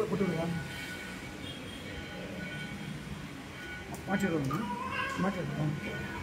போட்டுவிடுவா மாற்றிடுவோம் மாற்றிடுவோம்.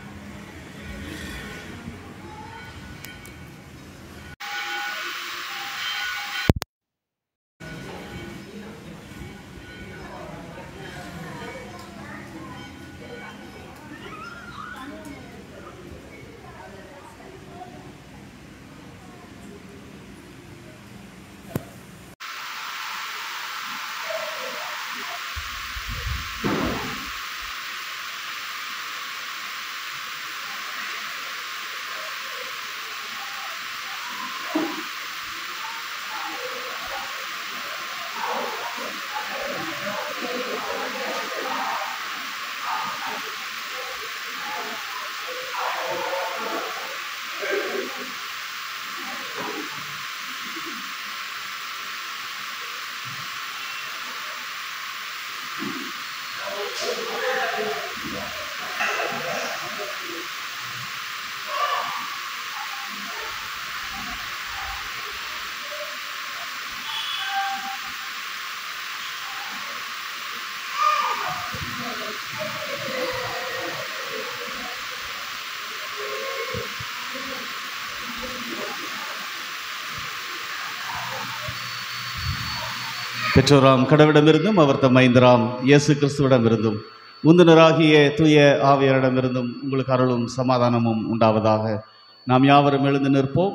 பெற்றோராம் கடவுளிடமிருந்தும் அவர் தம் மைந்தராம் இயேசு கிறிஸ்துவிடமிருந்தும் முந்தினராகிய தூய ஆவியரிடமிருந்தும் உங்களுக்கு அருளும் சமாதானமும் உண்டாவதாக. நாம் யாவரும் எழுந்து நிற்போம்.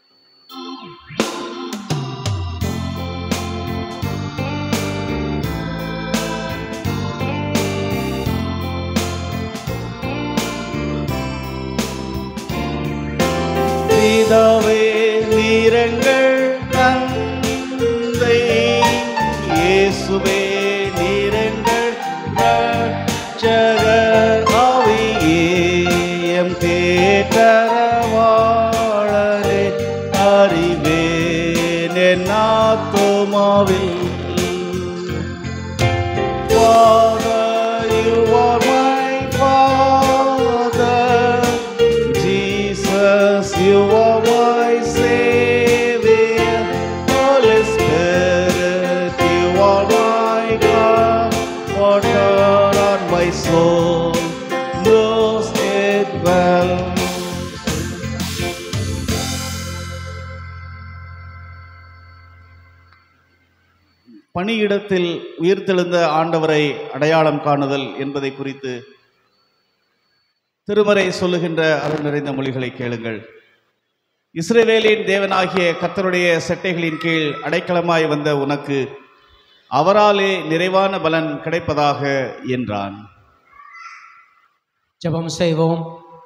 பிதாவே நீரங்கள் தந்தை, இயேசுவே நீரங்கள் ரட்சகர், ஆவியே எம் தேற்றரவாளரே, அறிவேன் என் ஆத்துமாவில். Father, you are my Father, Jesus, you are my Savior, Holy Spirit, you are my Comforter, and my soul knows it well. பணியிடத்தில் உயிர்த்தெழுந்த ஆண்டவரை அடையாளம் காணுதல் என்பதை குறித்து திருமறை சொல்லுகின்ற அருள் நிறைந்த மொழிகளை கேளுங்கள். இஸ்ரவேலின் தேவனாகிய கர்த்தருடைய செட்டைகளின் கீழ் அடைக்கலமாய் வந்த உனக்கு அவராலே நிறைவான பலன் கிடைப்பதாக என்றான். ஜெபம் செய்வோம்.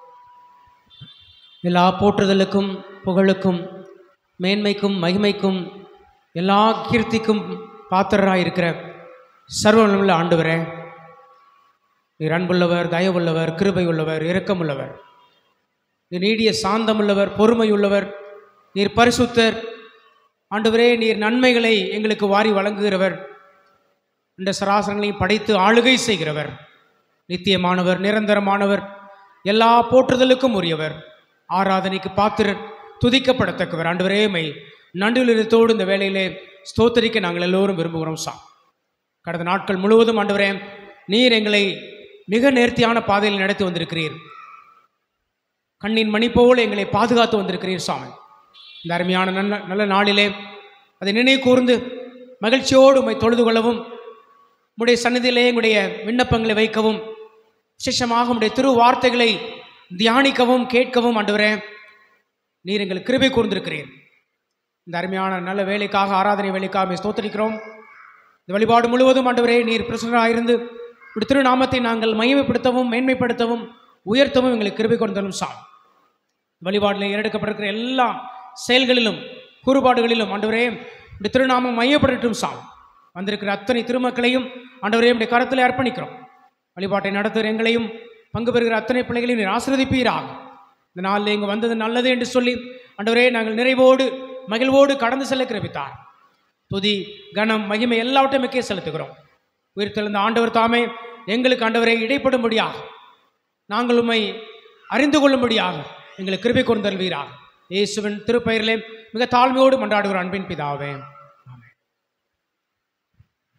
எல்லா போற்றுதலுக்கும் புகழுக்கும் மேன்மைக்கும் மகிமைக்கும் எல்லா கீர்த்திக்கும் பாத்திரராயிருக்கிற சர்வவல்லமையுள்ள ஆண்டவரே, நீர் அன்புள்ளவர், தயவுள்ளவர், கிருபை உள்ளவர், இரக்கமுள்ளவர், நீர் நீடிய சாந்தமுள்ளவர், பொறுமையுள்ளவர், நீர் பரிசுத்தர். ஆண்டவரே, நீர் நன்மைகளை எங்களுக்கு வாரி வழங்குகிறவர், இந்த சராசரங்களையும் படைத்து ஆளுகை செய்கிறவர், நித்தியமானவர், நிரந்தரமானவர், எல்லா போற்றுதலுக்கும் உரியவர், ஆராதனைக்கு பாத்திரர், துதிக்கப்படத்தக்கவர். ஆண்டவரே, மை நன்றியுள்ளத்தோடு இந்த வேளையிலே ஸ்தோத்தரிக்க நாங்கள் எல்லோரும் விரும்புகிறோம். கடந்த நாட்கள் முழுவதும் ஆண்டவரே, நீர் எங்களை மிக நேர்த்தியான பாதையில் நடத்தி வந்திருக்கிறீர். கண்ணின் மணி போல எங்களை பாதுகாத்து வந்திருக்கிறீர் சாமி. இந்த அருமையான நல்ல நாளிலே அதை நினைவு கூர்ந்து மகிழ்ச்சியோடு உம்மை தொழுது கொள்ளவும், உம்முடைய சந்நிதியிலே எங்களுடைய விண்ணப்பங்களை வைக்கவும், விசேஷமாக உம்முடைய திரு வார்த்தைகளை தியானிக்கவும் கேட்கவும் ஆண்டவரே நீர் எங்களுக்கு கிருபை கூர்ந்திருக்கிறீர். இந்த அருமையான நல்ல வேலைக்காக, ஆராதனை வேலைக்காக ஸ்தோத்திரிக்கிறோம். இந்த வழிபாடு முழுவதும் ஆண்டவரே நீர் பிரசன்னராக இருந்து இப்படி திருநாமத்தை நாங்கள் மகிமைப்படுத்தவும், மேன்மைப்படுத்தவும், உயர்த்தவும் எங்களுக்கு கிருபை கொண்டலும் சாமி. வழிபாட்டில் ஏறெடுக்கப்பட்டிருக்கிற எல்லா செயல்களிலும் கூறுபாடுகளிலும் ஆண்டவரே இப்படி திருநாமம் மையப்படட்டும் சாமி. வந்திருக்கிற அத்தனை திருமக்களையும் ஆண்டவரே இப்படி கரத்தில் அர்ப்பணிக்கிறோம். வழிபாட்டை நடத்துகிற எங்களையும் பங்கு பெறுகிற அத்தனை பிள்ளைகளையும் நீர் ஆசீர்வதிப்பீராக. இந்த நாளில் இங்கு வந்தது நல்லது என்று சொல்லி ஆண்டவரே நாங்கள் நிறைவோடு மகிழ்வோடு கடந்து செல்ல கிருபித்தார். துதி கனம் மகிமை எல்லாவற்றையும் மிக்க செலுத்துகிறோம். உயிர்த்தெழுந்த ஆண்டவர் தாமே எங்களுக்கு ஆண்டவரை இடைப்படும்படியாக, நாங்கள் உம்மை அறிந்து கொள்ளும்படியாக எங்களுக்கு கிருபை கொண்டல்வீராக. இயேசுவின் திருப்பெயரிலே மிக தாழ்மையோடு மன்றாடுகிற அன்பின் பிதாவே, ஆமென்.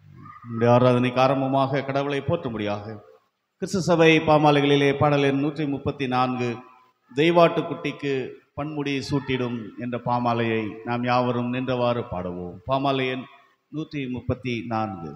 நம்முடைய ஆராதனைக்கு ஆரம்பமாக கடவுளை போற்றும்படியாக கிறிஸ்து சபை பாமாலைகளிலே பாடல் எண் 134 தெய்வாட்டுக்குட்டிக்கு பன்முடி சூட்டிடும் என்ற பாமாலையை நாம் யாவரும் நின்றவாறு பாடுவோம். பாமாலை எண் 134.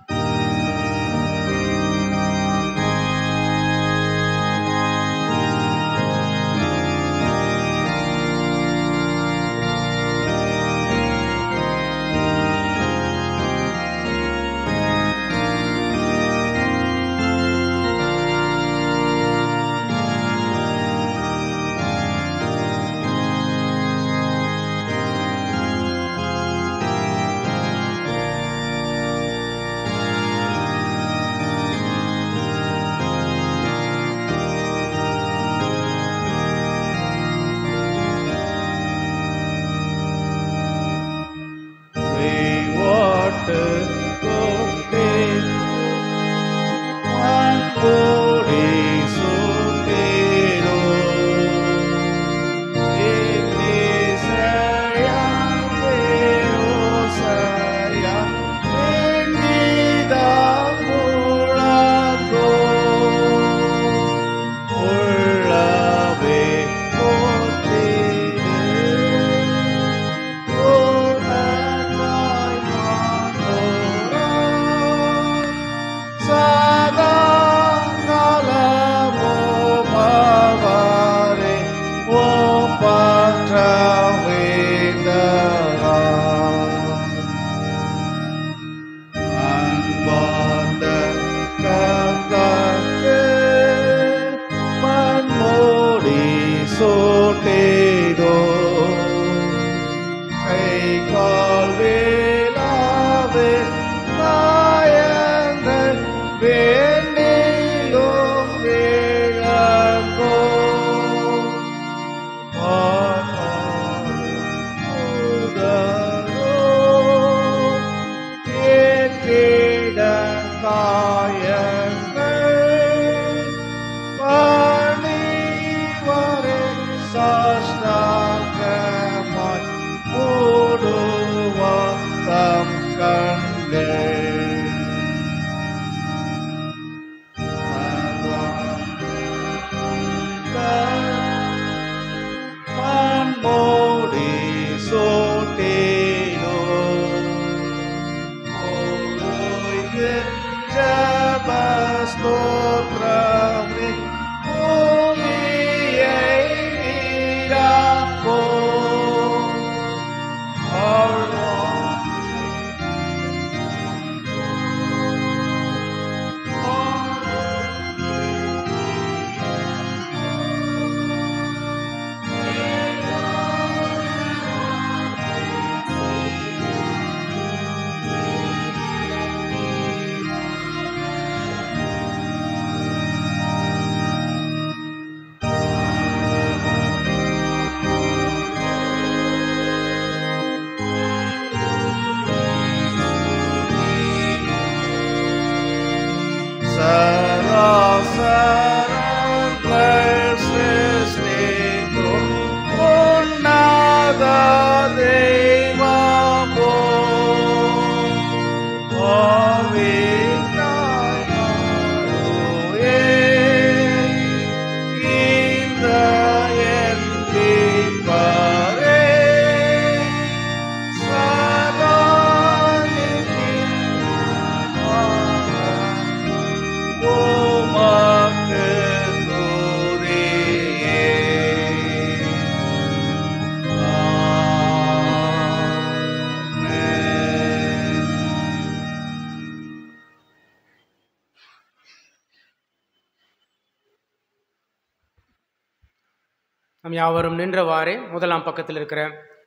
நாம் யாவரும் நின்றவாறே முதலாம் பக்கத்தில் இருக்கிற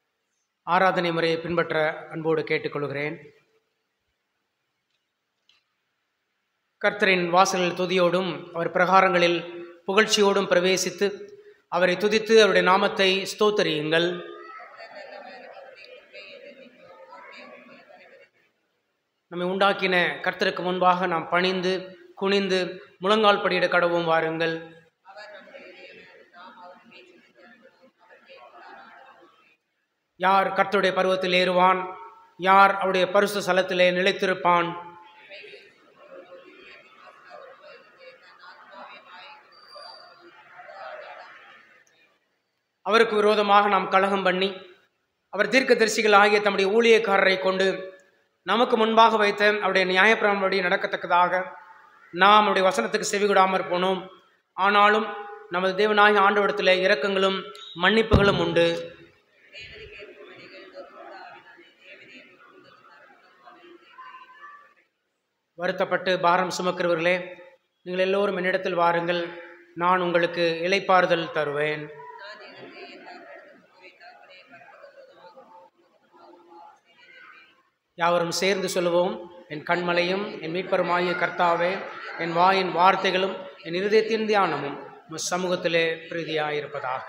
ஆராதனை முறையை பின்பற்ற அன்போடு கேட்டுக்கொள்கிறேன். கர்த்தரின் வாசலில் துதியோடும் அவர் பிரகாரங்களில் புகழ்ச்சியோடும் பிரவேசித்து அவரை துதித்து அவருடைய நாமத்தை ஸ்தோத்தரியுங்கள். நம்மை உண்டாக்கின கர்த்தருக்கு முன்பாக நாம் பணிந்து குனிந்து முழங்கால் படியிட கடவும் வாருங்கள். யார் கர்த்தருடைய பருவத்தில் ஏறுவான்? யார் அவருடைய பரிசுத்த ஸ்தலத்திலே நிலைத்திருப்பான்? அவருக்கு விரோதமாக நாம் கலகம் பண்ணி அவர் தீர்க்கதரிசிகள் ஆகிய தம்முடைய ஊழியக்காரரை கொண்டு நமக்கு முன்பாக வைத்த அவருடைய நியாயப்பிரமாணப்படி நடக்கத்தக்கதாக நாம் அவருடைய வசனத்துக்கு செவிகொடாமற் போனோம். ஆனாலும் நமது தேவனாகிய ஆண்டவரிடத்தில் இரக்கங்களும் மன்னிப்புகளும் உண்டு. வருத்தப்பட்டு பாரம் சுமக்கிறவர்களே, நீங்கள் எல்லோரும் என்னிடத்தில் வாருங்கள், நான் உங்களுக்கு இளைப்பாறுதல் தருவேன். யாவரும் சேர்ந்து சொல்லுவோம். என் கண்மலையும் என் மீட்பருமாகிய கர்த்தாவே, என் வாயின் வார்த்தைகளும் என் இருதயத்தின் தியானமும் சமூகத்திலே பிரீதியாயிருப்பதாக.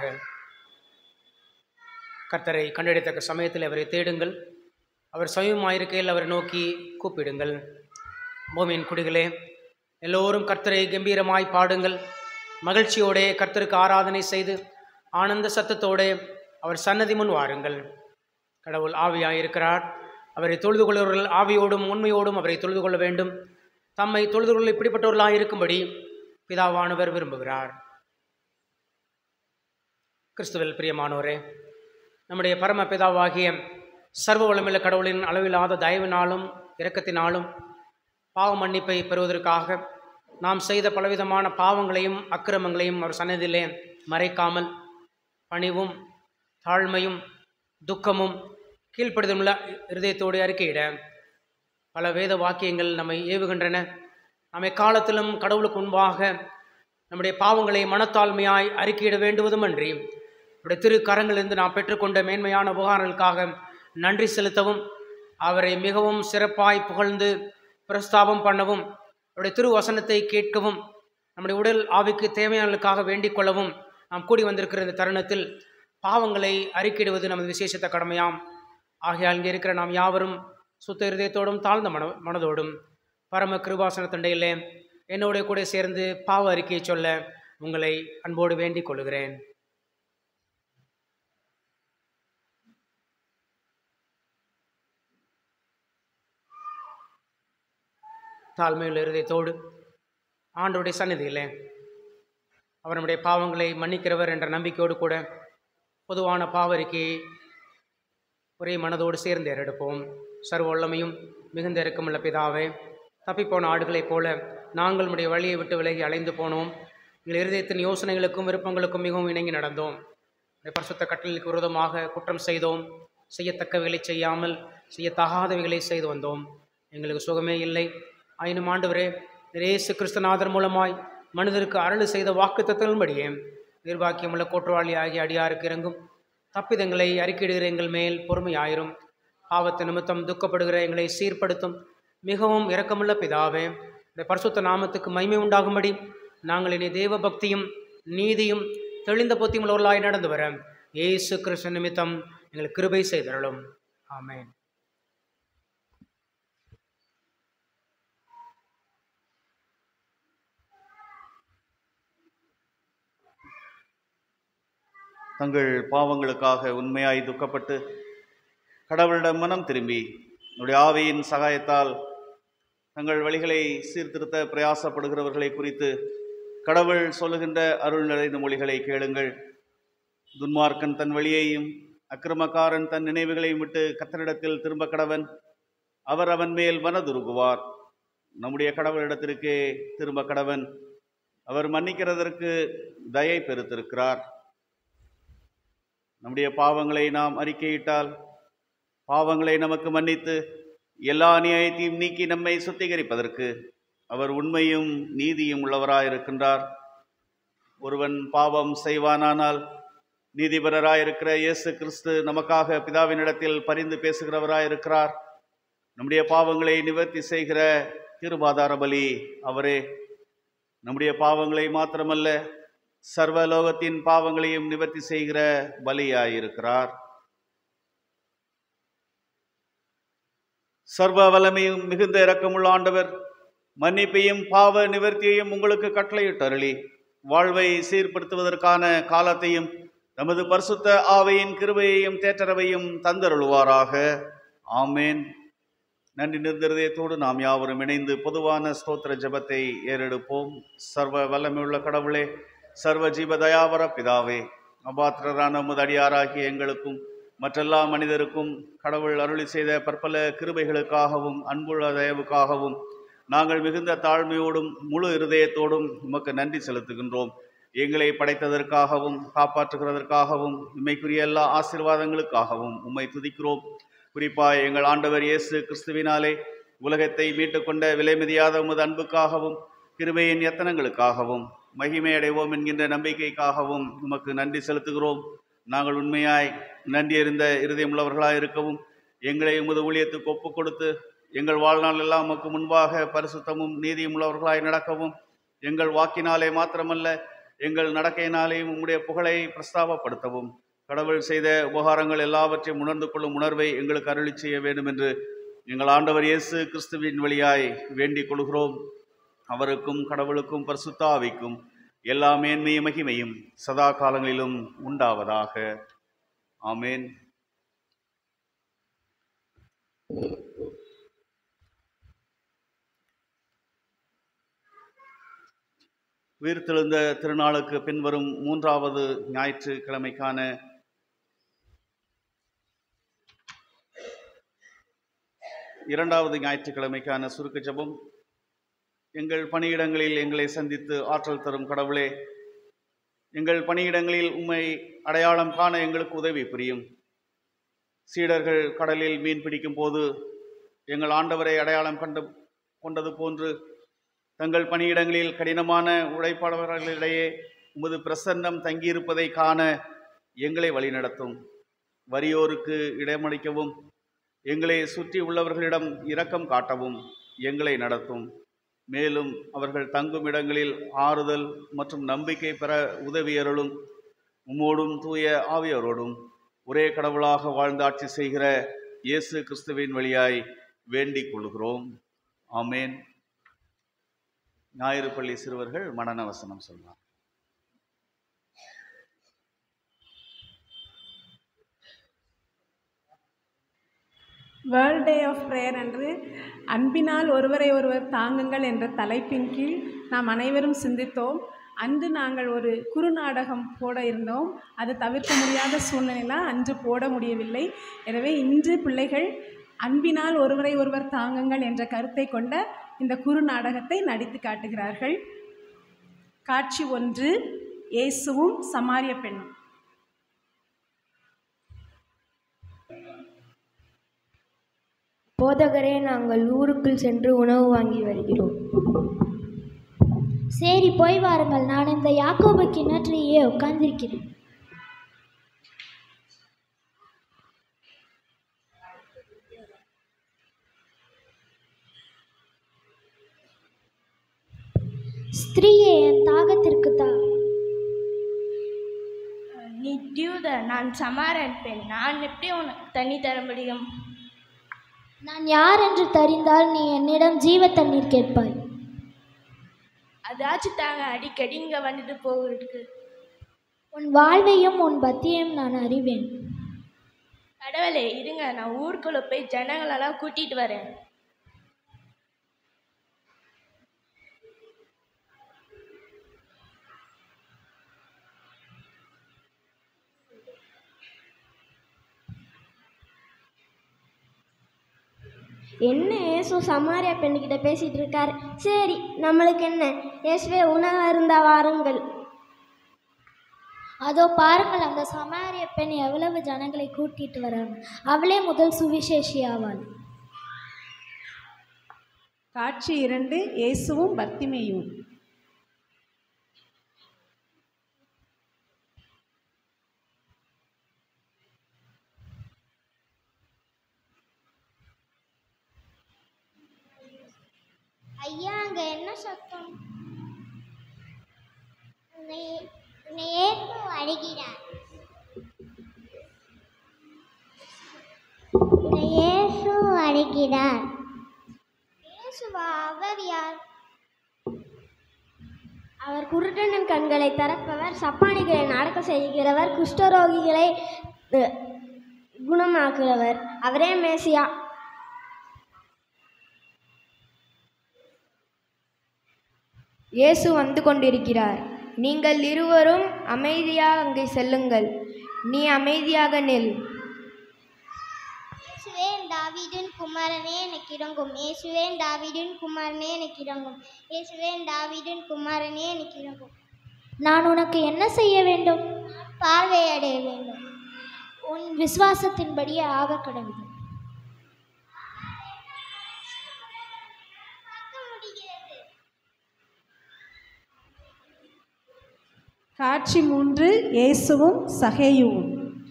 கர்த்தரை கண்டறியத்தக்க சமயத்தில் அவரை தேடுங்கள், அவர் சமயமாயிருக்கையில் அவரை நோக்கி கூப்பிடுங்கள். பூமியின் குடிகளே, எல்லோரும் கர்த்தரை கம்பீரமாய் பாடுங்கள். மகிழ்ச்சியோடே கர்த்தருக்கு ஆராதனை செய்து ஆனந்த சத்தத்தோடே அவர் சன்னதி முன் வாருங்கள். கடவுள் ஆவியாயிருக்கிறார். அவரை தொழுது கொள்பவர்கள் ஆவியோடும் உண்மையோடும் அவரை தொழுது கொள்ள வேண்டும். தம்மை தொழுது கொள்ள இப்படிப்பட்டவர்களாக இருக்கும்படி பிதாவானவர் விரும்புகிறார். கிறிஸ்துவில் பிரியமானோரே, நம்முடைய பரம பிதாவாகிய சர்வ வளமுள்ள கடவுளின் அளவில்லாத தயவினாலும் இரக்கத்தினாலும் பாவ மன்னிப்பை பெறுவதற்காக நாம் செய்த பலவிதமான பாவங்களையும் அக்கிரமங்களையும் அவர் சன்னதியிலே மறைக்காமல் பணிவும் தாழ்மையும் துக்கமும் கீழ்ப்படுதலுள்ள இருதயத்தோடு அறிக்கையிட பல வேத வாக்கியங்கள் நம்மை ஏவுகின்றன. நம்மை காலத்திலும் கடவுளுக்கு முன்பாக நம்முடைய பாவங்களை மனத்தாழ்மையாய் அறிக்கையிட வேண்டுவதுமன்றி அவருடைய திரு கரங்களிலிருந்து நாம் பெற்றுக்கொண்ட மேன்மையான உபகாரங்களுக்காக நன்றி செலுத்தவும், அவரை மிகவும் சிறப்பாய் புகழ்ந்து பிரஸ்தாபம் பண்ணவும், அவருடைய திரு வசனத்தை கேட்கவும், நம்முடைய உடல் ஆவிக்கு தேவையானங்களுக்காக வேண்டிக் கொள்ளவும் நாம் கூடி வந்திருக்கிற இந்த தருணத்தில் பாவங்களை அறிக்கையிடுவது நமது விசேஷத்த கடமையாம். ஆகையால் இங்கே இருக்கிற நாம் யாவரும் சுத்த இருதயத்தோடும் தாழ்ந்த மனதோடும் பரம கிருபாசன தண்டையிலே என்னோட கூட சேர்ந்து பாவ அறிக்கையை சொல்ல உங்களை அன்போடு வேண்டிக் கொள்கிறேன். தாழ்மையுள்ள இருதயத்தோடு ஆண்டவருடைய சந்நிதியிலே அவர் நம்முடைய பாவங்களை மன்னிக்கிறவர் என்ற நம்பிக்கையோடு கூட பொதுவான பாவறிக்கையை ஒரே மனதோடு சேர்ந்து ஏறெடுப்போம். சர்வ வல்லமையும் மிகுந்த இரக்கமுள்ள பிதாவே, தப்பிப்போன ஆடுகளைப் போல நாங்கள் நம்முடைய வழியை விட்டு விலகி அலைந்து போனோம். எங்கள் இருதயத்தின் யோசனைகளுக்கும் விருப்பங்களுக்கும் மிகவும் இணங்கி நடந்தோம். பரிசுத்த கட்டளைக்கு விரோதமாக குற்றம் செய்தோம். செய்யத்தக்கவைகளை செய்யாமல் செய்யத்தகாதவைகளை செய்து வந்தோம். எங்களுக்கு சுகமே இல்லை. ஆயினும் ஆண்டவரே, இயேசு கிறிஸ்துநாதர் மூலமாய் மனிதருக்கு அருள் செய்த வாக்குத்தத்தங்களின்படியே நிர்வாக்கியமுள்ள குற்றவாளி ஆகிய அடியாருக்கு இறங்கும். தப்பிதங்களை அறிக்கையிடுகிற எங்கள் மேல் பொறுமையாயிரும். பாவத்து நிமித்தம் துக்கப்படுகிற எங்களை சீர்படுத்தும் மிகவும் இரக்கமுள்ள பிதாவே, இந்த பரிசுத்த நாமத்துக்கு மகிமை உண்டாகும்படி நாங்கள் இனி தேவ பக்தியும் நீதியும் தெளிந்த புத்தியும் உள்ளவர்களாய் நடந்து வர இயேசு கிறிஸ்து நிமித்தம் எங்களுக்கு கிருபை செய்தருளும். ஆமென். தங்கள் பாவங்களுக்காக உண்மையாய் துக்கப்பட்டு கடவுளிடம் மனம் திரும்பி நம்முடைய ஆவியின் சகாயத்தால் தங்கள் வழிகளை சீர்திருத்த பிரயாசப்படுகிறவர்களை குறித்து கடவுள் சொல்லுகின்ற அருள் நிறைந்த மொழிகளை கேளுங்கள். துன்மார்க்கன் தன் வழியையும் அக்கிரமக்காரன் தன் நினைவுகளையும் விட்டு கர்த்தரிடத்தில் திரும்ப கடவன், அவர் அவன் மேல் மனதுருகுவார். நம்முடைய கடவுளிடத்திற்கே திரும்ப கடவன், அவர் மன்னிக்கிறதற்கு தயை பெருத்திருக்கிறார். நம்முடைய பாவங்களை நாம் அறிக்கையிட்டால் பாவங்களை நமக்கு மன்னித்து எல்லா அநியாயத்தையும் நீக்கி நம்மை சுத்திகரிப்பதற்கு அவர் உண்மையும் நீதியும் உள்ளவராயிருக்கின்றார். ஒருவன் பாவம் செய்வானானால் நீதிபரராயிருக்கிற இயேசு கிறிஸ்து நமக்காக பிதாவினிடத்தில் பரிந்து பேசுகிறவராயிருக்கிறார். நம்முடைய பாவங்களை நிவர்த்தி செய்கிற கிருபாதார பலி அவரே. நம்முடைய பாவங்களை மாத்திரமல்ல, சர்வலோகத்தின் பாவங்களையும் நிவர்த்தி செய்கிற பலியாயிருக்கிறார். சர்வ வல்லமையும் மிகுந்த இரக்கமுள்ள ஆண்டவர் மன்னிப்பையும் பாவ நிவர்த்தியையும் உங்களுக்கு கட்டளையிட்டு அருளி வாழ்வை சீர்படுத்துவதற்கான காலத்தையும் நமது பரிசுத்த ஆவியின் கிருபையையும் தேற்றரவையும் தந்தருளுவாராக. ஆமேன். நன்றி நிர்ந்ததயத்தோடு நாம் யாவரும் இணைந்து பொதுவான ஸ்தோத்திர ஜெபத்தை ஏறெடுப்போம். சர்வ வல்லமையுள்ள கடவுளே, சர்வ ஜீவ தயாவர பிதாவே, அபாத்திரரான உமது அடியாராகிய எங்களுக்கும் மற்றெல்லா மனிதருக்கும் கடவுள் அருளி செய்த பற்பல கிருபைகளுக்காகவும் அன்புள்ள தயவுக்காகவும் நாங்கள் மிகுந்த தாழ்மையோடும் முழு இருதயத்தோடும் உமக்கு நன்றி செலுத்துகின்றோம். எங்களை படைத்ததற்காகவும் காப்பாற்றுகிறதற்காகவும் உம்மைக்குரிய எல்லா ஆசீர்வாதங்களுக்காகவும் உம்மை துதிக்கிறோம். குறிப்பாக எங்கள் ஆண்டவர் இயேசு கிறிஸ்துவினாலே உலகத்தை மீட்டுக்கொண்ட விலைமதியாத உமது அன்புக்காகவும் கிருபையின் எத்தனங்களுக்காகவும் மகிமை அடைவோம் என்கின்ற நம்பிக்கைக்காகவும் உமக்கு நன்றி செலுத்துகிறோம். நாங்கள் உண்மையாய் நன்றி அறிந்த இருதயமுள்ளவர்களாய் இருக்கவும் எங்களை உமது ஊழியத்துக்கு ஒப்புக் கொடுத்து எங்கள் வாழ்நாள் எல்லாம் உமக்கு முன்பாக பரிசுத்தமும் நீதியும் உள்ளவர்களாய் நடக்கவும் எங்கள் வாக்கினாலே மாத்திரமல்ல எங்கள் நடக்கையினாலேயும் உம்முடைய புகழை பிரஸ்தாபப்படுத்தவும் கடவுள் செய்த உபகாரங்கள் எல்லாவற்றையும் உணர்ந்து கொள்ளும் உணர்வை எங்களுக்கு அருளி செய்ய வேண்டும் என்று எங்கள் ஆண்டவர் இயேசு கிறிஸ்துவின் வழியாய் வேண்டிக் கொள்கிறோம். அவருக்கும் கடவுளுக்கும் பரிசுத்த ஆவிக்கும் எல்லா மேன்மையும் மகிமையும் சதா காலங்களிலும் உண்டாவதாக. ஆமேன். உயிர்த்தெழுந்த திருநாளுக்கு பின்வரும் 3வது ஞாயிற்றுக்கிழமைக்கான இரண்டாவது ஞாயிற்றுக்கிழமைக்கான சுருக்க ஜெபம். எங்கள் பணியிடங்களில் எங்களை சந்தித்து ஆற்றல் தரும் கடவுளே, எங்கள் பணியிடங்களில் உம்மை அடையாளம் காண எங்களுக்கு உதவி புரியும். சீடர்கள் கடலில் மீன் பிடிக்கும் போது எங்கள் ஆண்டவரை அடையாளம் கொண்டது போன்று தங்கள் பணியிடங்களில் கடினமான உழைப்பாளர்களிடையே உமது பிரசன்னம் தங்கியிருப்பதை காண எங்களை வழிநடத்தும். வறியோருக்கு இடமளிக்கவும் எங்களை சுற்றி உள்ளவர்களிடம் இரக்கம் காட்டவும் எங்களை நடத்தும். மேலும் அவர்கள் தங்கும் இடங்களில் ஆறுதல் மற்றும் நம்பிக்கை பெற உதவியருளும். உம்மோடும் தூய ஆவியரோடும் ஒரே கடவுளாக வாழ்ந்து ஆட்சி செய்கிற இயேசு கிறிஸ்துவின் வழியாய் வேண்டிக் கொள்கிறோம். ஆமேன். ஞாயிறு பள்ளி சிறுவர்கள் மனன வசனம் சொல்வார். வேர்ல்ட் டே ஆஃப் ப்ரேயர் அன்று அன்பினால் ஒருவரை ஒருவர் தாங்குங்கள் என்ற தலைப்பின் கீழ் நாம் அனைவரும் சிந்தித்தோம். அன்று நாங்கள் ஒரு குறுநாடகம் போட இருந்தோம். அது தவிர்க்க முடியாத சூழ்நிலையில் அன்று போட முடியவில்லை. எனவே இன்று பிள்ளைகள் அன்பினால் ஒருவரை ஒருவர் தாங்குங்கள் என்ற கருத்தை கொண்ட இந்த குறுநாடகத்தை நடித்து காட்டுகிறார்கள். காட்சி 1, இயேசுவும் சமாரிய பெண்ணும். போதகரே, நாங்கள் ஊருக்குள் சென்று உணவு வாங்கி வருகிறோம். சரி, போய் வாருங்கள். நான் இந்த யாக்கோபு கிணற்றிலேயே உட்கார்ந்திருக்கிறேன். ஸ்திரீயே, என் தாகத்திற்கு தா. நீ டியூத, நான் சமாரியன் பெண். நான் எப்படி உனக்கு தண்ணி தர முடியும்? நான் யார் என்று தெரிந்தால் நீ என்னிடம் ஜீவ தண்ணீர் கேட்பாய். அதாச்சும் தாங்க, அடிக்கடி இங்கே வந்துட்டு போகிறதுக்கு. உன் வாழ்வையும் உன் பக்தியையும் நான் அறிவேன். கடவுளே, இருங்க, நான் ஊருக்குள்ளே போய் ஜனங்களெல்லாம் கூட்டிகிட்டு வரேன். என்ன இயேசு சமாரியா பெண்ணுக்கிட்ட பேசிகிட்டு இருக்காரு. சரி, நம்மளுக்கு என்ன, இயேசுவே உணவு இருந்தா வாருங்கள். அதோ பாருங்கள், அந்த சமாரிய பெண் எவ்வளவு ஜனங்களை கூட்டிட்டு வராங்க. அவளே முதல் சுவிசேஷி ஆவாள். காட்சி 2, இயேசுவும் பர்த்திமேயும். ஐயா, அங்க என்ன சத்தம்? இயேசு அழுகிறார். இயேசு அழுகிறார். இயேசுவா? அவர் யார்? அவர் குருடனின் கண்களை திறப்பவர், சப்பானிகளை நடக்க செய்கிறவர், குஷ்டரோகிகளை குணமாக்குகிறவர். அவரே மேசியா. இயேசு வந்து கொண்டிருக்கிறார். நீங்கள் இருவரும் அமைதியாக அங்கே செல்லுங்கள். நீ அமைதியாக நில். இயேசுவே தாவீதின் குமாரனே எனக்கு இறங்கும். இயேசுவே தாவீதின் குமாரனே எனக்கு இறங்கும். இயேசுவே தாவீதின் குமாரனே எனக்கு இறங்கும். நான் உனக்கு என்ன செய்ய வேண்டும்? பார்வையடைய வேண்டும். உன் விசுவாசத்தின்படியே ஆக கடவுள். காட்சி 3. இயேசுவும் சகேயுவும்.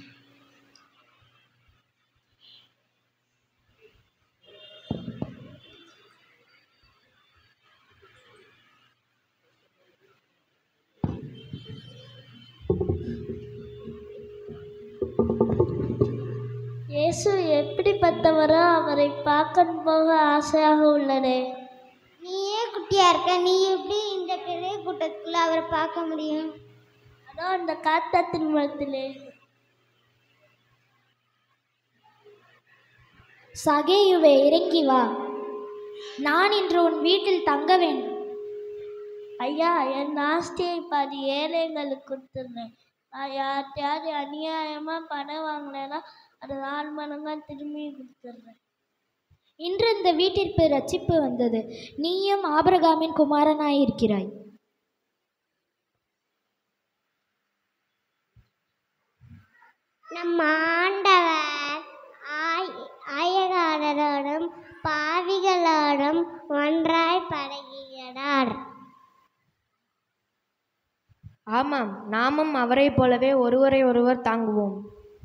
இயேசு எப்படிப்பட்டவரோ அவரை பார்க்க போக ஆசையாக உள்ளதே. நீயே குட்டியா இருக்க, நீ எப்படி இந்த பெரிய கூட்டத்துக்குள்ள அவரை பார்க்க முடியும்? அதோ அந்த காத்தத்தின் மரத்திலே. சகேயுவே, இறங்கி வா, நான் இன்று உன் வீட்டில் தங்க வேண்டும். ஐயா, என் ஆஸ்தியை பாதி ஏழைங்களுக்கு கொடுத்துருந்தேன். நான் யார்கிட்டயாவது அநியாயமாக பணம் வாங்கினேன்னா அதை 4 மடங்காக திரும்பி கொடுத்துட்றேன். இன்று இந்த வீட்டிற்கு ரட்சிப்பு வந்தது. நீயும் ஆபிரகாமின் குமாரனாயிருக்கிறாய். நம் ஆண்டவர் ஆயகாரரோடும் பாவிகளோடும் ஒன்றாய் பழகுகிறார். ஆமாம், நாமும் அவரை போலவே ஒருவரை ஒருவர் தாங்குவோம்.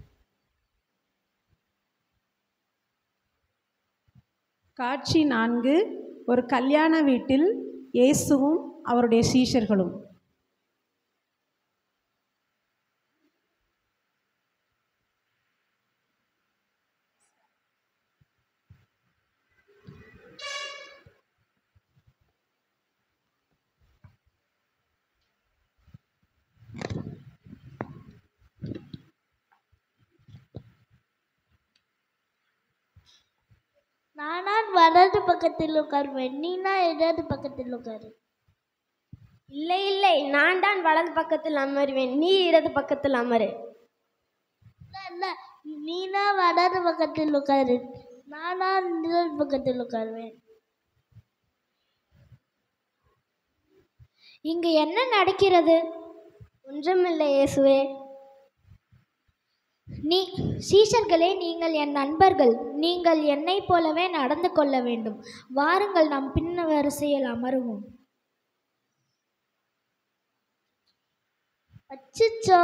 காட்சி 4. ஒரு கல்யாண வீட்டில் இயேசுவும் அவருடைய சீஷர்களும். நான் வலது பக்கத்தில் உட்காருவேன், நீனா இடது பக்கத்தில் உட்காரு. இல்லை இல்லை, நான் தான் வலது பக்கத்தில் அமருவேன், நீ இடது பக்கத்தில் அமரு. இல்லை, நீனா வலது பக்கத்தில் உட்காரு, நானா இடது பக்கத்தில் உட்காருவேன். இங்கு என்ன நடக்கிறது? ஒன்றுமில்லை இயேசுவே. சீஷர்களே, நீங்கள் என் நண்பர்கள். நீங்கள் என்னைப் போலவே நடந்து கொள்ள வேண்டும். வாருங்கள், நாம் பின்ன வரிசையில் அமருவோம். அச்சச்சோ,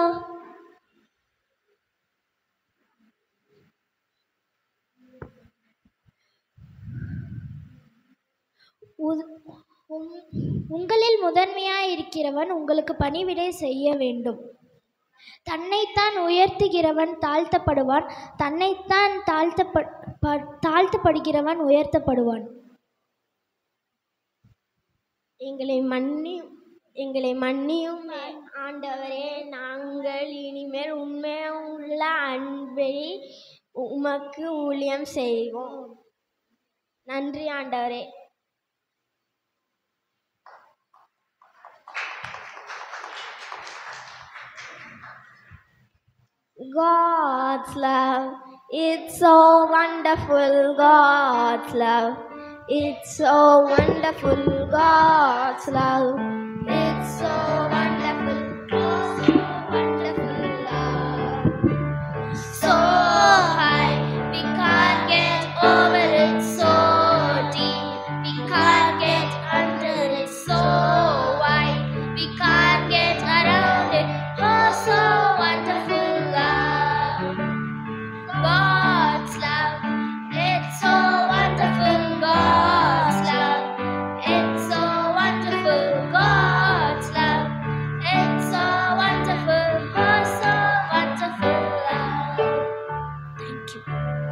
உங்களில் முதன்மையாயிருக்கிறவன் உங்களுக்கு பணிவிடை செய்ய வேண்டும். தன்னைத்தான் உயர்த்துகிறவன் தாழ்த்தப்படுவான், தன்னைத்தான் தாழ்த்தப்படுகிறவன் உயர்த்தப்படுவான். எங்களை மன்னியும் ஆண்டவரே, நாங்கள் இனிமேல் உண்மையுள்ள அன்பை உமக்கு ஊழியம் செய்வோம். நன்றி ஆண்டவரே. God's love, it's so wonderful. God's love, it's so wonderful. God's love, it's so wonderful. So wonderful love, so high we can't get over it, so deep we can't get under it, so wide we can't get around it. Oh, so wonderful. God's love, it's so wonderful. God's love, it's so wonderful. God's love, it's so wonderful. Oh, so wonderful love. Thank you.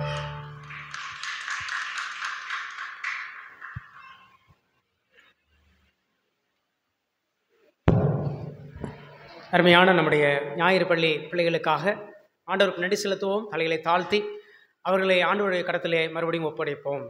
அருமையான நம்முடைய ஞாயிறு பள்ளி பிள்ளைகளுக்காக ஆண்டவருக்கு நன்றி செலுத்துவோம். தலைகளை தாழ்த்தி அவர்களை ஆண்டவருடைய கரத்திலே மறுபடியும் ஒப்படைப்போம்.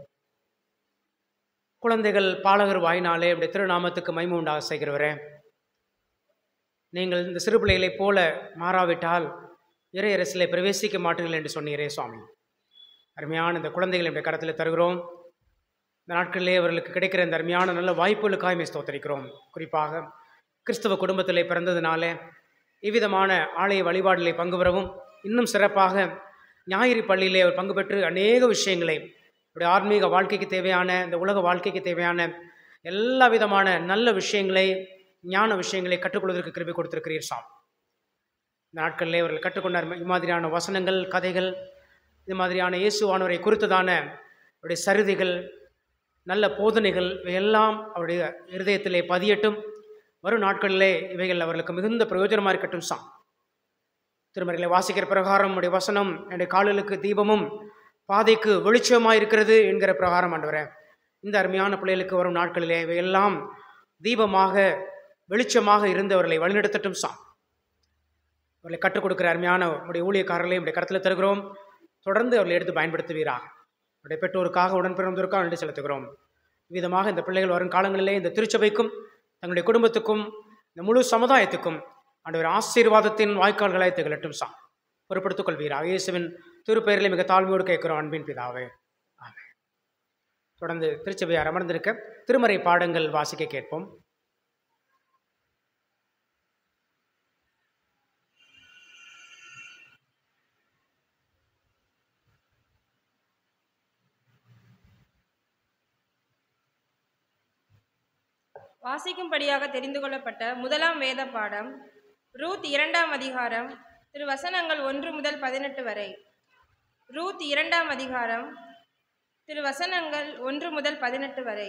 குழந்தைகள் பாலகர் வாயினாலே அப்படி திருநாமத்துக்கு மகிமை உண்டாக செய்கிறவரே, நீங்கள் இந்த சிறு பிள்ளைகளைப் போல மாறாவிட்டால் இறை அரசிலே பிரவேசிக்க மாட்டீர்கள் என்று சொன்னீரே சுவாமி. அருமையான இந்த குழந்தைகளை நம்முடைய கரத்தில் தருகிறோம். இந்த நாட்களிலே அவர்களுக்கு கிடைக்கிற இந்த அருமையான நல்ல வாய்ப்புகளுக்காக ஸ்தோத்திரிக்கிறோம். குறிப்பாக கிறிஸ்தவ குடும்பத்திலே பிறந்ததினால இவ்விதமான ஆலய வழிபாடுகளை பங்கு பெறவும், இன்னும் சிறப்பாக ஞாயிறு பள்ளியிலே அவர் பங்கு பெற்று அநேக விஷயங்களை அவருடைய ஆன்மீக வாழ்க்கைக்கு தேவையான, இந்த உலக வாழ்க்கைக்கு தேவையான எல்லா விதமான நல்ல விஷயங்களை, ஞான விஷயங்களை கற்றுக்கொள்வதற்கு கிருபை கொடுத்திருக்கிறீர் சாமி. இந்த நாட்களிலே அவர்கள் கற்றுக்கொண்ட இம்மாதிரியான வசனங்கள், கதைகள், இது மாதிரியான இயேசுவானவரை குறித்ததான அவருடைய சரிதைகள், நல்ல போதனைகள் இவையெல்லாம் அவருடைய இருதயத்திலே பதியட்டும். வரும் நாட்களிலே இவைகள் அவர்களுக்கு மிகுந்த பிரயோஜனமாக இருக்கட்டும் சாமி. திருமறைகளை வாசிக்கிற பிரகாரம் உடைய வசனம் என்னுடைய கால்களுக்கு தீபமும் பாதைக்கு வெளிச்சமாக இருக்கிறது என்கிற பிரகாரம் ஆண்டவரே, இந்த அருமையான பிள்ளைகளுக்கு வரும் நாட்களிலே இவையெல்லாம் தீபமாக வெளிச்சமாக இருந்தவர்களை வழிநடத்தட்டும் சாமி. அவர்களை கற்றுக் கொடுக்கிற அருமையான உடைய ஊழியக்காரர்களை உடைய கருத்தில் தருகிறோம். தொடர்ந்து அவர்களை எடுத்து பயன்படுத்துவீராக. அவருடைய பெற்றோருக்காக, உடன்பிறந்தோருக்காக நன்றி செலுத்துகிறோம். விதமாக இந்த பிள்ளைகள் வரும் காலங்களிலே இந்த திருச்சபைக்கும் தங்களுடைய குடும்பத்துக்கும் இந்த முழு சமுதாயத்துக்கும் ஆண்டவர் ஆசீர்வாதத்தின் வாய்க்கால்களாய் திகழட்டும் சாமி. பொறுப்படுத்திக் கொள்வீராக. இயேசுவின் திருப்பெயரிலே மிக தாழ்மையோடு கேட்கிறோம் அன்பின் பிதாவே, ஆமென். தொடர்ந்து திருச்சபையார் அமர்ந்திருக்க திருமறை பாடங்கள் வாசிக்க கேட்போம். வாசிக்கும்படியாக தெரிந்து கொள்ளப்பட்ட முதலாம் வேத பாடம் ரூத் 2ஆம் அதிகாரம் திருவசனங்கள் 1 முதல் 18 வரை. ரூத் 2ஆம் அதிகாரம் திருவசனங்கள் 1 முதல் 18 வரை.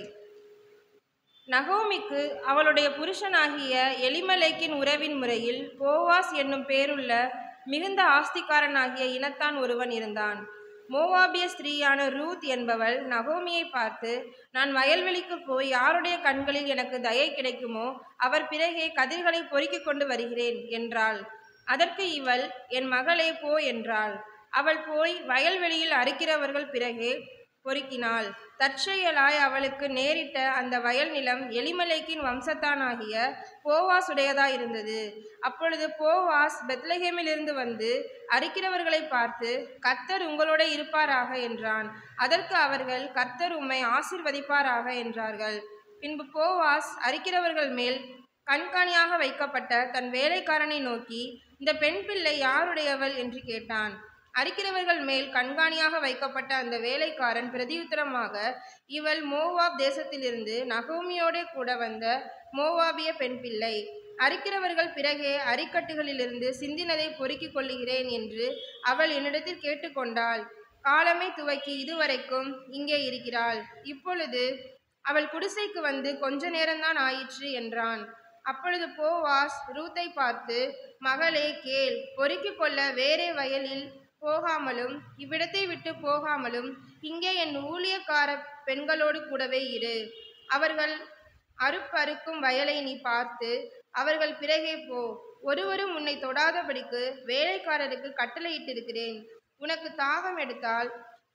நகோமிக்கு அவளுடைய புருஷனாகிய எலிமலேக்கின் உறவின் முறையில் போவாஸ் என்னும் பேருள்ள மிகுந்த ஆஸ்திக்காரனாகிய இனத்தான் ஒருவன் இருந்தான். மோவாபிய ஸ்திரீயான ரூத் என்பவள் நகோமியை பார்த்து, நான் வயல்வெளிக்கு போய் யாருடைய கண்களில் எனக்கு தயை கிடைக்குமோ அவர் பிறகே கதிர்களை பொறுக்கிக் கொண்டு வருகிறேன் என்றாள். அதற்கு இவள், என் மகளே போ என்றாள். அவள் போய் வயல்வெளியில் அறுக்கிறவர்கள் பிறகே பொறுக்கினாள். தற்செயலாய் அவளுக்கு நேரிட்ட அந்த வயல் நிலம் எலிமலேக்கின் வம்சத்தானாகிய போவாஸ் உடையதாயிருந்தது. அப்பொழுது போவாஸ் பெத்லகேமிலிருந்து வந்து அறுக்கிறவர்களை பார்த்து, கர்த்தர் உங்களோட இருப்பாராக என்றான். அதற்கு அவர்கள், கர்த்தர் உம்மை ஆசீர்வதிப்பாராக என்றார்கள். பின்பு போவாஸ் அறுக்கிறவர்கள் மேல் கண்காணியாக வைக்கப்பட்ட தன் வேலைக்காரனை நோக்கி, இந்த பெண் பிள்ளை யாருடையவள் என்று கேட்டான். அறுக்கிறவர்கள் மேல் கண்காணியாக வைக்கப்பட்ட அந்த வேலைக்காரன் பிரதியுத்தரமாக, இவள் மோவாப் தேசத்திலிருந்து நகோமியோட கூட வந்த மோவாபிய பெண் பிள்ளை. அறுக்கிறவர்கள் பிறகே அரிக்கட்டுகளிலிருந்து சிந்தினதை பொறுக்கிக் கொள்ளுகிறேன் என்று அவள் என்னிடத்தில் கேட்டுக்கொண்டாள். காலமே துவக்கி இதுவரைக்கும் இங்கே இருக்கிறாள். இப்பொழுது அவள் குடிசைக்கு வந்து கொஞ்ச நேரம்தான் ஆயிற்று என்றான். அப்பொழுது போவாஸ் ரூத்தை பார்த்து, மகளே கேள், பொறுக்கிக் கொள்ள வேறே வயலில் போகாமலும் இவ்விடத்தை விட்டு போகாமலும் இங்கே என் ஊழியக்கார பெண்களோடு கூடவே இரு. அவர்கள் அறுப்பறுக்கும் வயலை நீ பார்த்து அவர்கள் பிறகே போ. ஒருவரும் உன்னை தொடாதபடிக்கு வேலைக்காரருக்கு கட்டளையிட்டிருக்கிறேன். உனக்கு தாகம் எடுத்தால்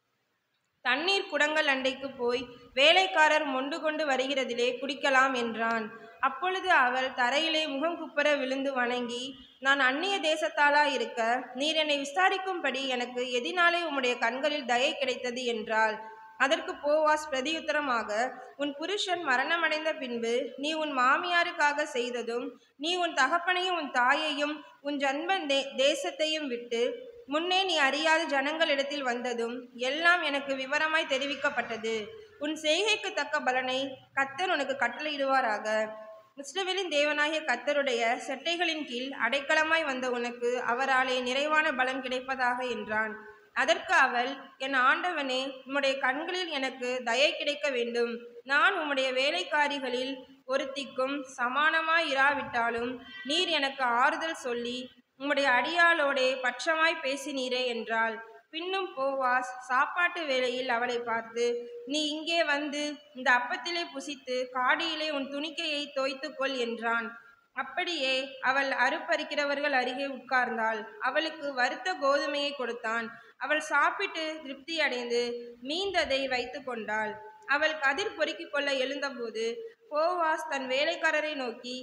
தண்ணீர் குடங்கள் அண்டைக்கு போய் வேலைக்காரர் மொண்டு கொண்டு வருகிறதிலே குடிக்கலாம் என்றான். அப்பொழுது அவள் தரையிலே முகம் குப்புற விழுந்து வணங்கி, நான் அந்நிய தேசத்தாளா இருக்க நீர் என்னை விசாரிக்கும்படி எனக்கு எதினாலே உம்முடைய கண்களில் தயை கிடைத்தது என்றாள். அதற்கு போவாஸ் பிரதியுத்தரமாக, உன் புருஷன் மரணமடைந்த பின்பு நீ உன் மாமியாருக்காக செய்ததும், நீ உன் தகப்பனையும் உன் தாயையும் உன் ஜன்ம தேசத்தையும் விட்டு முன்னே நீ அறியாத ஜனங்களிடத்தில் வந்ததும் எல்லாம் எனக்கு விவரமாய் தெரிவிக்கப்பட்டது. உன் செய்கைக்கு தக்க பலனை கர்த்தர் உனக்கு கட்டளையிடுவாராக. இஸ்ரவேலின் தேவனாகிய கர்த்தருடைய செட்டைகளின் கீழ் அடைக்கலமாய் வந்த உனக்கு அவராலே நிறைவான பலன் கிடைப்பதாக என்றான். அதற்கு அவள், என் ஆண்டவனே, உம்முடைய கண்களில் எனக்கு தயை கிடைக்க வேண்டும். நான் உம்முடைய வேலைக்காரிகளில் ஒருத்திக்கும் சமானமாய் இராவிட்டாலும் நீர் எனக்கு ஆறுதல் சொல்லி உம்முடைய அடியாளோடே பட்சமாய் பேசினீரே என்றாள். பின்னும் போவாஸ் சாப்பாட்டு வேளையில் அவளை பார்த்து, நீ இங்கே வந்து இந்த அப்பத்திலே புசித்து காடியிலே உன் துணிக்கையை தோய்த்துக்கொள் என்றான். அப்படியே அவள் அறுப்பறுக்கிறவர்கள் அருகே உட்கார்ந்தாள். அவளுக்கு வறுத்த கோதுமையை கொடுத்தான். அவள் சாப்பிட்டு திருப்தி அடைந்து மீந்ததை வைத்து கொண்டாள். அவள் கதிர் பொறுக்கிக் கொள்ள எழுந்தபோது போவாஸ் தன் வேலைக்காரரை நோக்கி,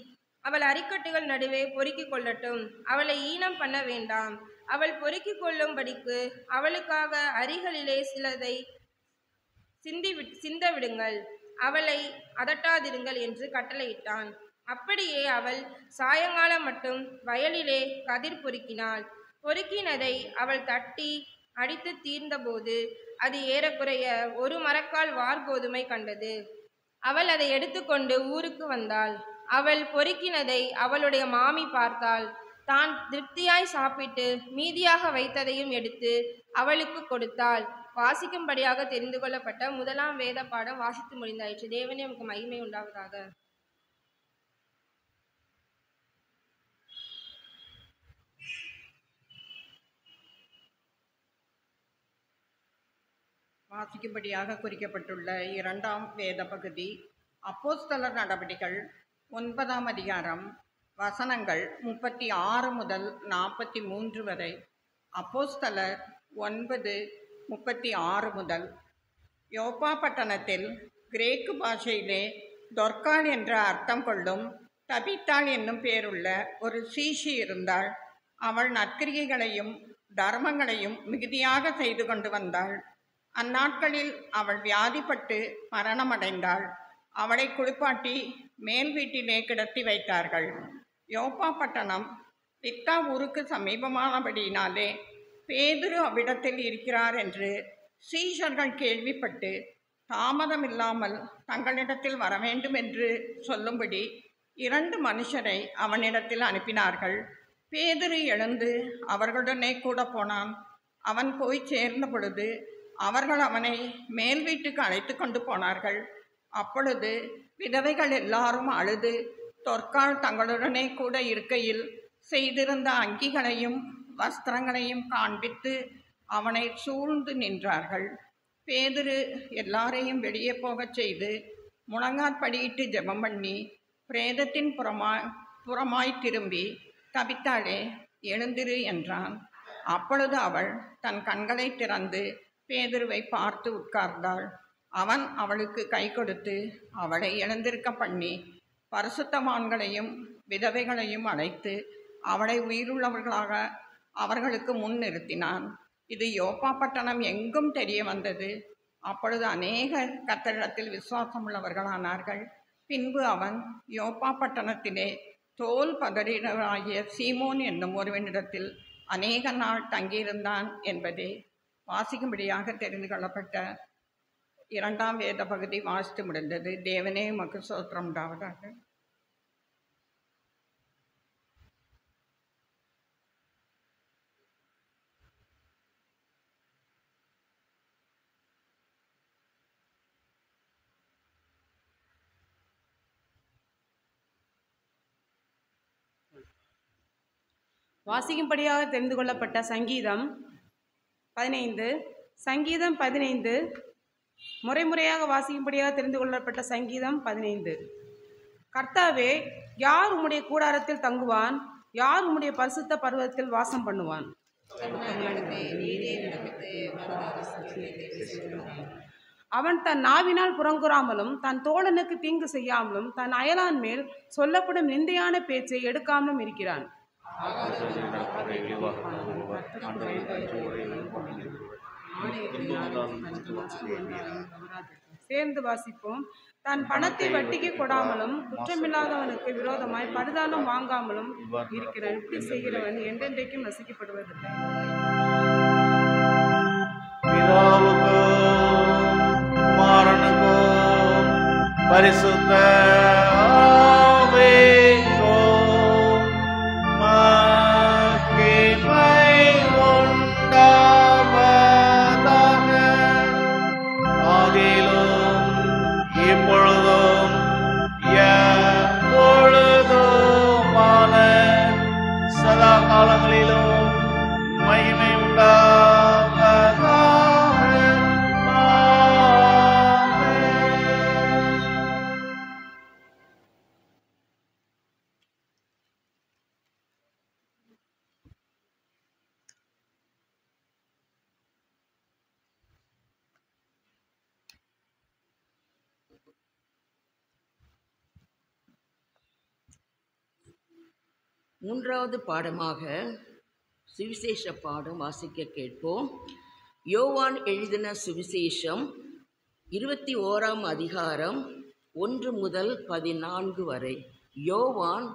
அவள் அரிக்கட்டுகள் நடுவே பொறுக்கிக் கொள்ளட்டும். அவளை ஈனம் பண்ண வேண்டாம். அவள் பொறுக்கிக் கொள்ளும்படிக்கு அவளுக்காக அரிகளிலே சிலதை சிந்த விடுங்கள். அவளை அதட்டாதிருங்கள் என்று கட்டளையிட்டான். அப்படியே அவள் சாயங்காலம் மட்டும் வயலிலே கதிர் பொறுக்கினாள். பொறுக்கினதை அவள் தட்டி அடித்து தீர்ந்தபோது அது ஏறக்குறைய 1 மரக்கால் வார்கோதுமை கண்டது. அவள் அதை எடுத்துக்கொண்டு ஊருக்கு வந்தாள். அவள் பொறுக்கினதை அவளுடைய மாமி பார்த்தாள். தான் திருப்தியாய் சாப்பிட்டு மீதியாக வைத்ததையும் எடுத்து அவளுக்கு கொடுத்தாள். வாசிக்கும்படியாக தெரிந்து கொள்ளப்பட்ட 1ஆம் வேத பாடம் வாசித்து முடிந்தாயிற்று. தேவனே உமக்கு மகிமை உண்டாவதாக. வாசிக்கும்படியாக குறிக்கப்பட்டுள்ள 2ஆம் வேத பகுதி அப்போஸ்தலர் நடவடிக்கைகள் 9ஆம் அதிகாரம் வசனங்கள் 36 முதல் 43 வரை. அப்போஸ்தலர் 9:36 முதல். யோப்பா பட்டணத்தில் கிரேக்கு பாஷையிலே தொர்க்காள் என்ற அர்த்தம் கொள்ளும் தபித்தாள் என்னும் பேருள்ள ஒரு சீஷி இருந்தாள். அவள் நற்கிரியைகளையும் தர்மங்களையும் மிகுதியாக செய்து கொண்டு வந்தாள். அந்நாட்களில் அவள் வியாதிப்பட்டு மரணமடைந்தாள். அவளை குளிப்பாட்டி மேல் வீட்டிலே கிடத்தி வைத்தார்கள். யோப்பா பட்டணம் பித்தா ஊருக்கு சமீபமானபடியினாலே பேதுரு அவ்விடத்தில் இருக்கிறார் என்று சீஷர்கள் கேள்விப்பட்டு தாமதமில்லாமல் தங்களிடத்தில் வரவேண்டும் என்று சொல்லும்படி 2 மனுஷரை அவனிடத்தில் அனுப்பினார்கள். பேதுரு எழுந்து அவர்களுடனே கூட போனான். அவன் போய் சேர்ந்த பொழுது அவர்கள் அவனை மேல் வீட்டுக்கு அழைத்து கொண்டு போனார்கள். அப்பொழுது விதவைகள் எல்லாரும் அழுது தொர்க்காள் தங்களுடனே கூட இருக்கையில் செய்திருந்த அங்கிகளையும் வஸ்திரங்களையும் காண்பித்து அவனை சூழ்ந்து நின்றார்கள். பேதுரு எல்லாரையும் வெளியே போகச் செய்து முழங்காற்படியிட்டு ஜெபம் பண்ணி பிரேதத்தின் புறமாய் திரும்பி, தபித்தாளே எழுந்திரு என்றான். அப்பொழுது அவள் தன் கண்களை திறந்து பேதுருவை பார்த்து உட்கார்ந்தாள். அவன் அவளுக்கு கை கொடுத்து அவளை எழுந்திருக்க பண்ணி பரிசுத்தவான்களையும் விதவைகளையும் அழைத்து அவளை உயிருள்ளவர்களாக அவர்களுக்கு முன் நிறுத்தினான். இது யோப்பா பட்டணம் எங்கும் தெரிய வந்தது. அப்பொழுது அநேகர் கர்த்தரிடத்தில் விசுவாசமுள்ளவர்களானார்கள். பின்பு அவன் யோப்பா பட்டணத்திலே தோல் பதறினராகிய சீமோன் என்னும் ஒருவனிடத்தில் அநேக நாள் தங்கியிருந்தான் என்பதே வாசிக்கும்படியாக தெரிந்து கொள்ளப்பட்ட 2ஆம் வேத பகுதி வாசித்து முடிந்தது. தேவனே உமக்கு ஸ்தோத்திரம் உண்டாவதாக. வாசிக்கும்படியாக தெரிந்து கொள்ளப்பட்ட சங்கீதம் 15. சங்கீதம் 15 முறையாக வாசிக்கும்படியாக தெரிந்து கொள்ளப்பட்ட சங்கீதம் 15. கர்த்தாவே, யார் உம்முடைய கூடாரத்தில் தங்குவான்? யார் உம்முடைய பரிசுத்த பர்வதத்தில் வாசம் பண்ணுவான்? அவன் தன் நாவினால் புறங்கூறாமலும் தன் தோழனுக்கு தீங்கு செய்யாமலும் தன் அயலான் மேல் சொல்லப்படும் நிந்தையான பேச்சை எடுக்காமலும் இருக்கிறான். சேர்ந்து வாசிப்போம். தன் பணத்தை வட்டிக்கு கொடாமலும் குற்றமில்லாதவனுக்கு விரோதமாய் பரிதானம் வாங்காமலும் இருக்கிறான். இப்படி செய்கிறவன் என்றென்றைக்கும் நசிக்கப்படுவதில்லை. பரிசுத்த மூன்றாவது பாடமாக சுவிசேஷ பாடம் வாசிக்க கேட்போம். யோவான் எழுதின சுவிசேஷம் 21ஆம் அதிகாரம் 1 முதல் 14 வரை. யோவான்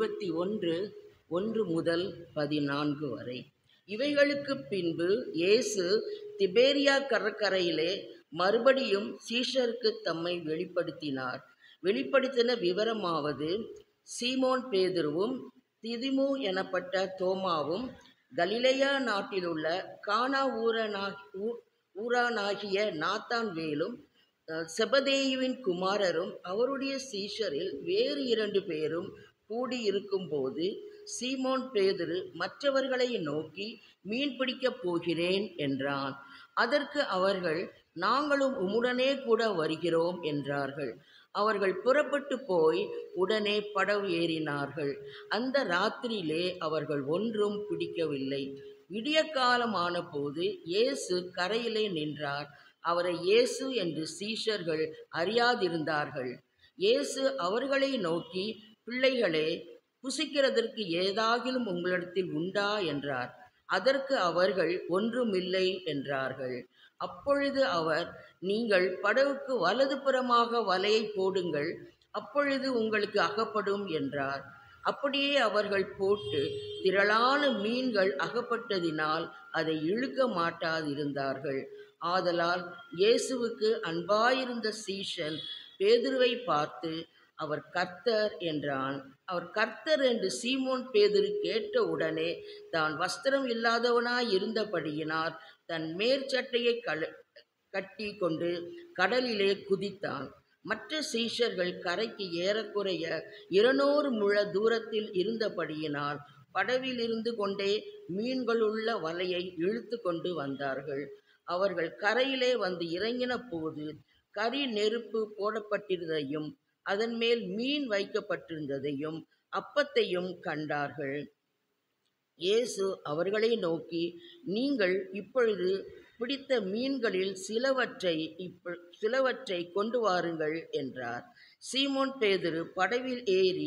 21:1 முதல் 14 வரை. இவைகளுக்கு பின்பு இயேசு திபேரியா கடற்கரையிலே மறுபடியும் சீஷருக்கு தம்மை வெளிப்படுத்தினார். வெளிப்படுத்தின விவரமாவது, சீமோன் பேதுருவும் திதிமு எனப்பட்ட தோமாவும் கலிலேயா நாட்டிலுள்ள கானா ஊரானாகிய நாத்தான்வேலும் செபதேயுவின் குமாரரும் அவருடைய சீஷரில் வேறு 2 பேரும் கூடியிருக்கும்போது சீமோன் பேதுரு மற்றவர்களை நோக்கி, மீன் பிடிக்கப் போகிறேன் என்றான். அதற்கு அவர்கள், நாங்களும் உம்முடனே கூட வருகிறோம் என்றார்கள். அவர்கள் புறப்பட்டு போய் உடனே படவு ஏறினார்கள். அந்த ராத்திரியிலே அவர்கள் ஒன்றும் பிடிக்கவில்லை. விடிய காலமான போது இயேசு கரையிலே நின்றார். அவரை இயேசு என்று சீஷர்கள் அறியாதிருந்தார்கள். இயேசு அவர்களை நோக்கி, பிள்ளைகளே, புசிக்கிறதற்கு ஏதாகிலும் உங்களிடத்தில் உண்டா என்றார். அதற்கு அவர்கள், ஒன்றுமில்லை என்றார்கள். அப்பொழுது அவர், நீங்கள் படவுக்கு வலதுபுறமாக வலையை போடுங்கள், அப்பொழுது உங்களுக்கு அகப்படும் என்றார். அப்படியே அவர்கள் போட்டு திரளான மீன்கள் அகப்பட்டதினால் அதை இழுக்க மாட்டாதிருந்தார்கள். ஆதலால் இயேசுவுக்கு அன்பாயிருந்த சீஷன் பேதுருவை பார்த்து, அவர் கர்த்தர் என்றான். அவர் கர்த்தர் என்று சீமோன் பேதுரு கேட்ட உடனே தான் வஸ்திரம் இல்லாதவனாய் இருந்தபடியினால் தன் மேற்சட்டையை கட்டி கொண்டு கடலிலே குதித்தான். மற்ற சீஷர்கள் கரைக்கு ஏறக்குறைய 200 முழ தூரத்தில் இருந்தபடியினால் படவில் இருந்து கொண்டே மீன்களுள்ள வலையை இழுத்து கொண்டு வந்தார்கள். அவர்கள் கரையிலே வந்து இறங்கின போது கரி நெருப்பு போடப்பட்டிருந்ததையும் அதன் மேல் மீன் வைக்கப்பட்டிருந்ததையும் அப்பத்தையும் கண்டார்கள். இயேசு அவர்களை நோக்கி, நீங்கள் இப்பொழுது பிடித்த மீன்களில் சிலவற்றை கொண்டு வாருங்கள் என்றார். சீமோன் பேதுரு படவில் ஏறி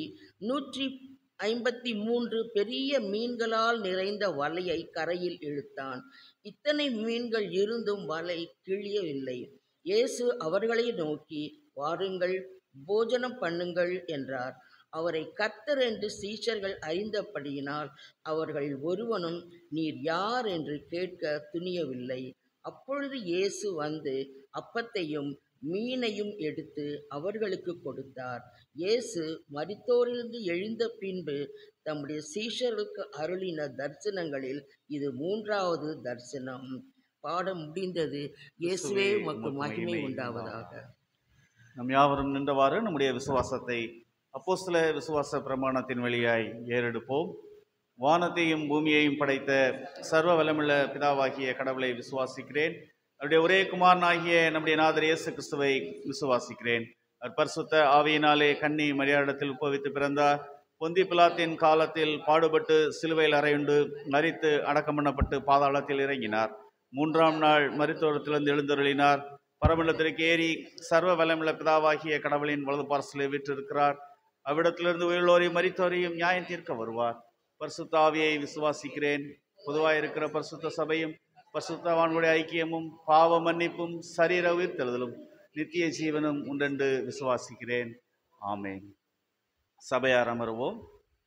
153 பெரிய மீன்களால் நிறைந்த வலையை கரையில் இழுத்தான். இத்தனை மீன்கள் இருந்தும் வலை கிழியவில்லை. இயேசு அவர்களை நோக்கி, வாருங்கள், போஜனம் பண்ணுங்கள் என்றார். அவரை கர்த்தர் என்று சீஷர்கள் அறிந்தபடியினால் அவர்கள் ஒருவனும் நீர் யார் என்று கேட்க துணியவில்லை. அப்பொழுது இயேசு வந்து அப்பத்தையும் மீனையும் எடுத்து அவர்களுக்கு கொடுத்தார். இயேசு மரித்தோரிலிருந்து எழுந்த பின்பு தம்முடைய சீஷர்களுக்கு அருளின தரிசனங்களில் இது 3வது தரிசனம். பாடம் முடிந்தது. இயேசுவே உமக்கு மகிமை உண்டாவதாக. நம் யாவரும் நின்றவாறு நம்முடைய விசுவாசத்தை அப்போஸ்தல விசுவாச பிரமாணத்தின் வழியாய் ஏறெடுப்போம். வானத்தையும் பூமியையும் படைத்த சர்வ வல்லமுள்ள பிதாவாகிய கடவுளை விசுவாசிக்கிறேன். அவருடைய ஒரே குமாரனாகிய நம்முடைய நாதர் இயேசு கிறிஸ்துவை விசுவாசிக்கிறேன். அவர் பரிசுத்த ஆவியினாலே கன்னி மரியாளிடத்தில் உட்பவித்து பிறந்தார். பொந்தி பிலாத்தின் காலத்தில் பாடுபட்டு சிலுவையில் அறையுண்டு மரித்து அடக்கம் பண்ணப்பட்டு பாதாளத்தில் இறங்கினார். 3ஆம் நாள் மரித்தோரத்திலிருந்து எழுந்தருளினார். பரமண்டலத்திற்கு ஏறி சர்வ வல்லமுள்ள பிதாவாகிய கடவுளின் வலது பார்சலை வீற்றிருக்கிறார். அவ்விடத்திலிருந்து உயிரோரையும் மரித்தோரையும் நியாயம் தீர்க்க வருவார். பரிசுத்த ஆவியை விசுவாசிக்கிறேன். பொதுவாக இருக்கிற பரிசுத்த சபையும் பரிசுத்தவான்களுடைய ஐக்கியமும் பாவ மன்னிப்பும் சரீர உயிர்த்தெழுதலும் நித்திய ஜீவனும் உண்டென்று விசுவாசிக்கிறேன். ஆமென். சபையார் அமருவோம்.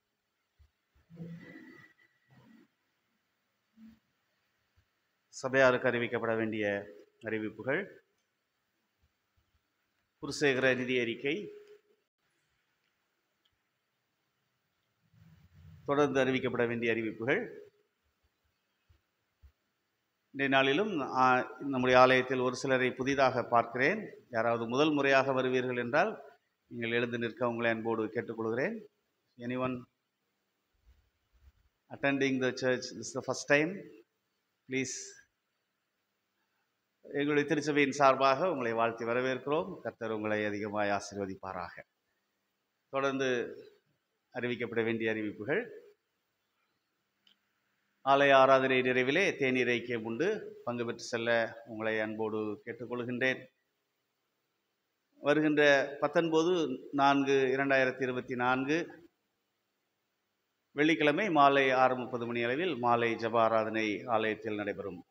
சபையாருக்கு அறிவிக்கப்பட வேண்டிய அறிவிப்புகள். குருசேகர நிதி அறிக்கை தொடர்ந்து அறிவிக்கப்பட வேண்டிய அறிவிப்புகள். இன்றைய நாளிலும் நம்முடைய ஆலயத்தில் ஒரு சிலரை புதிதாக பார்க்கிறேன். யாராவது முதல் முறையாக வருவீர்கள் என்றால் நீங்கள் எழுந்து நிற்க உங்களை அன்போடு கேட்டுக்கொள்கிறேன். anyone attending the church this is the first time, please. எங்களுடைய திருச்சபையின் சார்பாக உங்களை வாழ்த்தி வரவேற்கிறோம். கர்த்தர் உங்களை அதிகமாக ஆசீர்வதிப்பாராக. தொடர்ந்து அறிவிக்கப்பட வேண்டிய அறிவிப்புகள். ஆலய ஆராதனை நிறைவிலே தேநீர் ஐக்கியம் உண்டு. பங்கு பெற்று செல்ல உங்களை அன்போடு கேட்டுக்கொள்கின்றேன். வருகின்ற 19/4/2024 வெள்ளிக்கிழமை மாலை 6:30 மணி அளவில் மாலை ஜெப ஆராதனை ஆலயத்தில் நடைபெறும்.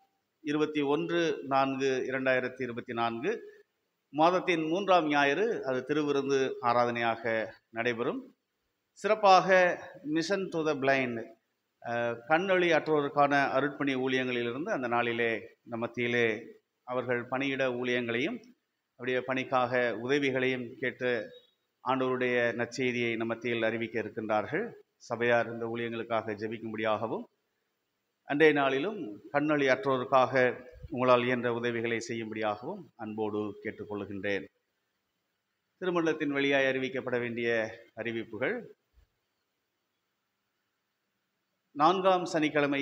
21/4/2024 மாதத்தின் 3ஆம் ஞாயிறு அது திருவிருந்து ஆராதனையாக நடைபெறும். சிறப்பாக மிஷன் டு த பிளைண்ட், கண்ணொளி அற்றோருக்கான அருட்பணி ஊழியங்களிலிருந்து அந்த நாளிலே நம் மத்தியிலே அவர்கள் பணியிட ஊழியங்களையும் அவருடைய பணிக்காக உதவிகளையும் கேட்டு ஆண்டவருடைய நற்செய்தியை நம் மத்தியில் அறிவிக்க இருக்கின்றார்கள். சபையார் இந்த ஊழியங்களுக்காக ஜெபிக்கும்படியாகவும் அன்றைய நாளிலும் கண்ணொளி அற்றோருக்காக உங்களால் இயன்ற உதவிகளை செய்யும்படியாகவும் அன்போடு கேட்டுக்கொள்கின்றேன். திருமண்டலத்தின் வழியாய் அறிவிக்கப்பட வேண்டிய அறிவிப்புகள். 4ஆம் சனிக்கிழமை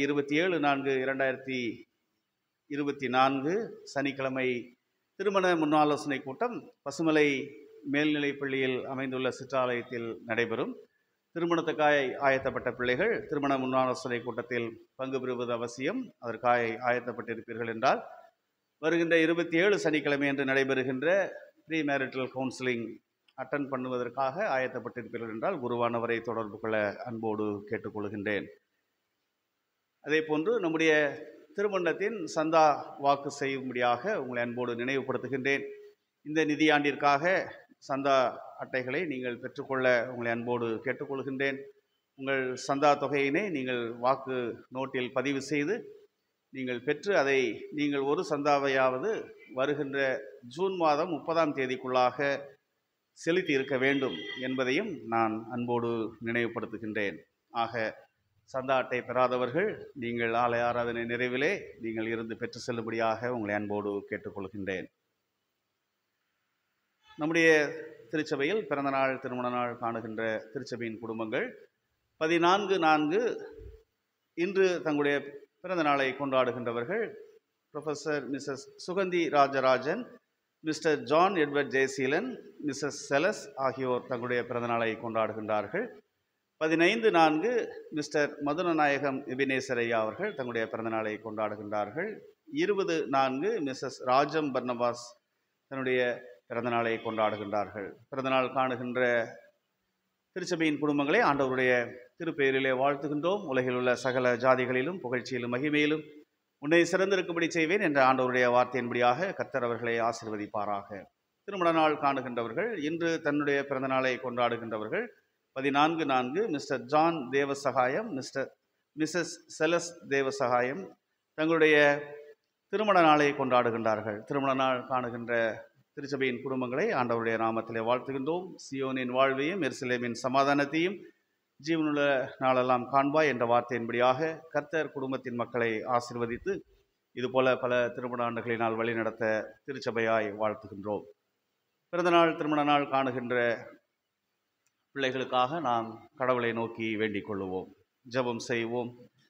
27/4/2024 சனிக்கிழமை திருமண முன்னாலோசனை கூட்டம் பசுமலை மேல்நிலைப் பள்ளியில் அமைந்துள்ள சிற்றாலயத்தில் நடைபெறும். திருமணத்துக்காய் ஆயத்தப்பட்ட பிள்ளைகள் திருமண முன்னாலோசனை கூட்டத்தில் பங்கு பெறுவது அவசியம். அதற்காக ஆயத்தப்பட்டிருப்பீர்கள் என்றால் வருகின்ற 27 சனிக்கிழமை என்று நடைபெறுகின்ற ப்ரீ மேரிட்டல் கவுன்சிலிங் அட்டன் பண்ணுவதற்காக ஆயத்தப்பட்டிருப்பீர்கள் என்றால் குருவானவரை தொடர்பு கொள்ள அன்போடு கேட்டுக்கொள்கின்றேன். அதே போன்று நம்முடைய திருமண்டலத்தின் சந்தா வாக்கு செய்யும்படியாக உங்களை அன்போடு நினைவுபடுத்துகின்றேன். இந்த நிதியாண்டிற்காக சந்தா அட்டைகளை நீங்கள் பெற்றுக்கொள்ள உங்களை அன்போடு கேட்டுக்கொள்கின்றேன். உங்கள் சந்தா தொகையினை நீங்கள் வாக்கு நோட்டில் பதிவு செய்து நீங்கள் பெற்று அதை நீங்கள் ஒரு சந்தாவையாவது வருகின்ற ஜூன் மாதம் 30ஆம் தேதிக்குள்ளாக செலுத்தி இருக்க வேண்டும் என்பதையும் நான் அன்போடு நினைவுபடுத்துகின்றேன். ஆக சந்தா அட்டை பெறாதவர்கள் நீங்கள் ஆலய ஆராதனை நிறைவிலே நீங்கள் இருந்து பெற்று செல்லும்படியாக உங்களை அன்போடு கேட்டுக்கொள்கின்றேன். நம்முடைய திருச்சபையில் பிறந்த நாள் திருமண நாள் காணுகின்ற திருச்சபையின் குடும்பங்கள் 14/4 இன்று தங்களுடைய பிறந்த நாளை கொண்டாடுகின்றவர்கள் professor Mrs Sugandhi Rajarajan, Mr John Edward Jayaseelan, Mrs செலஸ் ஆகியோர் தங்களுடைய பிறந்த நாளை கொண்டாடுகின்றார்கள். 15/4 மிஸ்டர் மதுரநாயகம் எபினேசர் ஐயா அவர்கள் தங்களுடைய பிறந்த நாளை கொண்டாடுகின்றார்கள். 20/4 மிஸ்ஸஸ் ராஜம் பர்னபாஸ் தன்னுடைய பிறந்த நாளை கொண்டாடுகின்றார்கள். பிறந்தநாள் காணுகின்ற திருச்சபையின் குடும்பங்களை ஆண்டவருடைய திருப்பெயரிலே வாழ்த்துகின்றோம். உலகில் உள்ள சகல ஜாதிகளிலும் புகழ்ச்சியிலும் மகிமையிலும் உன்னை சிறந்திருக்கும்படி செய்வேன் என்ற ஆண்டவருடைய வார்த்தையின்படியாக கர்த்தர் அவர்களை ஆசீர்வதிப்பாராக. திருமண நாள் காணுகின்றவர்கள் இன்று தன்னுடைய பிறந்த நாளை கொண்டாடுகின்றவர்கள் 14/4 மிஸ்டர் ஜான் தேவசகாயம், மிஸ்ஸஸ் செலஸ் தேவசகாயம் தங்களுடைய திருமண நாளை கொண்டாடுகின்றார்கள். திருமண நாள் காணுகின்ற திருச்சபையின் குடும்பங்களை ஆண்டவருடைய நாமத்திலே வாழ்த்துகின்றோம். சியோனின் வாழ்வையும் எருசலேமின் சமாதானத்தையும் ஜீவனுள்ள நாளெல்லாம் காண்பாய் என்ற வார்த்தையின்படியாக கர்த்தர் குடும்பத்தின் மக்களை ஆசீர்வதித்து இதுபோல பல திருமண ஆண்டுகளினால் வழிநடத்த திருச்சபையாய் வாழ்த்துகின்றோம். பிறந்தநாள் திருமண நாள் காணுகின்ற பிள்ளைகளுக்காக நாம் கடவுளை நோக்கி வேண்டிக் கொள்ளுவோம், ஜெபம் செய்வோம்.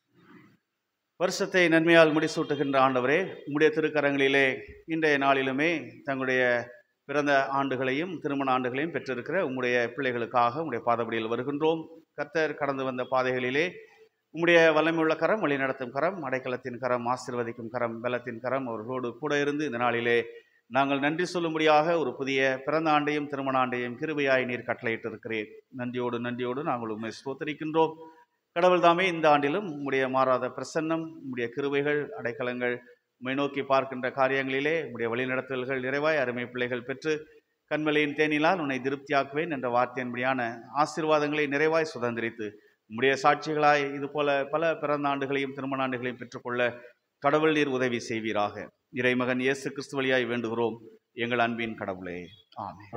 வருஷத்தை நன்மையால் முடிசூட்டுகின்ற ஆண்டவரே, உம்முடைய திருக்கரங்களிலே இன்றைய நாளிலுமே தங்களுடைய பிறந்த ஆண்டுகளையும் திருமண ஆண்டுகளையும் பெற்றிருக்கிற உம்முடைய பிள்ளைகளுக்காக உம்முடைய பாதபடியில் வருகின்றோம். கர்த்தர் கடந்து வந்த பாதைகளிலே உம்முடைய வல்லமையுள்ள கரம், வழிநடத்தும் கரம், அடைக்கலத்தின் கரம், ஆசீர்வதிக்கும் கரம், பலத்தின் கரம் அவர்களோடு கூட இருந்து இந்த நாளிலே நாங்கள் நன்றி சொல்லும்படியாக ஒரு புதிய பிறந்த ஆண்டையும் திருமண ஆண்டையும் கிருபையாய் நீர் கட்டளையிட்டிருக்கிறேன். நன்றியோடு நாங்கள் உம்மை ஸ்தோத்திரிக்கின்றோம். கடவுள் தாமே இந்த ஆண்டிலும் உம்முடைய மாறாத பிரசன்னம், உம்முடைய கிருபைகள், அடைக்கலங்கள், உம்மை நோக்கி பார்க்கின்ற காரியங்களிலே உம்முடைய வழிநடத்தல்கள் நிறைவாய் அருமை பிள்ளைகள் பெற்று கண்மலையின் தேனிலால் உன்னை திருப்தியாக்குவேன் என்ற வார்த்தையின்படியான ஆசீர்வாதங்களை நிறைவாய் சுதந்திரித்து உம்முடைய சாட்சிகளாய் இதுபோல பல பிறந்த ஆண்டுகளையும் திருமண ஆண்டுகளையும் பெற்றுக்கொள்ள கடவுள் நீர் உதவி செய்வீராக. இறைமகன் இயேசு கிறிஸ்து வழியாய் வேண்டுகிறோம் எங்கள் அன்பின் கடவுளே, ஆமென்.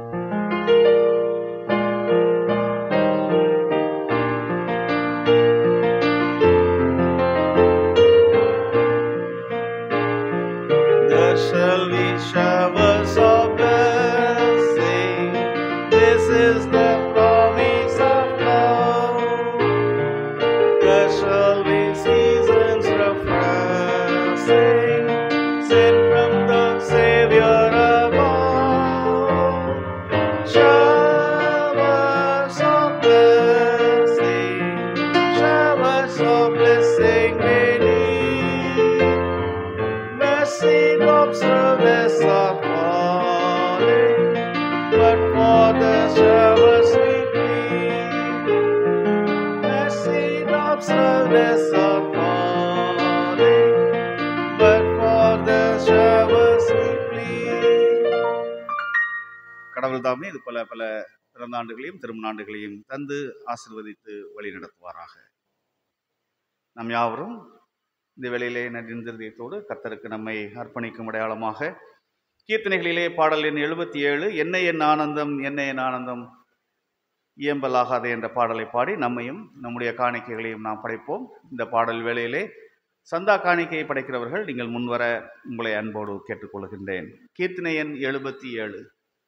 Shall we showers of blessing? This is the promise of love. There shall be seasons refreshing, sent from the Savior above. Showers of blessing, showers of blessing we need. Mercy drops of this are falling, but for the showers we plead. Mercy drops flowers are falling, but for the showers we plead. கடவுள் தாமே இது பல பல பிறந்தாண்டுகளையும் திருமணாண்டுகளையும் தந்து ஆசீர்வதித்து வழி நடத்துவாராக. நம் யாவரும் இந்த வேளையிலே நன்றிருந்தயத்தோடு கர்த்தருக்கு நம்மை அர்ப்பணிக்கும் அடையாளமாக கீர்த்தனைகளிலே பாடல் எண் 77 என்ன என் ஆனந்தம் என்ன என் ஆனந்தம் இயம்பலாகாதே என்ற பாடலை பாடி நம்மையும் நம்முடைய காணிக்கைகளையும் நாம் படைப்போம். இந்த பாடல் வேளையிலே சந்தா காணிக்கையை படைக்கிறவர்கள் நீங்கள் முன்வர உங்களை அன்போடு கேட்டுக்கொள்கின்றேன். கீர்த்தனை எண் 77.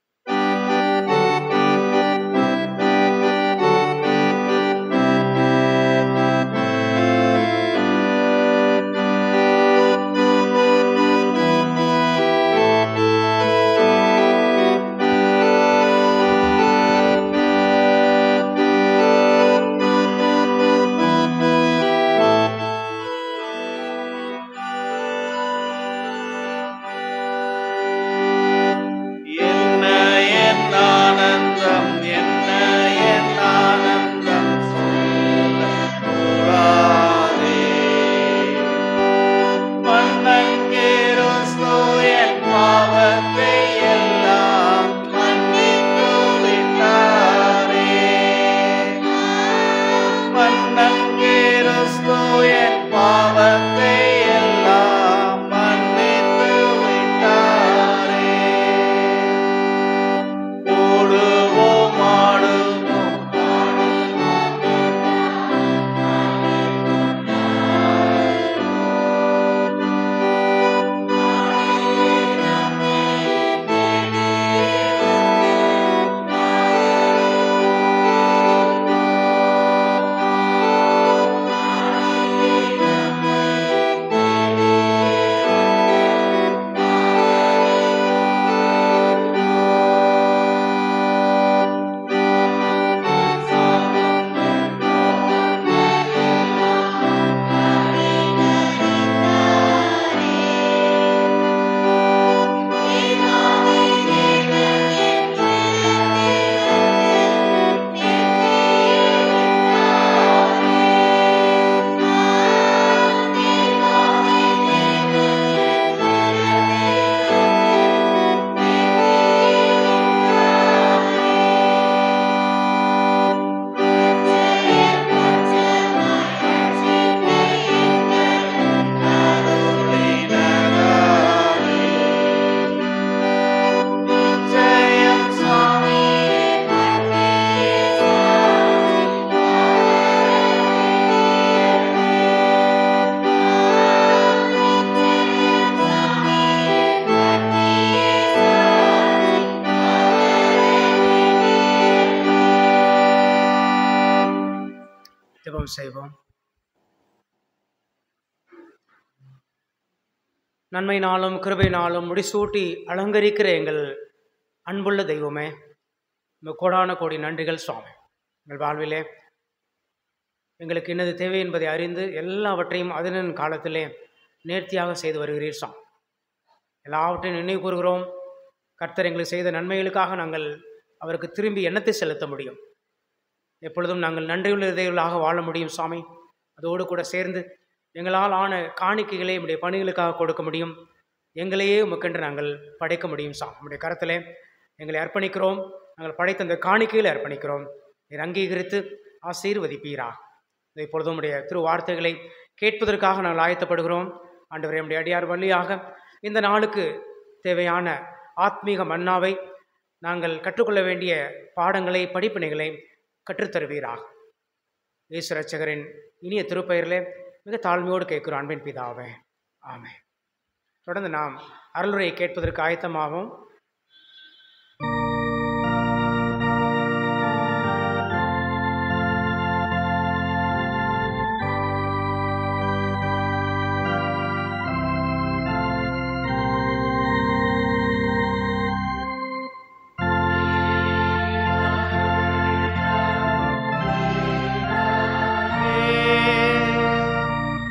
செய்வோம். நன்மையினாலும் கிருபையினாலும் முடிசூட்டி அலங்கரிக்கிற எங்கள் அன்புள்ள தெய்வமே, கோடான கோடி நன்றிகள் சுவாமி. எங்கள் வாழ்விலே எங்களுக்கு என்னது தேவை என்பதை அறிந்து எல்லாவற்றையும் அதனின் காலத்திலே நேர்த்தியாக செய்து வருகிறீர் சுவாமி. எல்லாவற்றையும் நினைவு கூறுகிறோம். கர்த்தர் எங்களுக்கு செய்த நன்மைகளுக்காக நாங்கள் அவருக்கு திரும்பி எண்ணத்தை செலுத்த முடியும். எப்பொழுதும் நாங்கள் நன்றியுள்ள இதயங்களாக வாழ முடியும் சுவாமி. அதோடு கூட சேர்ந்து எங்களால் ஆன காணிக்கைகளை நம்முடைய பணிகளுக்காக கொடுக்க முடியும். எங்களையே உமக்கென்று நாங்கள் படைக்க முடியும் சாமி. நம்முடைய கரத்திலே எங்களை அர்ப்பணிக்கிறோம். நாங்கள் படைத்த அந்த காணிக்கைகளை அர்ப்பணிக்கிறோம். நீர் அங்கீகரித்து ஆசீர்வதிப்பீரா. இப்பொழுதும் உடைய திரு வார்த்தைகளை கேட்பதற்காக நாங்கள் ஆயத்தப்படுகிறோம். ஆண்டவரே, நம்முடைய அடியார் வழியாக இந்த நாளுக்கு தேவையான ஆத்மீக மன்னாவை நாங்கள் கற்றுக்கொள்ள வேண்டிய பாடங்களை படிப்பினைகளை கற்றுத்தருவீராக. இயேசு இரட்சகரின் இனிய திருப்பெயரிலே மிக தாழ்மையோடு கேட்கிறோம் அன்பின் பிதாவே, ஆமென். தொடர்ந்து நாம் அருளுரையை கேட்பதற்கு ஆயத்தமாகும்.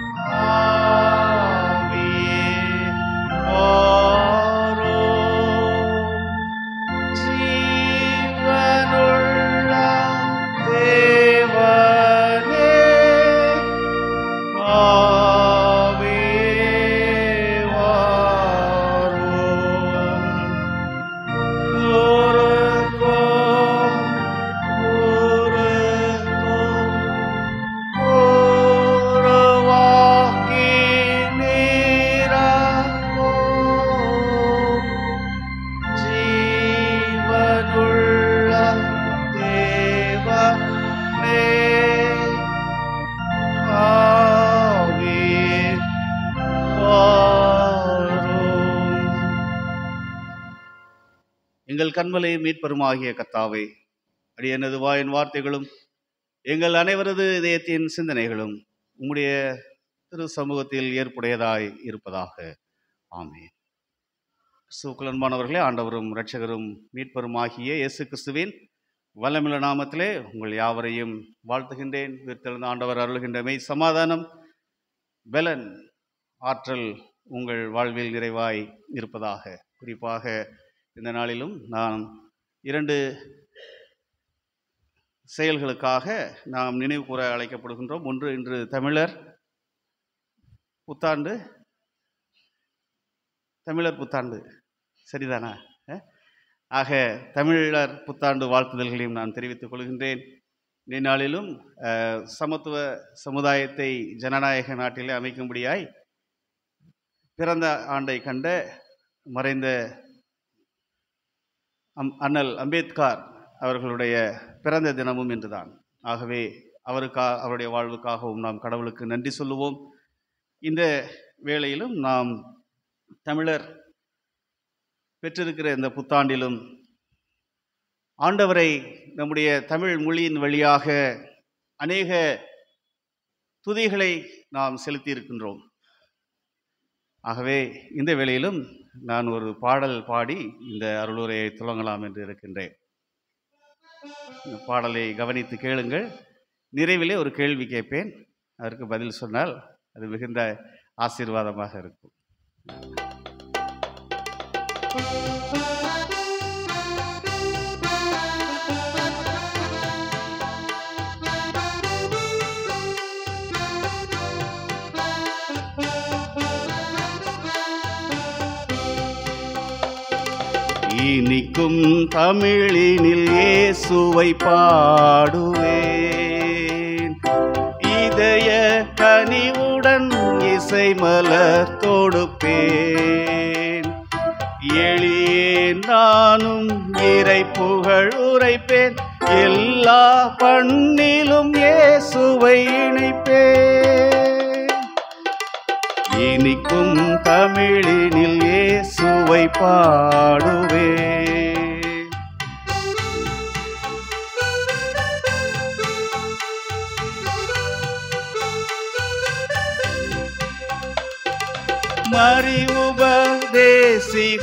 Oh எங்கள் கண்மலையும் மீட்பருமாகிய கர்த்தாவே, அடியனது வாயின் வார்த்தைகளும் எங்கள் அனைவரது இதயத்தின் சிந்தனைகளும் உம்முடைய திரு சமூகத்தில் ஏற்புடையதாய் இருப்பதாக. ஆமென். கிறிஸ்துவுக்குள் ஆண்டவரும் இரட்சகரும் மீட்பருமாகிய இயேசு கிறிஸ்துவின் வல்லமையுள்ள நாமத்திலே உங்கள் யாவரையும் வாழ்த்துகின்றேன். உயிர்த்தெழுந்த ஆண்டவர் அருளுகின்ற மெய் சமாதானம், பலன், ஆற்றல் உங்கள் வாழ்வில் நிறைவாய் இருப்பதாக. குறிப்பாக இந்த நாளிலும் நாம் 2 செயல்களுக்காக நாம் நினைவு கூற அழைக்கப்படுகின்றோம். ஒன்று, இன்று தமிழர் புத்தாண்டு சரிதானா? ஆக தமிழர் புத்தாண்டு வாழ்த்துதல்களையும் நான் தெரிவித்துக் கொள்கின்றேன். இந்நாளிலும் சமத்துவ சமுதாயத்தை ஜனநாயக நாட்டிலே அமைக்கும்படியாய் பிறந்த ஆண்டை கண்ட மறைந்த அண்ணல் அம்பேத்கர் அவர்களுடைய பிறந்த தினமும் இன்றுதான். ஆகவே அவருடைய வாழ்வுக்காகவும் நாம் கடவுளுக்கு நன்றி சொல்லுவோம். இந்த வேளையிலும் நாம் தமிழர் பெற்றிருக்கிற இந்த புத்தாண்டிலும் ஆண்டவரை நம்முடைய தமிழ் மொழியின் வழியாக அநேக துதிகளை நாம் செலுத்தி இருக்கின்றோம். ஆகவே இந்த வேளையிலும் நான் ஒரு பாடல் பாடி இந்த அருளுரையை துவங்கலாம் என்று இருக்கின்றேன். இந்த பாடலை கவனித்து கேளுங்கள். நிறைவிலே ஒரு கேள்வி கேட்பேன், அதற்கு பதில் சொன்னால் அது மிகுந்த ஆசீர்வாதமாக இருக்கும். இனிக்கும் தமிழினில் இயேசுவை பாடுவேன், இதய கனிவுடன் இசை மலர் தொடுப்பேன். எளியேன் நானும் இறை புகழ் உரைப்பேன், எல்லா பண்ணிலும் இயேசுவை இணைப்பேன். இனிக்கும் தமிழினில் இயேசுவை பாடுவேன். மறி உபதேசிக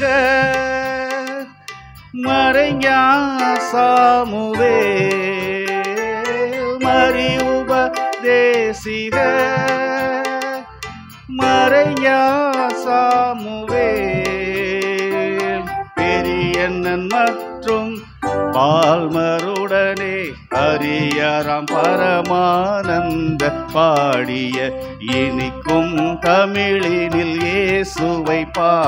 மறைஞாசாமுவேல், மறி உபதேசிக மறைஞாசாமுவேல், பெரியண்ணன் மற்றும் பால்மருடனே அரியராம் பரமானந்த பாடிய இனிக்கும் தமிழினில் இயேசுவை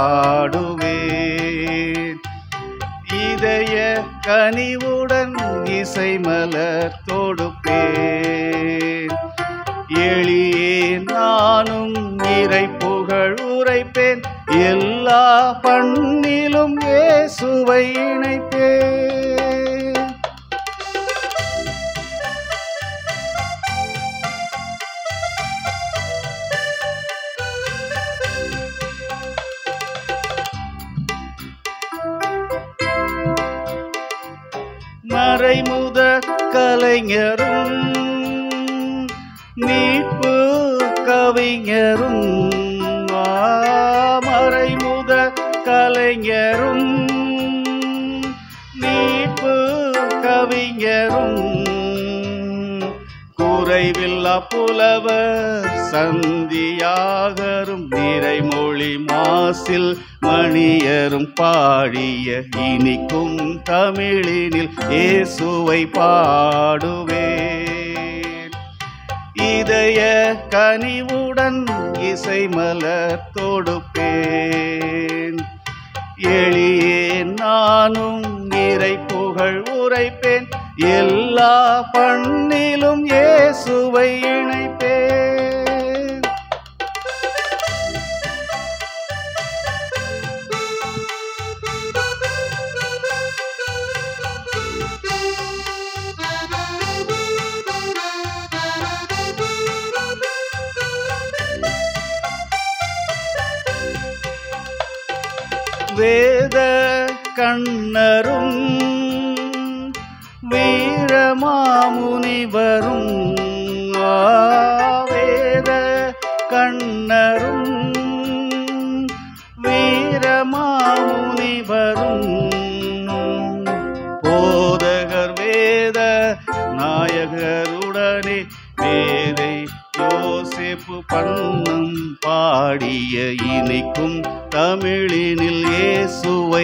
பாடுவேன். இதய கனிவுடன் இசை மலர் தொடுப்பேன். எளியே நானும் இறை புகழ் உரைப்பேன், எல்லா பண்ணிலும் இயேசுவை இணைப்பேன். மறைமுத கலைஞரும் மீட்பு கவிஞரும், மறைமுத கலைஞரும் மீட்பு கவிஞரும், குறைவில்லா புலவர் சந்தியாகரும், நிறைமொழி மாசில் மணியரும் பாடிய இனிக்கும் தமிழினில் இயேசுவை பாடுவேன். இதய கனிவுடன் இசை மலர் தொடுப்பேன். எளியே நானும் இறை புகழ் உரைப்பேன், எல்லா பண்ணிலும் இயேசுவை இணைப்பேன். வேத கண்ணரும் வீரமாமுனிவரும் வேத கண்ணரும் வீரமாமுனிவரும் போதகர் வேத நாயகருடனே வேதை யோசேப்பு பண்ணம் பாடிய இனிக்கும் தமிழினில் இயேசுவை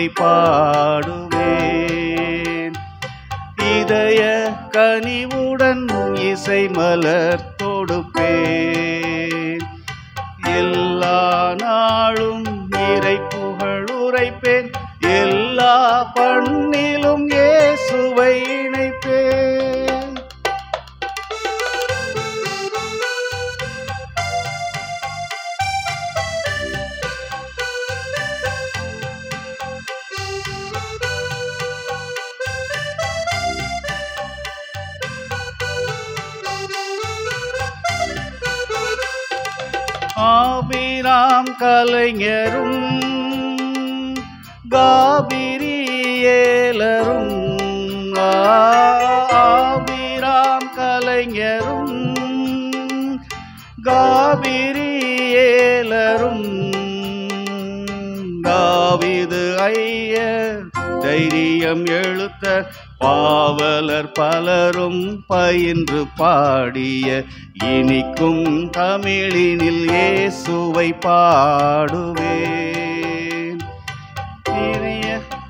பாடுவேன். இதய கனிவுடன் இசை மலர் தொடுப்பேன். எல்லா நாளும் இறை புகழ் உரைப்பேன். எல்லா பண்ணிலும் இயேசுவை இணைப்பேன். ஆபிராம் கலைஞரும் காபிரியேலரும் ஆபிராம் கலைஞரும் காபிரியேலரும் தாவீது ஐயர் தைரியம் எழுத்த பாவலர் பலரும் பயின்று பாடிய இனிக்கும் தமிழினில் இயேசுவை பாடுவேன். இனிய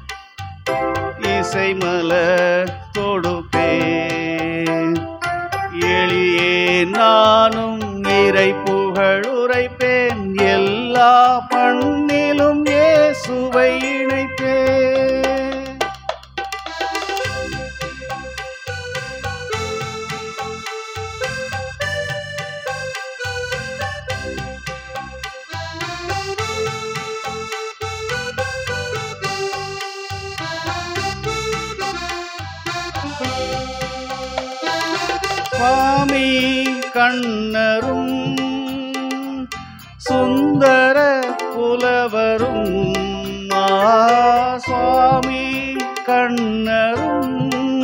இசை மலர் தொடுப்பேன். எளியே நானும் இறை புகழ் உரைப்பேன். எல்லா பண்ணிலும் இயேசுவை இணைப்பேன். சுவாமி கண்ணரும் சுந்தர புலவரும் சுவாமி கண்ணரும்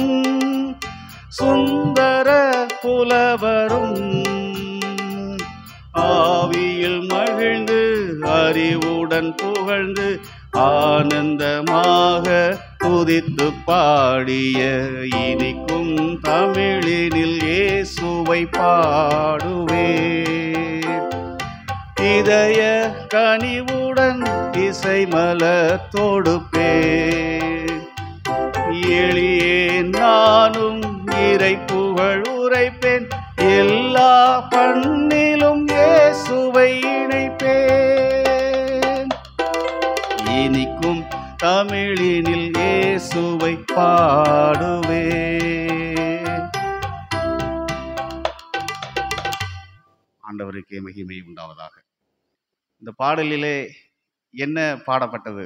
சுந்தர புலவரும் ஆவியில் மகிழ்ந்து அறிவுடன் புகழ்ந்து ஆனந்தமாக துதித்து பாடிய இனிக்கும் தமிழினில் இயேசுவை பாடுவேன். இதய கனிவுடன் இசை மலர் தொடுப்பேன். எளியே நானும் இறை புகழ் உரைப்பேன். எல்லா பண்ணிலும் இயேசுவை இணைப்பேன். இனிக்கும் தமிழினில் இயேசுவை பாடுவேன். ஆண்டவருக்கே மகிமை உண்டாவதாக. இந்த பாடலிலே என்ன பாடப்பட்டது?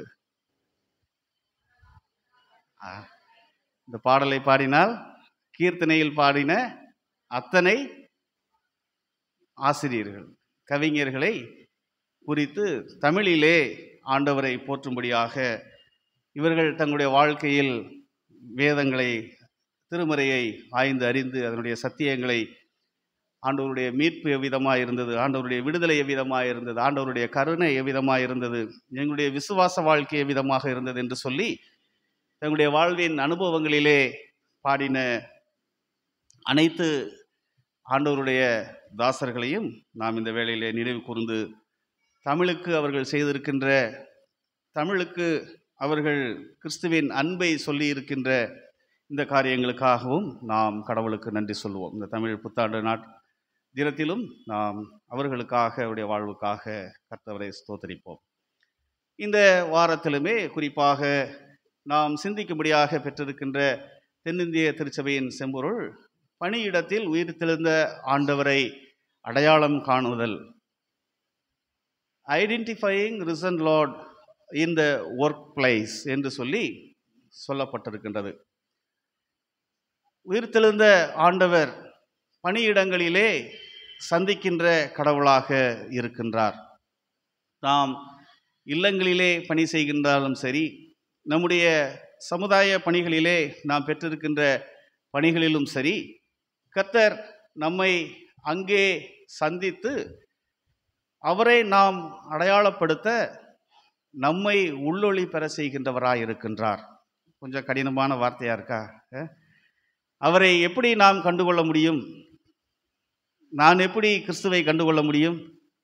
இந்த பாடலை பாடினால் கீர்த்தனையில் பாடின அத்தனை ஆசிரியர்கள் கவிஞர்களை குறித்து தமிழிலே ஆண்டவரை போற்றும்படியாக இவர்கள் தங்களுடைய வாழ்க்கையில் வேதங்களை திருமறையை ஆய்ந்து அறிந்து அதனுடைய சத்தியங்களை ஆண்டவருடைய மீட்பு எவ்விதமாக இருந்தது, ஆண்டவருடைய விடுதலை எவ்விதமாக இருந்தது, ஆண்டவருடைய கருணை எவ்விதமாக இருந்தது, எங்களுடைய விசுவாச வாழ்க்கை எவ்விதமாக இருந்தது என்று சொல்லி தங்களுடைய வாழ்வின் அனுபவங்களிலே பாடின அனைத்து ஆண்டவருடைய தாசர்களையும் நாம் இந்த வேளையிலே நினைவு கூர்ந்து தமிழுக்கு அவர்கள் செய்திருக்கின்ற, தமிழுக்கு அவர்கள் கிறிஸ்துவின் அன்பை சொல்லி இருக்கின்ற இந்த காரியங்களுக்காகவும் நாம் கடவுளுக்கு நன்றி சொல்லுவோம். இந்த தமிழ் புத்தாண்டு தினத்திலும் நாம் அவர்களுக்காக அவருடைய வாழ்வுக்காக கர்த்தரை ஸ்தோத்தரிப்போம். இந்த வாரத்திலுமே குறிப்பாக நாம் சிந்திக்கும்படியாக பெற்றிருக்கின்ற தென்னிந்திய திருச்சபையின் செம்பொருள் பணியிடத்தில் உயிர்த்தெழுந்த ஆண்டவரை அடையாளம் காணுதல், identifying risen Lord in the work place என்று சொல்லப்பட்டிருக்கின்றது. உயிர்த்தெழுந்த ஆண்டவர் பணியிடங்களிலே சந்திக்கின்ற கடவுளாக இருக்கின்றார். நாம் இல்லங்களிலே பணி செய்கின்றாலும் சரி, நம்முடைய சமுதாய பணிகளிலே நாம் பெற்றிருக்கின்ற பணிகளிலும் சரி, கர்த்தர் நம்மை அங்கே சந்தித்து அவரை நாம் அடையாளப்படுத்த நம்மை உள்ளொளி பெற செய்கின்றவராய் இருக்கின்றார். கொஞ்சம் கடினமான வார்த்தையா இருக்கா? அவரை எப்படி நாம் கண்டுகொள்ள முடியும்? நான் எப்படி கிறிஸ்துவை கண்டுகொள்ள முடியும்?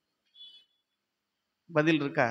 பதில் இருக்கா?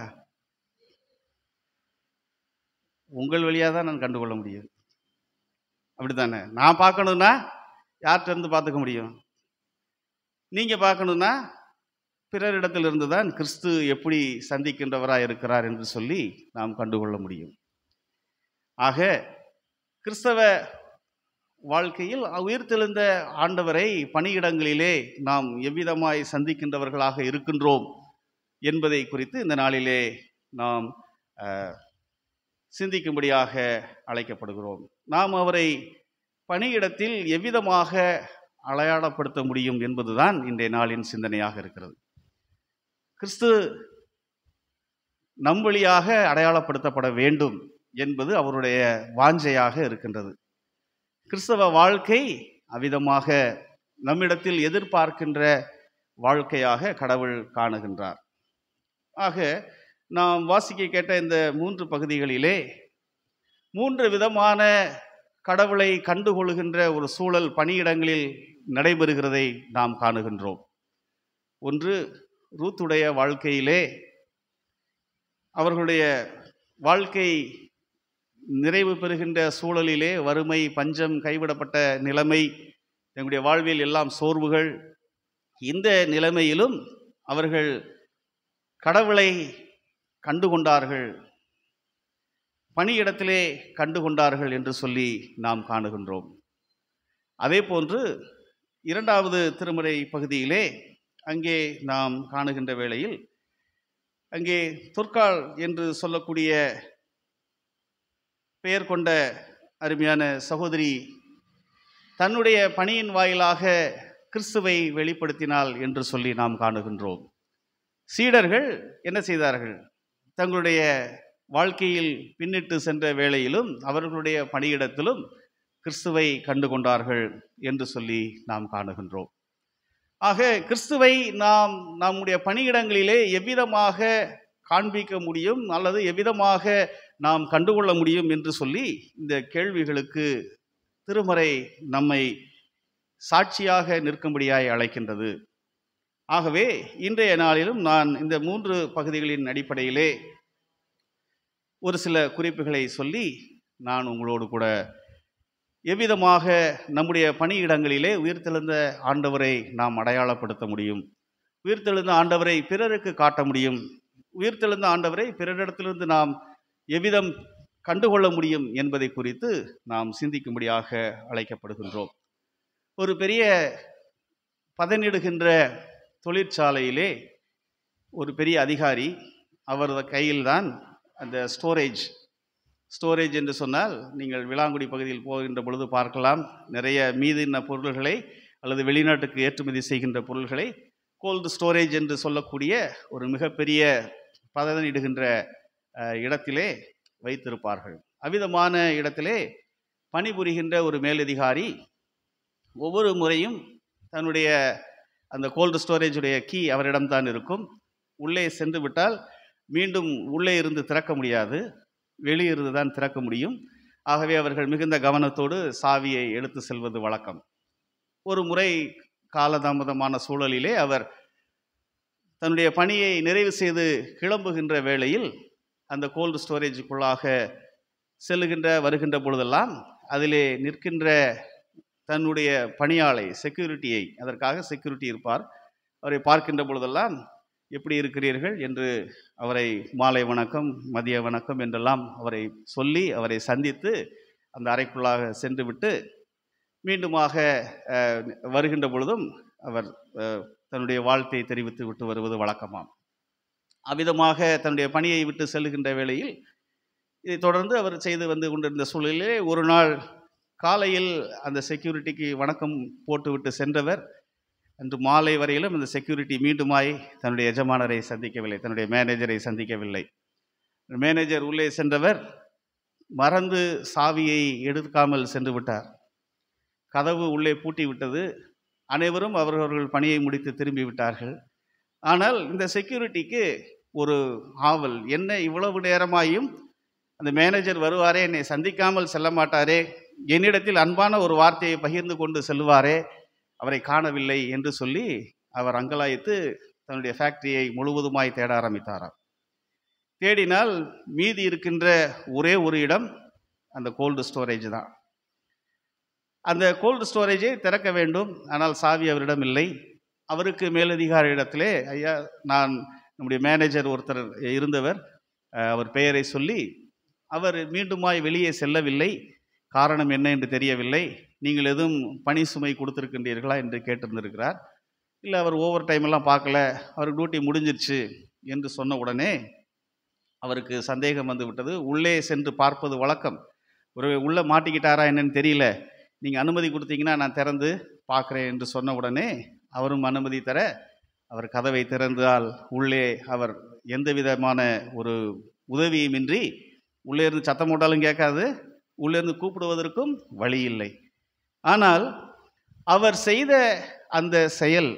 உங்கள் வழியாக தான் நான் கண்டுகொள்ள முடியும். அப்படித்தானே? நான் பார்க்கணுன்னா யார்கிட்ட இருந்து பார்த்துக்க முடியும்? நீங்கள் பார்க்கணுன்னா பிறரிடத்திலிருந்து தான் கிறிஸ்து எப்படி சந்திக்கின்றவராக இருக்கிறார் என்று சொல்லி நாம் கண்டுகொள்ள முடியும். ஆக கிறிஸ்தவ வாழ்க்கையில் உயிர்த்தெழுந்த ஆண்டவரை பணியிடங்களிலே நாம் எவ்விதமாய் சந்திக்கின்றவர்களாக இருக்கின்றோம் என்பதை குறித்து இந்த நாளிலே நாம் சிந்திக்கும்படியாக அழைக்கப்படுகிறோம். நாம் அவரை பணியிடத்தில் எவ்விதமாக அடையாளப்படுத்த முடியும் என்பதுதான் இன்றைய நாளின் சிந்தனையாக இருக்கிறது. கிறிஸ்து நம் வழியாக அடையாளப்படுத்தப்பட வேண்டும் என்பது அவருடைய வாஞ்சையாக இருக்கின்றது. கிறிஸ்தவ வாழ்க்கை அவ்விதமாக நம்மிடத்தில் எதிர்பார்க்கின்ற வாழ்க்கையாக கடவுள் காணுகின்றார். ஆக நாம் வாசிக்க கேட்ட இந்த 3 பகுதிகளிலே 3 விதமான கடவுளை கண்டுகொள்கின்ற ஒரு சூழல் பணியிடங்களில் நடைபெறுகிறதை நாம் காணுகின்றோம். ஒன்று, ரூத்துடைய வாழ்க்கையிலே அவர்களுடைய வாழ்க்கை நிறைவு பெறுகின்ற சூழலிலே வறுமை, பஞ்சம், கைவிடப்பட்ட நிலைமை, தங்களுடைய வாழ்வில் எல்லாம் சோர்வுகள், இந்த நிலைமையிலும் அவர்கள் கடவுளை கண்டுகொண்டார்கள், பணியிடத்திலே கண்டுகொண்டார்கள் என்று சொல்லி நாம் காணுகின்றோம். அதே போன்று 2வது திருமுறை பகுதியிலே அங்கே நாம் காணுகின்ற வேளையில் அங்கே தொற்காள் என்று சொல்லக்கூடிய பெயர் கொண்ட அருமையான சகோதரி தன்னுடைய பணியின் வாயிலாக கிறிஸ்துவை வெளிப்படுத்தினாள் என்று சொல்லி நாம் காணுகின்றோம். சீடர்கள் என்ன செய்தார்கள்? தங்களுடைய வாழ்க்கையில் பின்னிட்டு சென்ற வேளையிலும் அவர்களுடைய பணியிடத்திலும் கிறிஸ்துவை கண்டுகொண்டார்கள் என்று சொல்லி நாம் காணுகின்றோம். ஆக கிறிஸ்துவை நாம் நம்முடைய பணியிடங்களிலே எவ்விதமாக காண்பிக்க முடியும் அல்லது எவ்விதமாக நாம் கண்டுகொள்ள முடியும் என்று சொல்லி இந்த கேள்விகளுக்கு திருமறை நம்மை சாட்சியாக நிற்கும்படியாய் அழைக்கின்றது. ஆகவே இன்றைய நாளிலும் நான் இந்த 3 பகுதிகளின் அடிப்படையிலே ஒரு சில குறிப்புகளை சொல்லி நான் உங்களோடு கூட எவ்விதமாக நம்முடைய பணியிடங்களிலே உயிர்த்தெழுந்த ஆண்டவரை நாம் அடையாளப்படுத்த முடியும், உயிர்த்தெழுந்த ஆண்டவரை பிறருக்கு காட்ட முடியும், உயிர்த்தெழுந்த ஆண்டவரை பிறரிடத்திலிருந்து நாம் எவ்விதம் கண்டுகொள்ள முடியும் என்பதை குறித்து நாம் சிந்திக்கும்படியாக அழைக்கப்படுகின்றோம். ஒரு பெரிய பதனிடுகின்ற தொழிற்சாலையிலே ஒரு பெரிய அதிகாரி, அவரது கையில்தான் அந்த ஸ்டோரேஜ் என்று சொன்னால் நீங்கள் விளாங்குடி பகுதியில் போகின்ற பொழுது பார்க்கலாம். நிறைய மீதின பொருள்களை அல்லது வெளிநாட்டுக்கு ஏற்றுமதி செய்கின்ற பொருள்களை கோல்டு ஸ்டோரேஜ் என்று சொல்லக்கூடிய ஒரு மிகப்பெரிய பதனிடுகின்ற இடத்திலே வைத்திருப்பார்கள். அவ்விதமான இடத்திலே பணிபுரிகின்ற ஒரு மேலதிகாரி ஒவ்வொரு முறையும் தன்னுடைய அந்த கோல்டு ஸ்டோரேஜுடைய கீ அவரிடம்தான் இருக்கும். உள்ளே சென்று விட்டால் மீண்டும் உள்ளே இருந்து திறக்க முடியாது, வெளியிருந்து தான் திறக்க முடியும். ஆகவே அவர்கள் மிகுந்த கவனத்தோடு சாவியை எடுத்து செல்வது வழக்கம். ஒரு முறை காலதாமதமான சூழலிலே அவர் தன்னுடைய பணியை நிறைவு செய்து கிளம்புகின்ற வேளையில் அந்த கோல்டு ஸ்டோரேஜுக்குள்ளாக வருகின்ற பொழுதெல்லாம் அதிலே நிற்கின்ற தன்னுடைய பணியாளை, செக்யூரிட்டியை, அதற்காக செக்யூரிட்டி இருப்பார், அவரை பார்க்கின்ற பொழுதெல்லாம் எப்படி இருக்கிறீர்கள் என்று அவரை மாலை வணக்கம், மதிய வணக்கம் என்றெல்லாம் அவரை சொல்லி அவரை சந்தித்து அந்த அறைக்குள்ளாக சென்று விட்டு மீண்டுமாக வருகின்ற பொழுதும் அவர் தன்னுடைய வாழ்த்தை தெரிவித்து விட்டு வருவது வழக்கமாம். அவ்விதமாக தன்னுடைய பணியை விட்டு செல்லுகின்ற வேளையில் இதை தொடர்ந்து அவர் செய்து வந்து கொண்டிருந்த சூழலிலே ஒரு நாள் காலையில் அந்த செக்யூரிட்டிக்கு வணக்கம் போட்டுவிட்டு சென்றவர் அன்று மாலை வரையிலும் இந்த செக்யூரிட்டி மீண்டுமாய் தன்னுடைய எஜமானரை சந்திக்கவில்லை, தன்னுடைய மேனேஜரை சந்திக்கவில்லை. மேனேஜர் உள்ளே சென்றவர் மறந்து சாவியை எடுக்காமல் சென்று விட்டார். கதவு உள்ளே பூட்டி விட்டது. அனைவரும் அவரவர்கள் பணியை முடித்து திரும்பி விட்டார்கள். ஆனால் இந்த செக்யூரிட்டிக்கு ஒரு ஆவல், என்ன இவ்வளவு நேரமாயும் அந்த மேனேஜர் வருவாரே, என்னை சந்திக்காமல் செல்ல மாட்டாரே, என்னிடத்தில் அன்பான ஒரு வார்த்தையை பகிர்ந்து கொண்டு செல்வாரே, அவரை காணவில்லை என்று சொல்லி அவர் அங்கலாய்த்து தன்னுடைய ஃபேக்டரியை முழுவதுமாய் தேட ஆரம்பித்தாராம். தேடினால் மீதி இருக்கின்ற ஒரே ஒரு இடம் அந்த கோல்டு ஸ்டோரேஜ் தான். அந்த கோல்டு ஸ்டோரேஜை திறக்க வேண்டும், ஆனால் சாவி அவரிடம் இல்லை. அவருக்கு மேலதிகார இடத்திலே, ஐயா, நான் நம்முடைய மேனேஜர் ஒருத்தர் இருந்தவர், அவர் பெயரை சொல்லி, அவர் மீண்டுமாய் வெளியே செல்லவில்லை, காரணம் என்ன என்று தெரியவில்லை, நீங்கள் எதுவும் பணி சுமை கொடுத்துருக்கின்றீர்களா என்று கேட்டிருந்திருக்கிறார். இல்லை, அவர் ஓவர் டைம் எல்லாம் பார்க்கல, அவருக்கு டியூட்டி முடிஞ்சிருச்சு என்று சொன்ன உடனே அவருக்கு சந்தேகம் வந்து விட்டது. உள்ளே சென்று பார்ப்பது வழக்கம். ஒரு உள்ளே மாட்டிக்கிட்டாரா என்னன்னு தெரியல, நீங்கள் அனுமதி கொடுத்தீங்கன்னா நான் திறந்து பார்க்குறேன் என்று சொன்ன உடனே அவரும் அனுமதி தர அவர் கதவை திறந்தால் உள்ளே அவர் எந்த விதமான ஒரு உதவியுமின்றி, உள்ளே இருந்து சத்தம் போட்டாலும் கேட்காது, உள்ளே இருந்து கூப்பிடுவதற்கும் வழி இல்லை. ஆனால் அவர் செய்த அந்த செயல்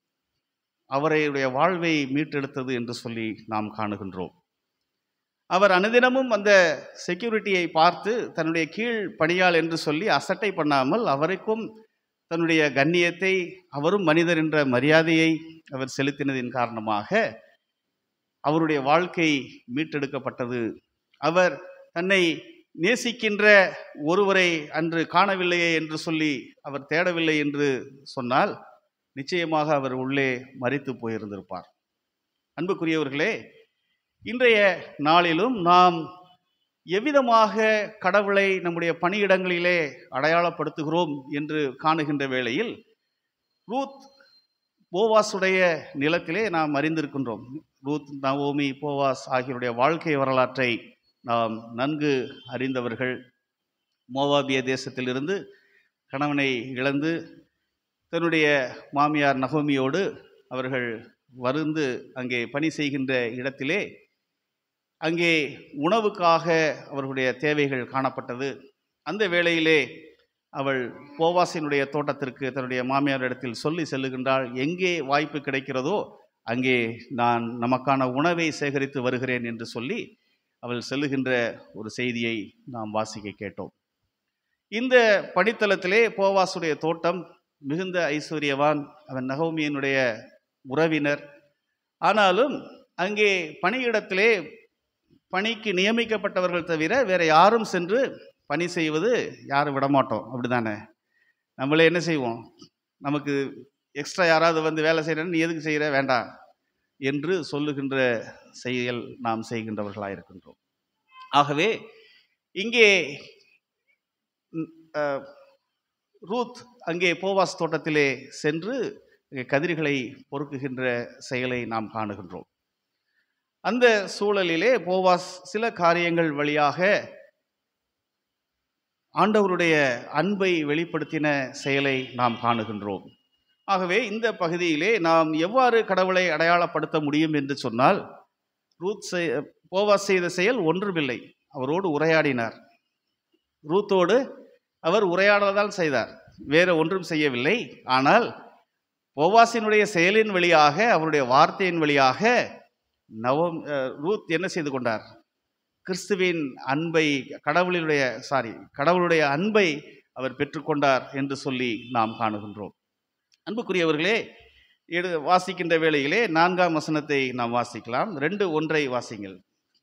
அவருடைய வாழ்வை மீட்டெடுத்தது என்று சொல்லி நாம் காணுகின்றோம். அவர் அனுதினமும் அந்த செக்யூரிட்டியை பார்த்து தன்னுடைய கீழ் பணியாள் என்று சொல்லி அசட்டை பண்ணாமல் அவருக்கும் தன்னுடைய கண்ணியத்தை, அவரும் மனிதர் என்ற மரியாதையை அவர் செலுத்தினதின் காரணமாக அவருடைய வாழ்க்கை மீட்டெடுக்கப்பட்டது. அவர் தன்னை நேசிக்கின்ற ஒருவரை அன்று காணவில்லையே என்று சொல்லி அவர் தேடவில்லை என்று சொன்னால் நிச்சயமாக அவர் உள்ளே மரித்து போயிருந்திருப்பார். அன்புக்குரியவர்களே, இன்றைய நாளிலும் நாம் எவ்விதமாக கடவுளை நம்முடைய பணியிடங்களிலே அடையாளப்படுத்துகிறோம் என்று காணுகின்ற வேளையில், ரூத் போவாசுடைய நிலத்திலே நாம் அறிந்திருக்கின்றோம். ரூத், நவோமி, போவாஸ் ஆகியோருடைய வாழ்க்கை வரலாற்றை நாம் நன்கு அறிந்தவர்கள். மோவாபிய தேசத்திலிருந்து கணவனை இழந்து தன்னுடைய மாமியார் நகோமியோடு அவர்கள் வந்து அங்கே பணி செய்கின்ற இடத்திலே அங்கே உணவுக்காக அவர்களுடைய தேவைகள் காணப்பட்டது. அந்த வேளையிலே அவள் போவாசினுடைய தோட்டத்திற்கு தன்னுடைய மாமியார் இடத்தில் சொல்லி செல்லுகின்றாள், எங்கே வாய்ப்பு கிடைக்கிறதோ அங்கே நான் நமக்கான உணவை சேகரித்து வருகிறேன் என்று சொல்லி அவள் செல்லுகின்ற ஒரு செய்தியை நாம் வாசிக்க கேட்டோம். இந்த பணித்தளத்திலே போவாசுடைய தோட்டம் மிகுந்த ஐஸ்வர்யவான், அவன் நகோமியினுடைய உறவினர். ஆனாலும் அங்கே பணியிடத்திலே பணிக்கு நியமிக்கப்பட்டவர்கள் தவிர வேற யாரும் சென்று பணி செய்வது யாரும் விடமாட்டோம். அப்படிதானே? நம்மளே என்ன செய்வோம், நமக்கு எக்ஸ்ட்ரா யாராவது வந்து வேலை செய்கிறேன்னு நீ எதுக்கு செய்கிற, வேண்டாம் என்று சொல்லுகின்ற செயல் நாம் செய்கின்றவர்களாக இருக்கின்றோம். ஆகவே இங்கே ரூத் அங்கே போவாஸ் தோட்டத்திலே சென்று கதிர்களை பொறுக்குகின்ற செயலை நாம் காணுகின்றோம். அந்த சூழலிலே போவாஸ் சில காரியங்கள் வழியாக ஆண்டவருடைய அன்பை வெளிப்படுத்தின செயலை நாம் காணுகின்றோம். ஆகவே இந்த பகுதியிலே நாம் எவ்வாறு கடவுளை அடையாளப்படுத்த முடியும் என்று சொன்னால், போவாஸ் செய்த செயல் ஒன்றுமில்லை, அவரோடு உரையாடினார். ரூத்தோடு அவர் உரையாடல்தான் செய்தார், வேற ஒன்றும் செய்யவில்லை. ஆனால் போவாசினுடைய செயலின் வழியாக, அவருடைய வார்த்தையின் வழியாக ரூத் என்ன செய்து கொண்டார், கிறிஸ்துவின் அன்பை, கடவுளுடைய அன்பை அவர் பெற்றுக்கொண்டார் என்று சொல்லி நாம் காணுகின்றோம். அன்புக்குரியவர்களே, வாசிக்கின்ற வேளையிலே 4ஆம் வசனத்தை நாம் வாசிக்கலாம். 2:1 வாசிங்கள்.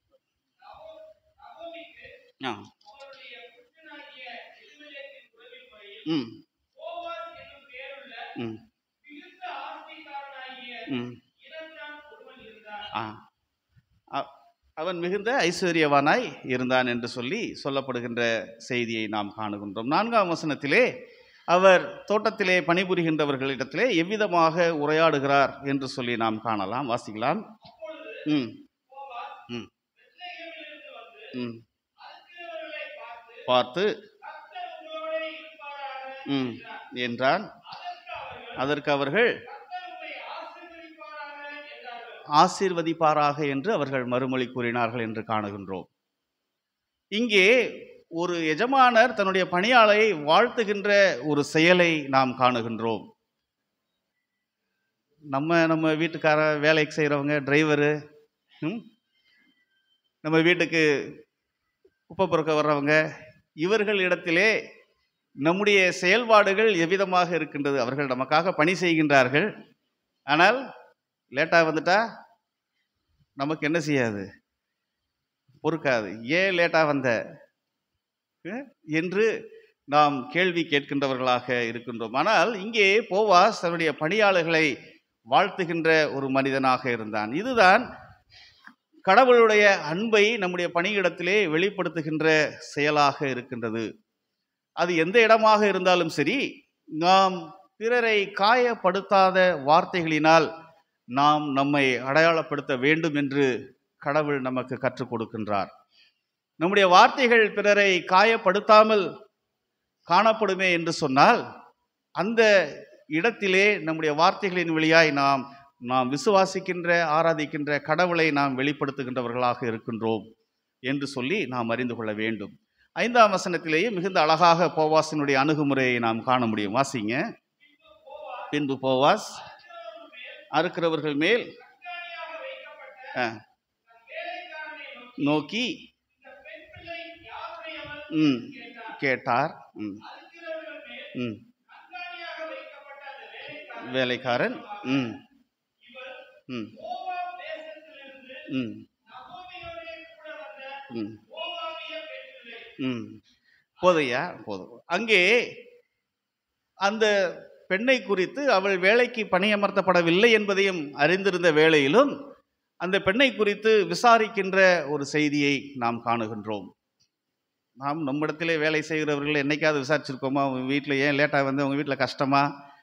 அவன் மிகுந்த ஐஸ்வர்யவானாய் இருந்தான் என்று சொல்லி சொல்லப்படுகின்ற செய்தியை நாம் காணுகின்றோம். 4ஆம் வசனத்திலே அவர் தோட்டத்திலே பணிபுரிகின்றவர்களிடத்திலே எவ்விதமாக உரையாடுகிறார் என்று சொல்லி நாம் காணலாம். வாசிக்கலாம். பார்த்து என்றான். அதற்கு அவர்கள் ஆசீர்வதிப்பாராக என்று அவர்கள் மறுமொழி கூறினார்கள் என்று காணுகின்றோம். இங்கே ஒரு எஜமானர் தன்னுடைய பணியாளரை வாழ்த்துகின்ற ஒரு செயலை நாம் காணுகின்றோம். நம்ம வீட்டுக்கார வேலைக்கு செய்கிறவங்க, டிரைவரு, நம்ம வீட்டுக்கு குப்பை பொறுக்க வர்றவங்க, இவர்களிடத்திலே நம்முடைய செயல்பாடுகள் எவ்விதமாக இருக்கின்றது? அவர்கள் நமக்காக பணி செய்கின்றார்கள். ஆனால் லேட்டாக வந்துட்டா நமக்கு என்ன செய்யாது? பொறுக்காது. ஏன் லேட்டாக வந்த என்று நாம் கேள்வி கேட்கின்றவர்களாக இருக்கின்றோம். ஆனால் இங்கே போவாஸ் தன்னுடைய பணியாளர்களை வாழ்த்துகின்ற ஒரு மனிதனாக இருந்தான். இதுதான் கடவுளுடைய அன்பை நம்முடைய பணியிடத்திலே வெளிப்படுத்துகின்ற செயலாக இருக்கின்றது. அது எந்த இடமாக இருந்தாலும் சரி, நாம் பிறரை காயப்படுத்தாத வார்த்தைகளினால் நாம் நம்மை அடையாளப்படுத்த வேண்டும் என்று கடவுள் நமக்கு கற்றுக் கொடுக்கின்றார். நம்முடைய வார்த்தைகள் பிறரை காயப்படுத்தாமல் காணப்படுமே என்று சொன்னால், அந்த இடத்திலே நம்முடைய வார்த்தைகளின் வழியாய் நாம் விசுவாசிக்கின்ற, ஆராதிக்கின்ற கடவுளை நாம் வெளிப்படுத்துகின்றவர்களாக இருக்கின்றோம் என்று சொல்லி நாம் அறிந்து கொள்ள வேண்டும். 5ஆம் வசனத்திலேயே மிகுந்த அழகாக போவாசினுடைய அணுகுமுறையை நாம் காண முடியும். வாசிங்க. பின்பு போவாஸ் அறுக்கிறவர்கள் மேல் நோக்கி கேட்டார். வேலைக்காரன் போதையா போதும். அங்கே அந்த பெண்ணை குறித்து அவள் வேலைக்கு பணியமர்த்தப்படவில்லை என்பதையும் அறிந்திருந்த வேளையிலும் அந்த பெண்ணை குறித்து விசாரிக்கின்ற ஒரு செய்தியை நாம் காணுகின்றோம். நாம் நம்மிடத்திலே வேலை செய்கிறவர்கள் என்னைக்காவது விசாரிச்சிருக்கோமா? உங்கள் வீட்டில் ஏன் லேட்டாக வந்து, உங்கள் வீட்டில் கஷ்டமா,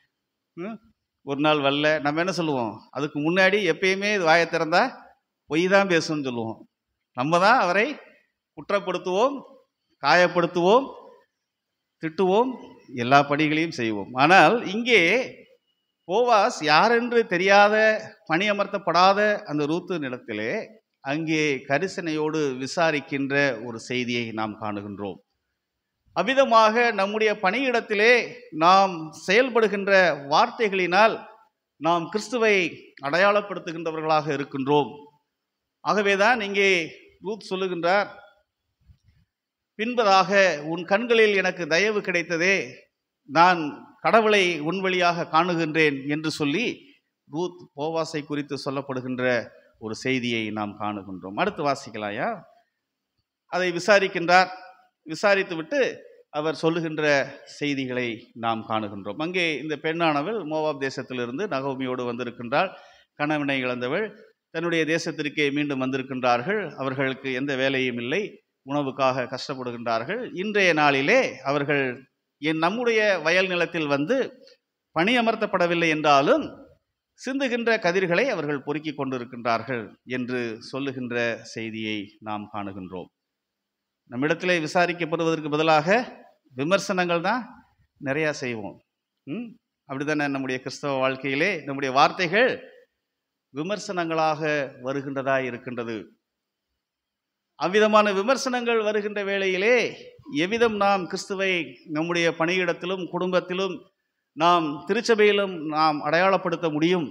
ஒரு நாள் வரல? நம்ம என்ன சொல்லுவோம்? அதுக்கு முன்னாடி எப்பயுமே வாயை திறந்தா பொய் தான் பேசணும்னு சொல்லுவோம். நம்ம தான் அவரை குற்றப்படுத்துவோம், காயப்படுத்துவோம், திட்டுவோம், எல்லா பணிகளையும் செய்வோம். ஆனால் இங்கே போவாஸ் யாரென்று தெரியாத, பணியமர்த்தப்படாத அந்த ரூத்து நிலத்திலே அங்கே கரிசனையோடு விசாரிக்கின்ற ஒரு செய்தியை நாம் காணுகின்றோம். அவ்விதமாக நம்முடைய பணியிடத்திலே நாம் செயல்படுகின்ற வார்த்தைகளினால் நாம் கிறிஸ்துவை அடையாளப்படுத்துகின்றவர்களாக இருக்கின்றோம். ஆகவேதான் இங்கே ரூத் சொல்லுகின்றார், பின்பதாக உன் கண்களில் எனக்கு தயவு கிடைத்ததே, நான் கடவுளை உன் வழியாக காணுகின்றேன் என்று சொல்லி ரூத் போவாசை குறித்து சொல்லப்படுகின்ற ஒரு செய்தியை நாம் காணுகின்றோம். அடுத்து வாசிக்கலாயா? அதை விசாரிக்கின்றார். விசாரித்து விட்டு அவர் சொல்லுகின்ற செய்திகளை நாம் காணுகின்றோம். அங்கே இந்த பெண்ணானவள் மோவாப் தேசத்திலிருந்து நகோமியோடு வந்திருக்கின்றாள். கணவனை இழந்தவள் தன்னுடைய தேசத்திற்கே மீண்டும் வந்திருக்கின்றார்கள். அவர்களுக்கு எந்த வேலையும் இல்லை, உணவுக்காக கஷ்டப்படுகின்றார்கள். இன்றைய நாளிலே அவர்கள் நம்முடைய வயல் நிலத்தில் வந்து பணியமர்த்தப்படவில்லை என்றாலும் சிந்துகின்ற கதிர்களை அவர்கள் பொறுக்கி கொண்டிருக்கின்றார்கள் என்று சொல்லுகின்ற செய்தியை நாம் காணுகின்றோம். நம்மிடத்திலே விசாரிக்கப்படுவதற்கு பதிலாக விமர்சனங்கள் தான் நிறையா செய்வோம். அப்படித்தானே நம்முடைய கிறிஸ்தவ வாழ்க்கையிலே நம்முடைய வார்த்தைகள் விமர்சனங்களாக வருகின்றதா இருக்கின்றது. அவ்விதமான விமர்சனங்கள் வருகின்ற வேளையிலே எவ்விதம் நாம் கிறிஸ்துவை நம்முடைய பணியிடத்திலும் குடும்பத்திலும் நாம் திருச்சபையிலும் நாம் அடையாளப்படுத்த முடியும்?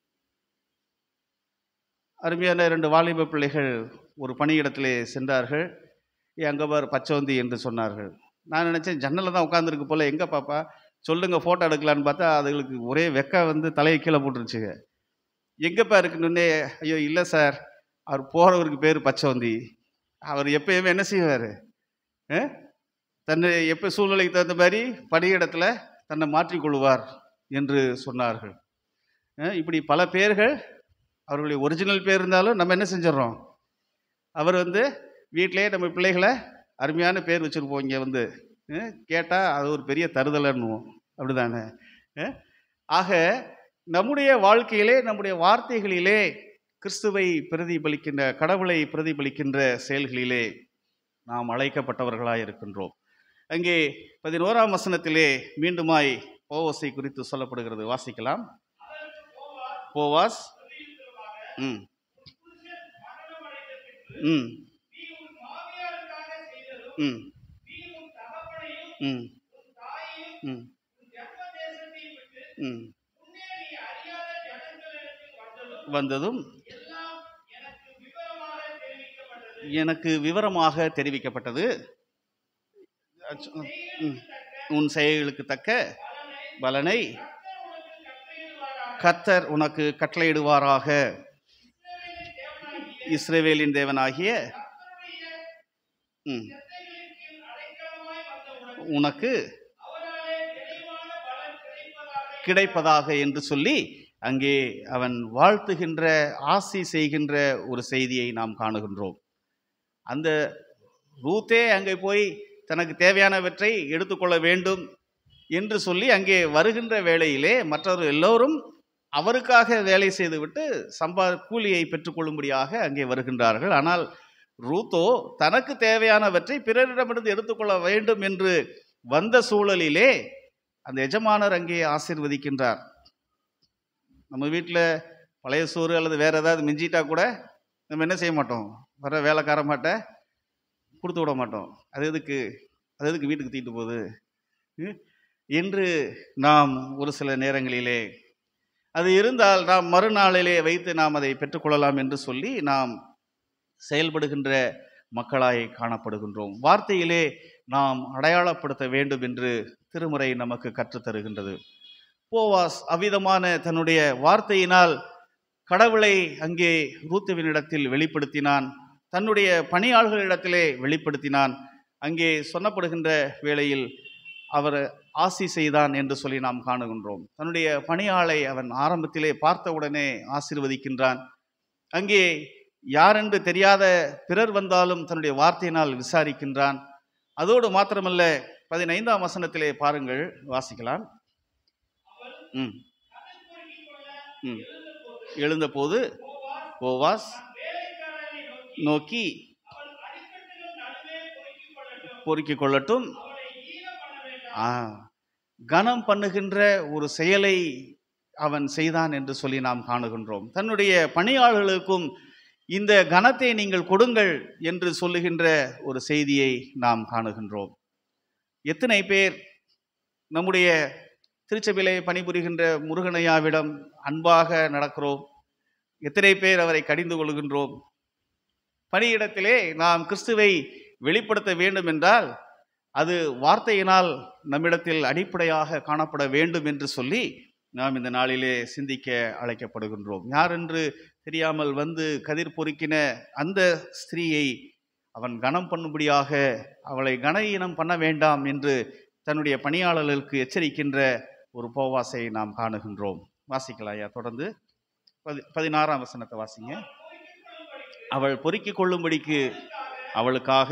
அருமையான 2 வாலிப பிள்ளைகள் ஒரு பணியிடத்திலே சென்றார்கள். அங்கே பார் பச்சோந்தி என்று சொன்னார்கள். நான் நினச்சேன் ஜன்னலில் தான் உட்காந்துருக்கு போல, எங்கே பாப்பா சொல்லுங்க ஃபோட்டோ எடுக்கலான்னு பார்த்தா அதுகளுக்கு ஒரே வெக்க வந்து தலையை கீழே போட்டுருச்சுங்க. எங்கேப்பா இருக்குன்னு, ஐயோ இல்லை சார், அவர் போகிறவருக்கு பேர் பச்சோந்தி, அவர் எப்பயுமே என்ன செய்வார், தன்னை எப்போ சூழ்நிலைக்கு தகுந்த மாதிரி பணியிடத்தில் தன்னை மாற்றிக்கொள்வார் என்று சொன்னார்கள். இப்படி பல பேர்கள், அவர்களுடைய ஒரிஜினல் பேர் இருந்தாலும் நம்ம என்ன செஞ்சிடறோம், அவர் வந்து வீட்டிலே நம்ம பிள்ளைகளை அருமையான பேர் வச்சுருப்போம், இங்கே வந்து கேட்டால் அது ஒரு பெரிய தருதலைன்னுவோம். அப்படி தானே? ஆக நம்முடைய வாழ்க்கையிலே நம்முடைய வார்த்தைகளிலே கிறிஸ்துவை பிரதிபலிக்கின்ற, கடவுளை பிரதிபலிக்கின்ற செயல்களிலே நாம் அழைக்கப்பட்டவர்களாக இருக்கின்றோம். அங்கே 11ஆம் வசனத்திலே மீண்டுமாய் போவாசை குறித்து சொல்லப்படுகிறது. வாசிக்கலாம். போவாஸ் ம் ம் ம் வந்ததும் எனக்கு விவரமாக தெரிவிக்கப்பட்டது. உன் செயல்களுக்கு தக்க பலனை கர்த்தர் உனக்கு கட்டளையிடுவாராக. இஸ்ரவேலின் தேவனாகிய உனக்கு கிடைப்பதாக என்று சொல்லி அங்கே அவன் வாழ்த்துகின்ற, ஆசி செய்கின்ற ஒரு செய்தியை நாம் காணுகின்றோம். அந்த ரூத்தே அங்கே போய் தனக்கு தேவையானவற்றை எடுத்துக்கொள்ள வேண்டும் என்று சொல்லி அங்கே வருகின்ற வேளையிலே மற்றவர்கள் எல்லோரும் அவருக்காக வேலை செய்துவிட்டு கூலியை பெற்றுக்கொள்ளும்படியாக அங்கே வருகின்றார்கள். ஆனால் ரூத்தோ தனக்கு தேவையானவற்றை பிறரிடமிருந்து எடுத்துக்கொள்ள வேண்டும் என்று வந்த சூழலிலே அந்த எஜமானர் அங்கே ஆசீர்வதிக்கின்றார். நம்ம வீட்டில் பழைய சோறு அல்லது வேறு ஏதாவது மிஞ்சிட்டா கூட நம்ம என்ன செய்ய மாட்டோம், வர வேலைக்காரமாட்ட கொடுத்து விட மாட்டோம். அது எதுக்கு வீட்டுக்கு தீட்டு போகுது என்று நாம் ஒரு சில நேரங்களிலே அது இருந்தால் நாம் மறுநாளிலே வைத்து நாம் அதை பெற்றுக்கொள்ளலாம் என்று சொல்லி நாம் செயல்படுகின்ற மக்களாய் காணப்படுகின்றோம். வார்த்தையிலே நாம் அடையாளப்படுத்த வேண்டும் என்று திருமுறை நமக்கு கற்றுத்தருகின்றது. போவாஸ் அவ்விதமான தன்னுடைய வார்த்தையினால் கடவுளை அங்கே ரூத்துவினிடத்தில் வெளிப்படுத்தினான், தன்னுடைய பணியாளர்களிடத்திலே வெளிப்படுத்தினான். அங்கே சொல்லப்படுகின்ற வேளையில் அவர் ஆசி செய்தான் என்று சொல்லி நாம் காணுகின்றோம். தன்னுடைய பணியாளை அவன் ஆரம்பத்திலே பார்த்தவுடனே ஆசீர்வதிக்கின்றான். அங்கே யாரென்று தெரியாத பிறர் வந்தாலும் தன்னுடைய வார்த்தையினால் விசாரிக்கின்றான். அதோடு மாத்திரமல்ல, 15ஆம் வசனத்திலே பாருங்கள், வாசிக்கலாம். எழுந்தபோது போவாஸ் நோக்கி, பொறுக்கிக் கொள்ளட்டும். கனம் பண்ணுகின்ற ஒரு செயலை அவன் செய்தான் என்று சொல்லி நாம் காணுகின்றோம். தன்னுடைய பணியாளர்களுக்கும் இந்த கனத்தை நீங்கள் கொடுங்கள் என்று சொல்லுகின்ற ஒரு செய்தியை நாம் காணுகின்றோம். எத்தனை பேர் நம்முடைய திருச்சபையிலே பணிபுரிகின்ற முருகனையாவிடம் அன்பாக நடக்கிறோம்? எத்தனை பேர் அவரை கடிந்து கொள்கின்றோம்? பணியிடத்திலே நாம் கிறிஸ்துவை வெளிப்படுத்த வேண்டும் என்றால் அது வார்த்தையினால் நம்மிடத்தில் அடிப்படையாக காணப்பட வேண்டும் என்று சொல்லி நாம் இந்த நாளிலே சிந்திக்க அழைக்கப்படுகின்றோம். யார் என்று தெரியாமல் வந்து கதிர் பொறுக்கின அந்த ஸ்திரீயை அவன் கனம் பண்ணும்படியாக அவளை கனஈனம் பண்ண வேண்டாம் என்று தன்னுடைய பணியாளர்களுக்கு எச்சரிக்கின்ற ஒரு போவாசை நாம் காணுகின்றோம். வாசிக்கலாம் ஐயா, தொடர்ந்து 16ஆம் வசனத்தை வாசிங்க. அவள் பொறுக்கிக் கொள்ளும்படிக்கு அவளுக்காக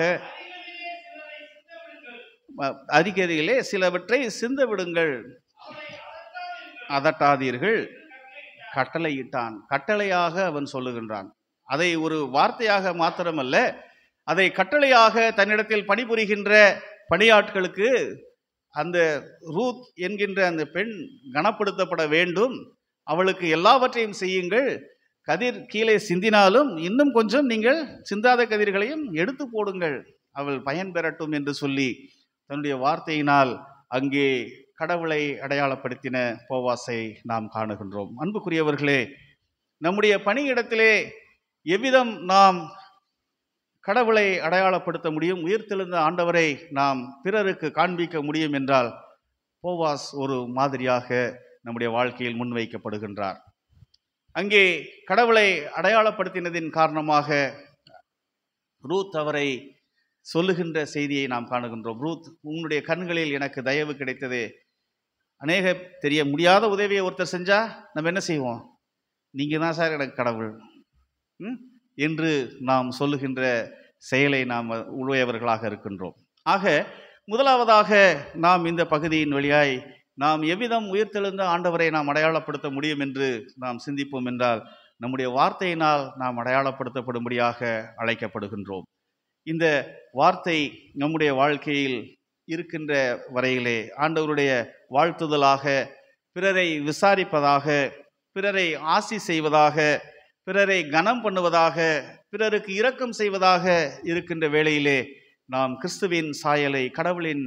அரிகரியிலே சிலவற்றை சிந்த விடுங்கள், அதட்டாதீர்கள், கட்டளையிட்டான். கட்டளையாக அவன் சொல்லுகின்றான். அதை ஒரு வார்த்தையாக மாத்திரமல்ல, அதை கட்டளையாக தன்னிடத்தில் பணிபுரிகின்ற பணியாட்களுக்கு அந்த ரூத் என்கின்ற அந்த பெண் கனப்படுத்தப்பட வேண்டும். அவளுக்கு எல்லாவற்றையும் செய்யுங்கள். கதிர் கீழே சிந்தினாலும் இன்னும் கொஞ்சம் நீங்கள் சிந்தாத கதிர்களையும் எடுத்து போடுங்கள், அவள் பயன் பெறட்டும் என்று சொல்லி தன்னுடைய வார்த்தையினால் அங்கே கடவுளை அடையாளப்படுத்தின போவாசை நாம் காணுகின்றோம். அன்புக்குரியவர்களே, நம்முடைய பணியிடத்திலே எவ்விதம் நாம் கடவுளை அடையாளப்படுத்த முடியும், உயிர்த்தெழுந்த ஆண்டவரை நாம் பிறருக்கு காண்பிக்க முடியும் என்றால் போவாஸ் ஒரு மாதிரியாக நம்முடைய வாழ்க்கையில் முன்வைக்கப்படுகின்றார். அங்கே கடவுளை அடையாளப்படுத்தினதின் காரணமாக ரூத் அவரை சொல்லுகின்ற செய்தியை நாம் காணுகின்றோம். ரூத், உன்னுடைய கண்களில் எனக்கு தயவு கிடைத்தது. அநேக தெரிய முடியாத உதவியை ஒருத்தர் செஞ்சா நம்ம என்ன செய்வோம்? நீங்கள் தான் சார் எனக்கு கடவுள் என்று நாம் சொல்லுகின்ற செயலை நாம் உடையவர்களாக இருக்கின்றோம். ஆக முதலாவதாக நாம் இந்த பகுதியின் வழியாய் நாம் எவ்விதம் உயிர்த்தெழுந்த ஆண்டவரை நாம் அடையாளப்படுத்த முடியும் என்று நாம் சிந்திப்போம் என்றால் நம்முடைய வார்த்தையினால் நாம் அடையாளப்படுத்தப்படும்படியாக அழைக்கப்படுகின்றோம். இந்த வார்த்தை நம்முடைய வாழ்க்கையில் இருக்கின்ற வரையிலே ஆண்டவருடைய வாழ்த்துதலாக, பிறரை விசாரிப்பதாக, பிறரை ஆசி செய்வதாக, பிறரை கனம் பண்ணுவதாக, பிறருக்கு இரக்கம் செய்வதாக இருக்கின்ற வேளையிலே நாம் கிறிஸ்துவின் சாயலை, கடவுளின்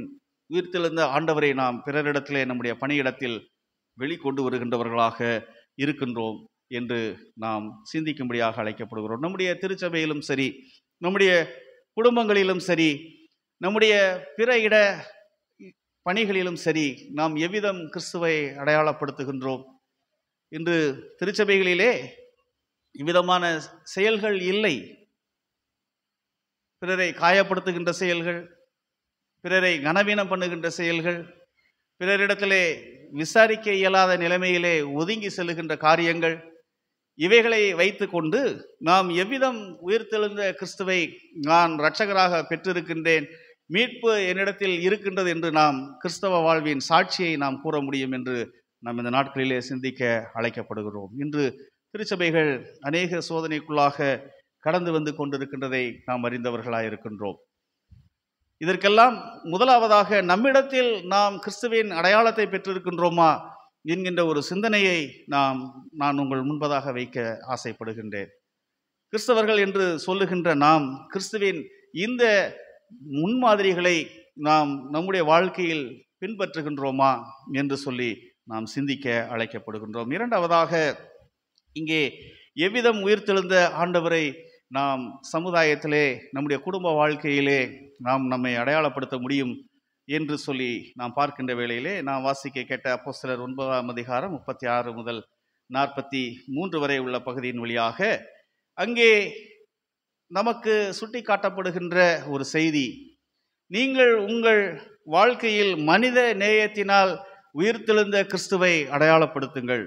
உயிர்த்தெழுந்த ஆண்டவரை நாம் பிறரிடத்திலே நம்முடைய பணியிடத்தில் வெளிக்கொண்டு வருகின்றவர்களாக இருக்கின்றோம் என்று நாம் சிந்திக்கும்படியாக அழைக்கப்படுகிறோம். நம்முடைய திருச்சபையிலும் சரி, நம்முடைய குடும்பங்களிலும் சரி, நம்முடைய பிற இட பணிகளிலும் சரி, நாம் எவ்விதம் கிறிஸ்துவை அடையாளப்படுத்துகின்றோம்? இன்று திருச்சபைகளிலே இவ்விதமான செயல்கள் இல்லை. பிறரை காயப்படுத்துகின்ற செயல்கள், பிறரை கனவீனம் பண்ணுகின்ற செயல்கள், பிறரிடத்திலே விசாரிக்க இயலாத நிலைமையிலே ஒதுங்கி செல்லுகின்ற காரியங்கள், இவைகளை வைத்து கொண்டு நாம் எவ்விதம் உயிர்த்தெழுந்த கிறிஸ்துவை நான் இரட்சகராக பெற்றிருக்கின்றேன், மீட்பு என்னிடத்தில் இருக்கின்றது என்று நாம் கிறிஸ்தவ வாழ்வின் சாட்சியை நாம் கூற முடியும் என்று நாம் இந்த நாட்களிலே சிந்திக்க அழைக்கப்படுகிறோம். இன்று திருச்சபைகள் அநேக சோதனைக்குள்ளாக கடந்து வந்து கொண்டிருக்கின்றதை நாம் அறிந்தவர்களாக இருக்கின்றோம். இதற்கெல்லாம் முதலாவதாக நம்மிடத்தில் நாம் கிறிஸ்துவின் அடையாளத்தை பெற்றிருக்கின்றோமா என்கின்ற ஒரு சிந்தனையை நான் உங்கள் முன்பதாக வைக்க ஆசைப்படுகின்றேன். கிறிஸ்தவர்கள் என்று சொல்லுகின்ற நாம் கிறிஸ்துவின் இந்த முன்மாதிரிகளை நாம் நம்முடைய வாழ்க்கையில் பின்பற்றுகின்றோமா என்று சொல்லி நாம் சிந்திக்க அழைக்கப்படுகின்றோம். இரண்டாவதாக, இங்கே எவ்விதம் உயிர்த்தெழுந்த ஆண்டவரை நாம் சமுதாயத்திலே நம்முடைய குடும்ப வாழ்க்கையிலே நாம் நம்மை அடையாளப்படுத்த முடியும் என்று சொல்லி நாம் பார்க்கின்ற வேளையிலே நாம் வாசிக்க கேட்ட அப்போஸ்தலர் 9ஆம் அதிகாரம் 36 முதல் 43 வரை உள்ள பகுதியின் வழியாக அங்கே நமக்கு சுட்டி காட்டப்படுகின்ற ஒரு செய்தி, நீங்கள் உங்கள் வாழ்க்கையில் மனித நேயத்தினால் உயிர்த்தெழுந்த கிறிஸ்துவை அடையாளப்படுத்துங்கள்.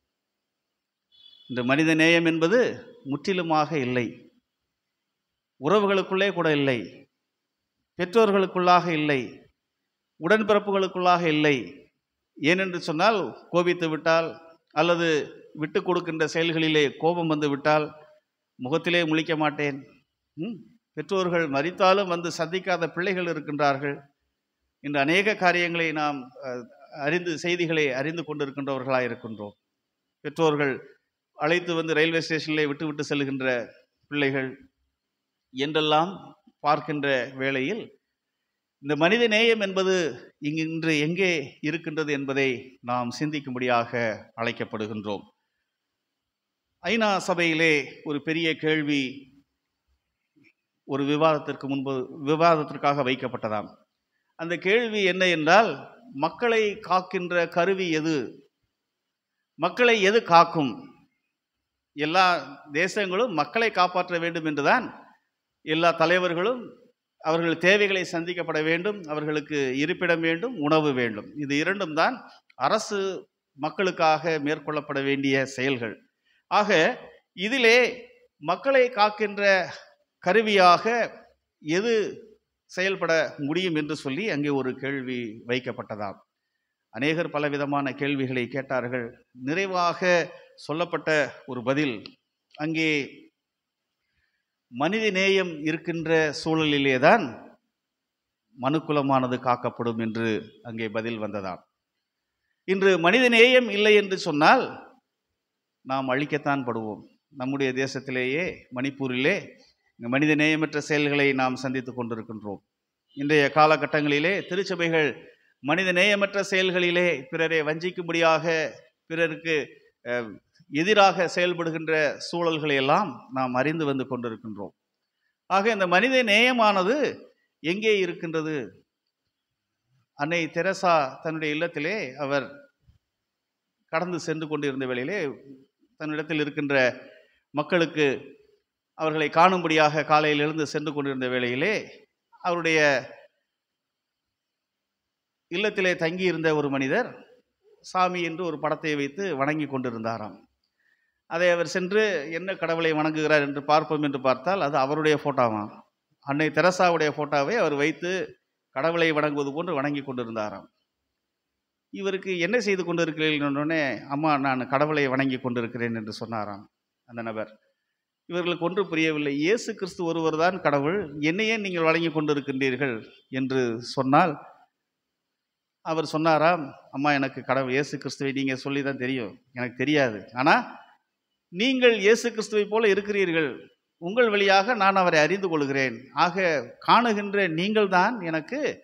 இந்த மனித நேயம் என்பது முற்றிலுமாக இல்லை, உறவுகளுக்குள்ளே கூட இல்லை, பெற்றோர்களுக்குள்ளாக இல்லை, உடன்பிறப்புகளுக்குள்ளாக இல்லை. ஏனென்று சொன்னால், கோபித்து விட்டால் அல்லது விட்டு கொடுக்கின்ற செயல்களிலே கோபம் வந்து விட்டால் முகத்திலே முழிக்க மாட்டேன், பெற்றோர்கள் மரித்தாலும் வந்து சந்திக்காத பிள்ளைகள் இருக்கின்றார்கள். இன்று அநேக காரியங்களை நாம் செய்திகளை அறிந்து கொண்டிருக்கின்றவர்களாக இருக்கின்றோம். பெற்றோர்கள் அழைத்து வந்து ரயில்வே ஸ்டேஷனிலே விட்டு செல்கின்ற பிள்ளைகள் என்றெல்லாம் பார்க்கின்ற வேளையில் இந்த மனித நேயம் என்பது இன்று எங்கே இருக்கின்றது என்பதை நாம் சிந்திக்கும்படியாக அழைக்கப்படுகின்றோம். ஐநா சபையிலே ஒரு பெரிய கேள்வி ஒரு விவாதத்திற்காக வைக்கப்பட்டதாம். அந்த கேள்வி என்ன என்றால், மக்களை காக்கின்ற கருவி எது? மக்களை எது காக்கும்? எல்லா தேசங்களும் மக்களை காப்பாற்ற வேண்டும் என்றுதான் எல்லா தலைவர்களும் அவர்கள் தேவைகளை சந்திக்கப்பட வேண்டும், அவர்களுக்கு இருப்பிடம் வேண்டும், உணவு வேண்டும். இது இரண்டும் தான் அரசு மக்களுக்காக மேற்கொள்ளப்பட வேண்டிய செயல்கள். ஆக இதிலே மக்களை காக்கின்ற கருவியாக எது செயல்பட முடியும் என்று சொல்லி அங்கே ஒரு கேள்வி வைக்கப்பட்டதாம். அநேகர் பலவிதமான கேள்விகளை கேட்டார்கள். நிறைவாக சொல்லப்பட்ட ஒரு பதில், அங்கே மனித நேயம் இருக்கின்ற சூழலிலே தான் மனுக்குலமானது காக்கப்படும் என்று அங்கே பதில் வந்ததாம். இன்று மனித நேயம் இல்லை என்று சொன்னால் நாம் அழிக்கத்தான் படுவோம். நம்முடைய தேசத்திலேயே மணிப்பூரிலே மனித நேயமற்ற செயல்களை நாம் சந்தித்து கொண்டிருக்கின்றோம். இன்றைய காலகட்டங்களிலே திருச்சபைகள் மனித நேயமற்ற செயல்களிலே பிறரை வஞ்சிக்கும்படியாக, பிறருக்கு எதிராக செயல்படுகின்ற சூழல்களை எல்லாம் நாம் அறிந்து வந்து கொண்டிருக்கின்றோம். ஆக இந்த மனித நேயமானது எங்கே இருக்கின்றது? அன்னை தெரசா தன்னுடைய இல்லத்திலே அவர் கடந்து சென்று கொண்டிருந்த வேளையிலே தன்னிடத்தில் இருக்கின்ற மக்களுக்கு அவர்களை காணும்படியாக காலையில் எழுந்து சென்று கொண்டிருந்த வேளையிலே அவருடைய இல்லத்திலே தங்கியிருந்த ஒரு மனிதர் சாமி என்று ஒரு படத்தை வைத்து வணங்கி கொண்டிருந்தாராம். அதை அவர் சென்று என்ன கடவுளை வணங்குகிறார் என்று பார்ப்போம் என்று பார்த்தால் அது அவருடைய ஃபோட்டோவாம். அன்னை தெரசாவுடைய ஃபோட்டோவை அவர் வைத்து கடவுளை வணங்குவது போன்று வணங்கி கொண்டிருந்தாராம். இவருக்கு என்ன செய்து கொண்டிருக்கிறீர்கள்னே, அம்மா நான் கடவுளை வணங்கி கொண்டிருக்கிறேன் என்று சொன்னாராம் அந்த நபர். இவர்களுக்கு ஒன்று புரியவில்லை. இயேசு கிறிஸ்து ஒருவர் தான் கடவுள், என்னையே நீங்கள் வணங்கி கொண்டிருக்கின்றீர்கள் என்று சொன்னால் அவர் சொன்னாராம், அம்மா எனக்கு கடவுள் இயேசு கிறிஸ்துவை நீங்கள் சொல்லி தான் தெரியும், எனக்கு தெரியாது. ஆனால் நீங்கள் இயேசு கிறிஸ்துவை போல இருக்கிறீர்கள், உங்கள் வழியாக நான் அவரை அறிந்து கொள்கிறேன். ஆக காணுகின்ற நீங்கள் தான் எனக்கு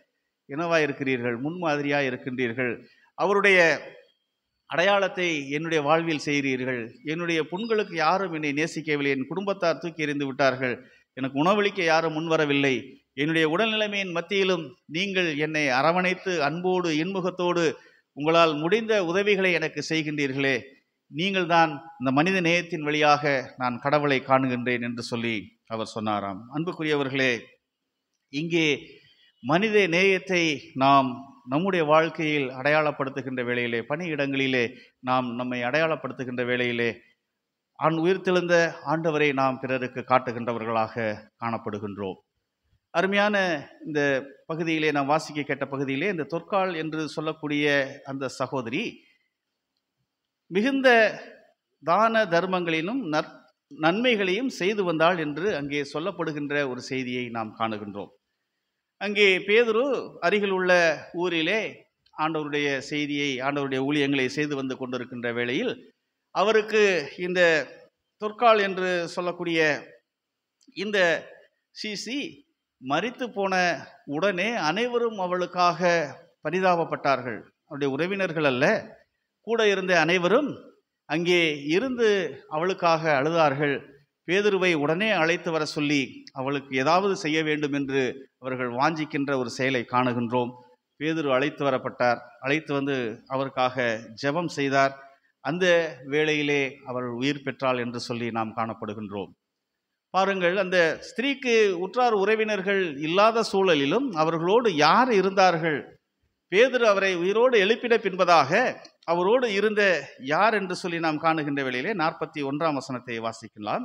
என்னவாக இருக்கிறீர்கள், முன்மாதிரியாக இருக்கின்றீர்கள். அவருடைய அடையாளத்தை என்னுடைய வாழ்வில் செய்கிறீர்கள். என்னுடைய புண்களுக்கு யாரும் என்னை நேசிக்கவில்லை. என் குடும்பத்தார் தூக்கி எறிந்து விட்டார்கள். எனக்கு உணவளிக்க யாரும் முன்வரவில்லை. என்னுடைய உடல்நிலைமையின் மத்தியிலும் நீங்கள் என்னை அரவணைத்து அன்போடு இன்முகத்தோடு உங்களால் முடிந்த உதவிகளை எனக்கு செய்கின்றீர்களே. நீங்கள் தான் இந்த மனித நேயத்தின் வழியாக நான் கடவுளை காணுகின்றேன் என்று சொல்லி அவர் சொன்னாராம். அன்புக்குரியவர்களே, இங்கே மனித நேயத்தை நாம் நம்முடைய வாழ்க்கையில் அடையாளப்படுத்துகின்ற வேளையிலே, பணியிடங்களிலே நாம் நம்மை அடையாளப்படுத்துகின்ற வேளையிலே உயிர்த்தெழுந்த ஆண்டவரை நாம் பிறருக்கு காட்டுகின்றவர்களாக காணப்படுகின்றோம். அருமையான இந்த பகுதியிலே நாம் வாசிக்க கேட்ட பகுதியிலே இந்த தொற்கால் என்று சொல்லக்கூடிய அந்த சகோதரி மிகுந்த தான தர்மங்களிலும் நன்மைகளையும் செய்து வந்தாள் என்று அங்கே சொல்லப்படுகின்ற ஒரு செய்தியை நாம் காணுகின்றோம். அங்கே பேதுரு அருகில் உள்ள ஊரிலே ஆண்டவருடைய செய்தியை, ஆண்டவருடைய ஊழியங்களை செய்து வந்து கொண்டிருக்கின்ற வேளையில் அவருக்கு இந்த தொற்கால் என்று சொல்லக்கூடிய இந்த சிசி மரித்து போன உடனே அனைவரும் அவளுக்காக பரிதாபப்பட்டார்கள். அவருடைய உறவினர்கள் அல்ல, கூட இருந்த அனைவரும் அங்கே இருந்து அவளுக்காக அழுதார்கள். பேதுருவை உடனே அழைத்து வர சொல்லி அவளுக்கு ஏதாவது செய்ய வேண்டும் என்று அவர்கள் வாஞ்சிக்கின்ற ஒரு செயலை காணுகின்றோம். பேதுரு அழைத்து வரப்பட்டார். அழைத்து வந்து அவருக்காக ஜெபம் செய்தார். அந்த வேளையிலே அவள் உயிர் பெற்றாள் என்று சொல்லி நாம் காணப்படுகின்றோம். பாருங்கள், அந்த ஸ்திரீக்கு உற்றார் உறவினர்கள் இல்லாத சூழலிலும் அவர்களோடு யார் இருந்தார்கள்? பேதுரு அவரை உயிரோடு எழுப்பிட பின்பதாக அவரோடு இருந்த யார் என்று சொல்லி நாம் காணுகின்ற வேளையிலே 41ஆம் வசனத்தை வாசிக்கலாம்.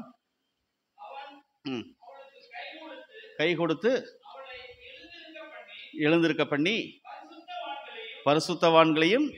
கை கொடுத்து எழுந்திருக்க பண்ணி பரிசுத்தவான்களையும்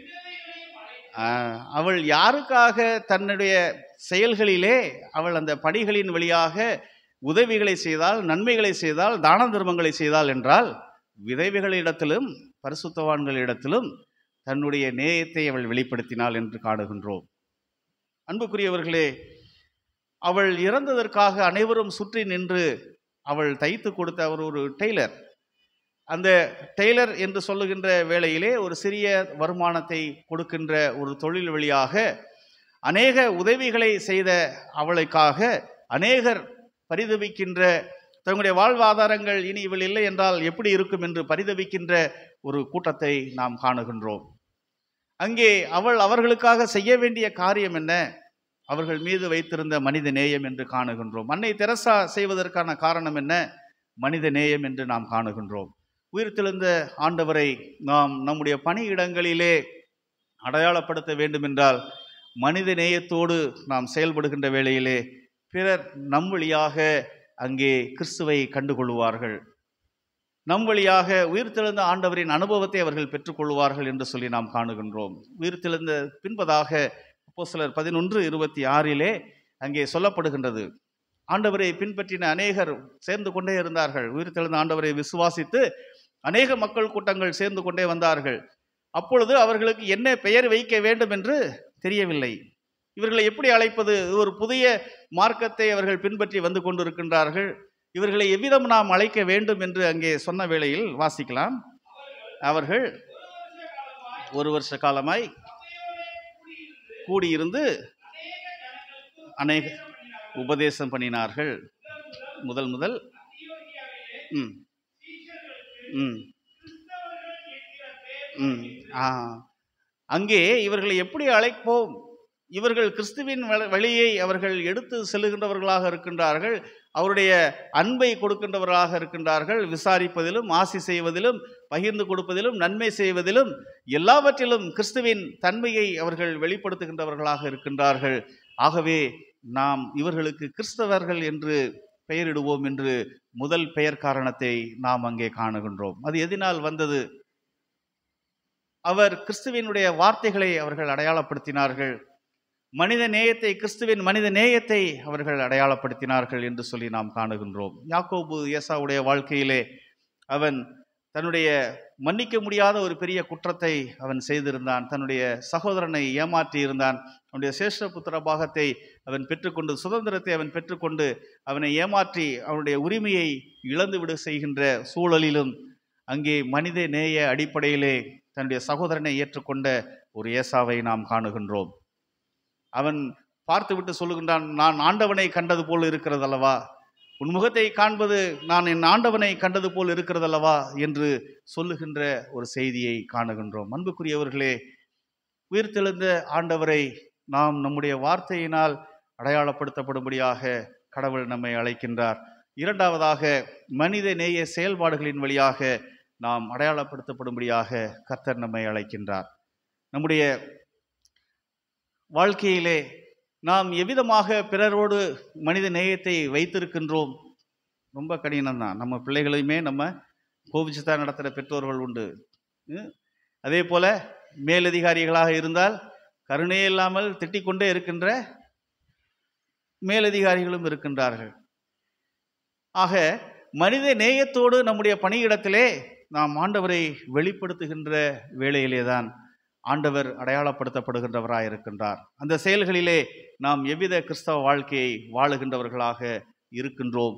அவள் யாருக்காக தன்னுடைய செயல்களிலே அவள் அந்த பணிகளின் வழியாக உதவிகளை செய்தால், நன்மைகளை செய்தால், தான தர்மங்களை செய்தால் என்றால் விதவைகளிடத்திலும் பரிசுத்தவான்களிடத்திலும் தன்னுடைய நேயத்தை அவள் வெளிப்படுத்தினாள் என்று காணுகின்றோம். அன்புக்குரியவர்களே, அவள் இறந்ததற்காக அனைவரும் சுற்றி நின்று அவள் தைத்து கொடுத்த அவர் ஒரு டெய்லர். அந்த டெய்லர் என்று சொல்லுகின்ற வேளையிலே ஒரு சிறிய வருமானத்தை கொடுக்கின்ற ஒரு தொழில் வழியாக அநேக உதவிகளை செய்த அவளுக்காக அநேகர் பரிதபிக்கின்ற, தங்களுடைய வாழ்வாதாரங்கள் இனி இவள் இல்லை என்றால் எப்படி இருக்கும் என்று பரிதபிக்கின்ற ஒரு கூட்டத்தை நாம் காணுகின்றோம். அங்கே அவள் அவர்களுக்காக செய்ய வேண்டிய காரியம் என்ன? அவர்கள் மீது வைத்திருந்த மனித நேயம் என்று காணுகின்றோம். அன்னை தெரசா செய்வதற்கான காரணம் என்ன? மனித நேயம் என்று நாம் காணுகின்றோம். உயிர்த்தெழுந்த ஆண்டவரை நாம் நம்முடைய பணியிடங்களிலே அடையாளப்படுத்த வேண்டுமென்றால் மனித நேயத்தோடு நாம் செயல்படுகின்ற வேளையிலே பிறர் நம் வழியாக அங்கே கிறிஸ்துவை கண்டுகொள்வார்கள். நம் வழியாக உயிர்த்தெழுந்த ஆண்டவரின் அனுபவத்தை அவர்கள் பெற்றுக்கொள்வார்கள் என்று சொல்லி நாம் காணுகின்றோம். உயிர்த்தெழுந்த பின்பதாக அப்போஸ்தலர் 11:26 அங்கே சொல்லப்படுகின்றது, ஆண்டவரை பின்பற்றின அநேகர் சேர்ந்து கொண்டே இருந்தார்கள். உயிர்த்தெழுந்த ஆண்டவரை விசுவாசித்து அநேக மக்கள் கூட்டங்கள் சேர்ந்து கொண்டே வந்தார்கள். அப்பொழுது அவர்களுக்கு என்ன பெயர் வைக்க வேண்டும் என்று தெரியவில்லை. இவர்களை எப்படி அழைப்பது? ஒரு புதிய மார்க்கத்தை அவர்கள் பின்பற்றி வந்து கொண்டிருக்கின்றார்கள். இவர்களை எவ்விதம் நாம் அழைக்க வேண்டும் என்று அங்கே சொன்ன வேளையில் வாசிக்கலாம். அவர்கள் 1 வருஷ காலமாய் கூடியிருந்து அநேக உபதேசம் பண்ணினார்கள். முதல் அங்கே இவர்களை எப்படி அழைப்போம்? இவர்கள் கிறிஸ்துவின் வழியை அவர்கள் எடுத்து செல்லுகின்றவர்களாக இருக்கின்றார்கள். அவருடைய அன்பை கொடுக்கின்றவர்களாக இருக்கின்றார்கள். விசாரிப்பதிலும், ஆசி செய்வதிலும், பகிர்ந்து கொடுப்பதிலும், நன்மை செய்வதிலும், எல்லாவற்றிலும் கிறிஸ்துவின் தன்மையை அவர்கள் வெளிப்படுத்துகின்றவர்களாக இருக்கின்றார்கள். ஆகவே நாம் இவர்களுக்கு கிறிஸ்தவர்கள் என்று பெயரிடுவோம் என்று முதல் பெயர் காரணத்தை நாம் அங்கே காணுகின்றோம். அது எதனால் வந்தது? அவர் கிறிஸ்துவினுடைய வார்த்தைகளை அவர்கள் அடையாளப்படுத்தினார்கள். மனித நேயத்தை, கிறிஸ்துவின் மனித நேயத்தை அவர்கள் அடையாளப்படுத்தினார்கள் என்று சொல்லி நாம் காணுகின்றோம். யாக்கோபு ஏசாவுடைய வாழ்க்கையிலே அவன் தன்னுடைய மன்னிக்க முடியாத ஒரு பெரிய குற்றத்தை அவன் செய்திருந்தான். தன்னுடைய சகோதரனை ஏமாற்றி இருந்தான். அவனுடைய சேஷ்டபுத்திர பாகத்தை அவன் பெற்றுக்கொண்டு, சுதந்திரத்தை அவன் பெற்றுக்கொண்டு அவனை ஏமாற்றி அவனுடைய உரிமையை இழந்து விட செய்கின்ற சூழலிலும் அங்கே மனித நேய அடிப்படையிலே தன்னுடைய சகோதரனை ஏற்றுக்கொண்ட ஒரு ஏசாவை நாம் காணுகின்றோம். அவன் பார்த்துவிட்டு சொல்லுகின்றான், நான் ஆண்டவனை கண்டது போல் இருக்கிறதல்லவா, உன் முகத்தை காண்பது நான் என் ஆண்டவனை கண்டது போல் இருக்கிறதல்லவா என்று சொல்லுகின்ற ஒரு செய்தியை காணுகின்றோம். அன்புக்குரியவர்களே, உயிர்த்தெழுந்த ஆண்டவரை நாம் நம்முடைய வார்த்தையினால் அடையாளப்படுத்தப்படும்படியாக கடவுள் நம்மை அழைக்கின்றார். இரண்டாவதாக, மனித நேய செயல்பாடுகளின் வழியாக நாம் அடையாளப்படுத்தப்படும்படியாக கர்த்தர் நம்மை அழைக்கின்றார். நம்முடைய வாழ்க்கையிலே நாம் எவ்விதமாக பிறரோடு மனித நேயத்தை வைத்திருக்கின்றோம். ரொம்ப கடினம்தான். நம்ம பிள்ளைகளையுமே நம்ம கோபிச்சு தான் நடத்துகிற பெற்றோர்கள் உண்டு. அதே போல மேலதிகாரிகளாக இருந்தால் கருணையே இல்லாமல் திட்டிக்கொண்டே இருக்கின்ற மேலதிகாரிகளும் இருக்கின்றார்கள். ஆக மனித நேயத்தோடு நம்முடைய பணியிடத்திலே நாம் ஆண்டவரை வெளிப்படுத்துகின்ற வேளையிலே தான் ஆண்டவர் அடையாளப்படுத்தப்படுகின்றவராக இருக்கின்றார். அந்த செயல்களிலே நாம் எவ்வித கிறிஸ்தவ வாழ்க்கையை வாழுகின்றவர்களாக இருக்கின்றோம்.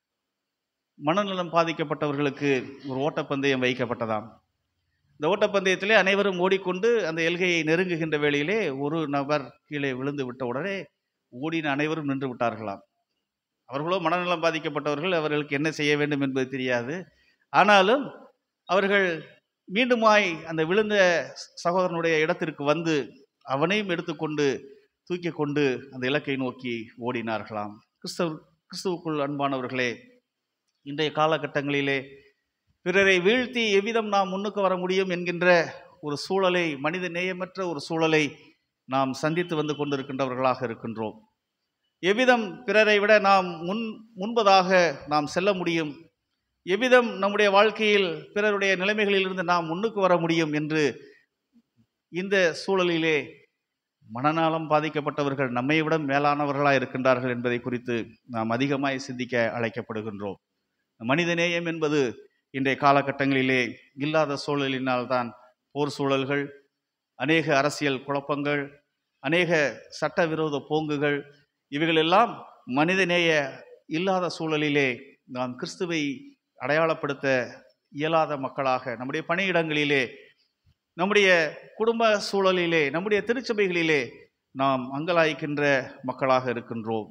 மனநலம் பாதிக்கப்பட்டவர்களுக்கு ஒரு ஓட்டப்பந்தயம் வைக்கப்பட்டதாம். இந்த ஓட்டப்பந்தயத்திலே அனைவரும் ஓடிக்கொண்டு அந்த எல்கையை நெருங்குகின்ற வேளையிலே ஒரு நபர் கீழே விழுந்து விட்ட உடனே ஓடின அனைவரும் நின்று விட்டார்களாம். அவர்களோ மனநலம் பாதிக்கப்பட்டவர்கள், அவர்களுக்கு என்ன செய்ய வேண்டும் என்பது தெரியாது. ஆனாலும் அவர்கள் மீண்டுமாய் அந்த விழுந்த சகோதரனுடைய இடத்திற்கு வந்து அவனையும் எடுத்துக்கொண்டு தூக்கி கொண்டு அந்த இலக்கை நோக்கி ஓடினார்களாம். கிறிஸ்துவுக்குள் அன்பானவர்களே, இன்றைய காலகட்டங்களிலே பிறரை வீழ்த்தி எவ்விதம் நாம் முன்னுக்கு வர முடியும் என்கின்ற ஒரு சூழலை, மனித நேயமற்ற ஒரு சூழலை நாம் சந்தித்து வந்து கொண்டிருக்கின்றவர்களாக இருக்கின்றோம். எவ்விதம் பிறரை விட நாம் முன்பதாக நாம் செல்ல முடியும், எவ்விதம் நம்முடைய வாழ்க்கையில் பிறருடைய நிலைமைகளிலிருந்து நாம் முன்னுக்கு வர முடியும் என்று இந்த சூழலிலே மனநலம் பாதிக்கப்பட்டவர்கள் நம்மை விட மேலானவர்களாக இருக்கின்றார்கள் என்பதை குறித்து நாம் அதிகமாய் சிந்திக்க அழைக்கப்படுகின்றோம். மனிதநேயம் என்பது இன்றைய காலகட்டங்களிலே இல்லாத சூழலினால்தான் போர் சூழல்கள், அநேக அரசியல் குழப்பங்கள், அநேக சட்டவிரோத போங்குகள், இவைகளெல்லாம் மனிதநேய இல்லாத சூழலிலே நாம் கிறிஸ்துவை அடையாளப்படுத்த இயலாத மக்களாக நம்முடைய பணியிடங்களிலே, நம்முடைய குடும்ப சூழலிலே, நம்முடைய திருச்சபைகளிலே நாம் அங்கலாய்க்கின்ற மக்களாக இருக்கின்றோம்.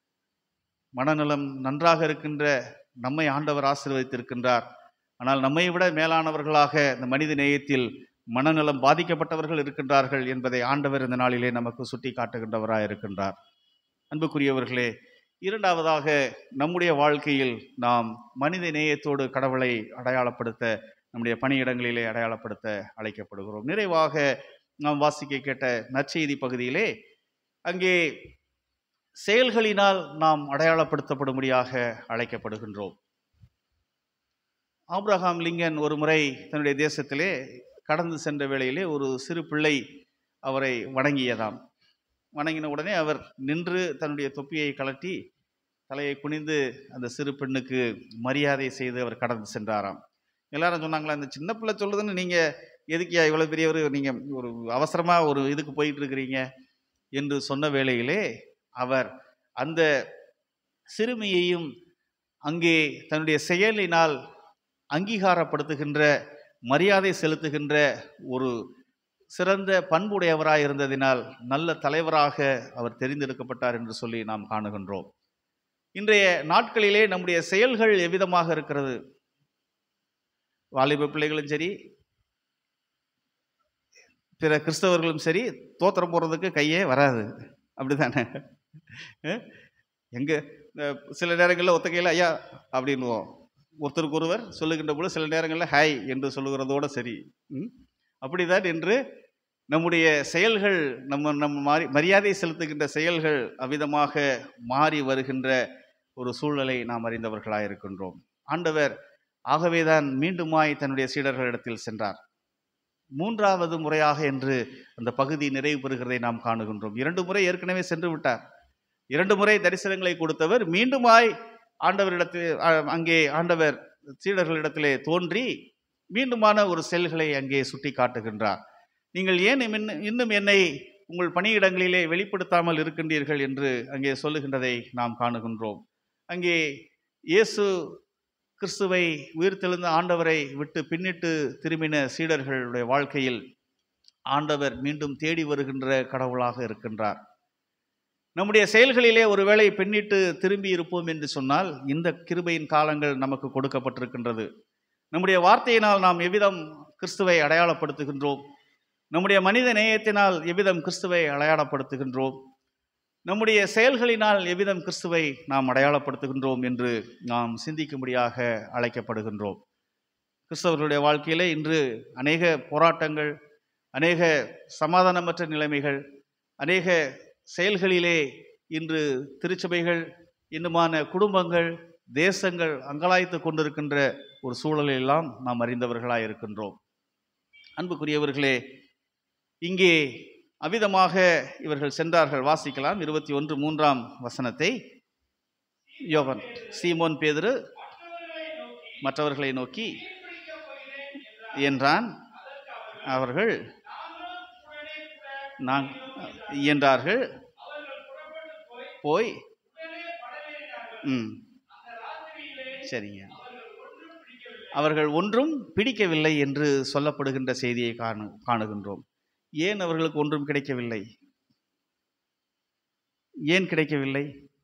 மனநலம் நன்றாக இருக்கின்ற நம்மை ஆண்டவர் ஆசீர்வதித்திருக்கின்றார். ஆனால் நம்மை விட மேலானவர்களாக இந்த மனித நேயத்தில் மனநலம் பாதிக்கப்பட்டவர்கள் இருக்கின்றார்கள் என்பதை ஆண்டவர் இந்த நாளிலே நமக்கு சுட்டி காட்டுகின்றவராக இருக்கின்றார். அன்புக்குரியவர்களே, இரண்டாவதாக நம்முடைய வாழ்க்கையில் நாம் மனித நேயத்தோடு கடவுளை அடையாளப்படுத்த, நம்முடைய பணியிடங்களிலே அடையாளப்படுத்த அழைக்கப்படுகிறோம். நிறைவாக நாம் வாசிக்க கேட்ட நற்செய்தி பகுதியிலே அங்கே செயல்களினால் நாம் அடையாளப்படுத்தப்படும்படியாக அழைக்கப்படுகின்றோம். ஆபிரகாம் லிங்கன் ஒரு முறை தன்னுடைய தேசத்திலே கடந்து சென்ற வேளையிலே ஒரு சிறு பிள்ளை அவரை வணங்கியதாம். வணங்கின உடனே அவர் நின்று தன்னுடைய தொப்பியை கழட்டி தலையை குனிந்து அந்த சிறு பெண்ணுக்கு மரியாதை செய்து அவர் கடந்து சென்றாராம். எல்லாரும் சொன்னாங்களா, இந்த சின்ன பிள்ளை சொல்லுதுன்னு நீங்கள் எதுக்கியா இவ்வளோ பெரியவர், நீங்கள் ஒரு அவசரமாக ஒரு இதுக்கு போயிட்டு இருக்கிறீங்க என்று சொன்ன வேளையிலே அவர் அந்த சிறுமியையும் அங்கே தன்னுடைய செயலினால் அங்கீகாரப்படுத்துகின்ற, மரியாதை செலுத்துகின்ற ஒரு சிறந்த பண்புடையவராக இருந்ததினால் நல்ல தலைவராக அவர் தெரிந்தெடுக்கப்பட்டார் என்று சொல்லி நாம் காணுகின்றோம். இன்றைய நாட்களிலே நம்முடைய செயல்கள் எவ்விதமாக இருக்கிறது? வாலிப பிள்ளைகளும் சரி, பிற கிறிஸ்தவர்களும் சரி, தோத்திரம் போடுறதுக்கு கையே வராது, அப்படித்தானே? எங்க சில நேரங்களில் ஒத்த கையில் ஐயா அப்படின்வோம், ஒருத்தருக்கு ஒருவர் சொல்லுகின்ற போது சில நேரங்களில் ஹாய் என்று சொல்லுகிறதோடு சரி. அப்படிதான் என்று நம்முடைய செயல்கள், நம்ம மரியாதை செலுத்துகின்ற செயல்கள் அவ்விதமாக மாறி வருகின்ற ஒரு சூழலை நாம் அறிந்தவர்களாக இருக்கின்றோம். ஆண்டவர் ஆகவேதான் மீண்டுமாய் தன்னுடைய சீடர்களிடத்தில் சென்றார். மூன்றாவது முறையாக என்று அந்த பகுதி நிறைவு பெறுகிறதை நாம் காணுகின்றோம். 2 முறை ஏற்கனவே சென்று விட்டார். 2 முறை தரிசனங்களை கொடுத்தவர் மீண்டுமாய் ஆண்டவரிடத்தில், அங்கே ஆண்டவர் சீடர்களிடத்திலே தோன்றி மீண்டுமான ஒரு செயல்களை அங்கே சுட்டி காட்டுகின்றார். நீங்கள் ஏன் இன்னும் என்னை உங்கள் பணியிடங்களிலே வெளிப்படுத்தாமல் இருக்கின்றீர்கள் என்று அங்கே சொல்லுகின்றதை நாம் காணுகின்றோம். அங்கே இயேசு கிறிஸ்துவை உயிர்த்தெழுந்த ஆண்டவரை விட்டு பின்னிட்டு திரும்பின சீடர்களுடைய வாழ்க்கையில் ஆண்டவர் மீண்டும் தேடி வருகின்ற கடவுளாக இருக்கின்றார். நம்முடைய செயல்களிலே ஒருவேளை பின்னிட்டு திரும்பி இருப்போம் என்று சொன்னால் இந்த கிருபையின் காலங்கள் நமக்கு கொடுக்கப்பட்டிருக்கின்றது. நம்முடைய வார்த்தையினால் நாம் எவ்விதம் கிறிஸ்துவை அடையாளப்படுத்துகின்றோம், நம்முடைய மனித நேயத்தினால் எவ்விதம் கிறிஸ்துவை அடையாளப்படுத்துகின்றோம், நம்முடைய செயல்களினால் எவ்விதம் கிறிஸ்துவை நாம் அடையாளப்படுத்துகின்றோம் என்று நாம் சிந்திக்கும்படியாக அழைக்கப்படுகின்றோம். கிறிஸ்தவர்களுடைய வாழ்க்கையிலே இன்று அநேக போராட்டங்கள், அநேக சமாதானமற்ற நிலைமைகள், அநேக செயல்களிலே இன்று திருச்சபைகள், இன்னுமான குடும்பங்கள், தேசங்கள் அங்கலாய்த்து கொண்டிருக்கின்ற ஒரு சூழலெல்லாம் நாம் அறிந்தவர்களாக இருக்கின்றோம். அன்புக்குரியவர்களே, இங்கே அவ்விதமாக இவர்கள் சென்றார்கள். வாசிக்கலாம் 21:3 யோவான். சீமோன் பேதுரு மற்றவர்களை நோக்கி என்றான். அவர்கள் என்றார்கள். போய் சரிங்க, அவர்கள் ஒன்றும் பிடிக்கவில்லை என்று சொல்லப்படுகின்ற செய்தியை காணுகின்றோம். ஏன் அவர்களுக்கு ஒன்றும் கிடைக்கவில்லை? ஏன் கிடைக்கவில்லை?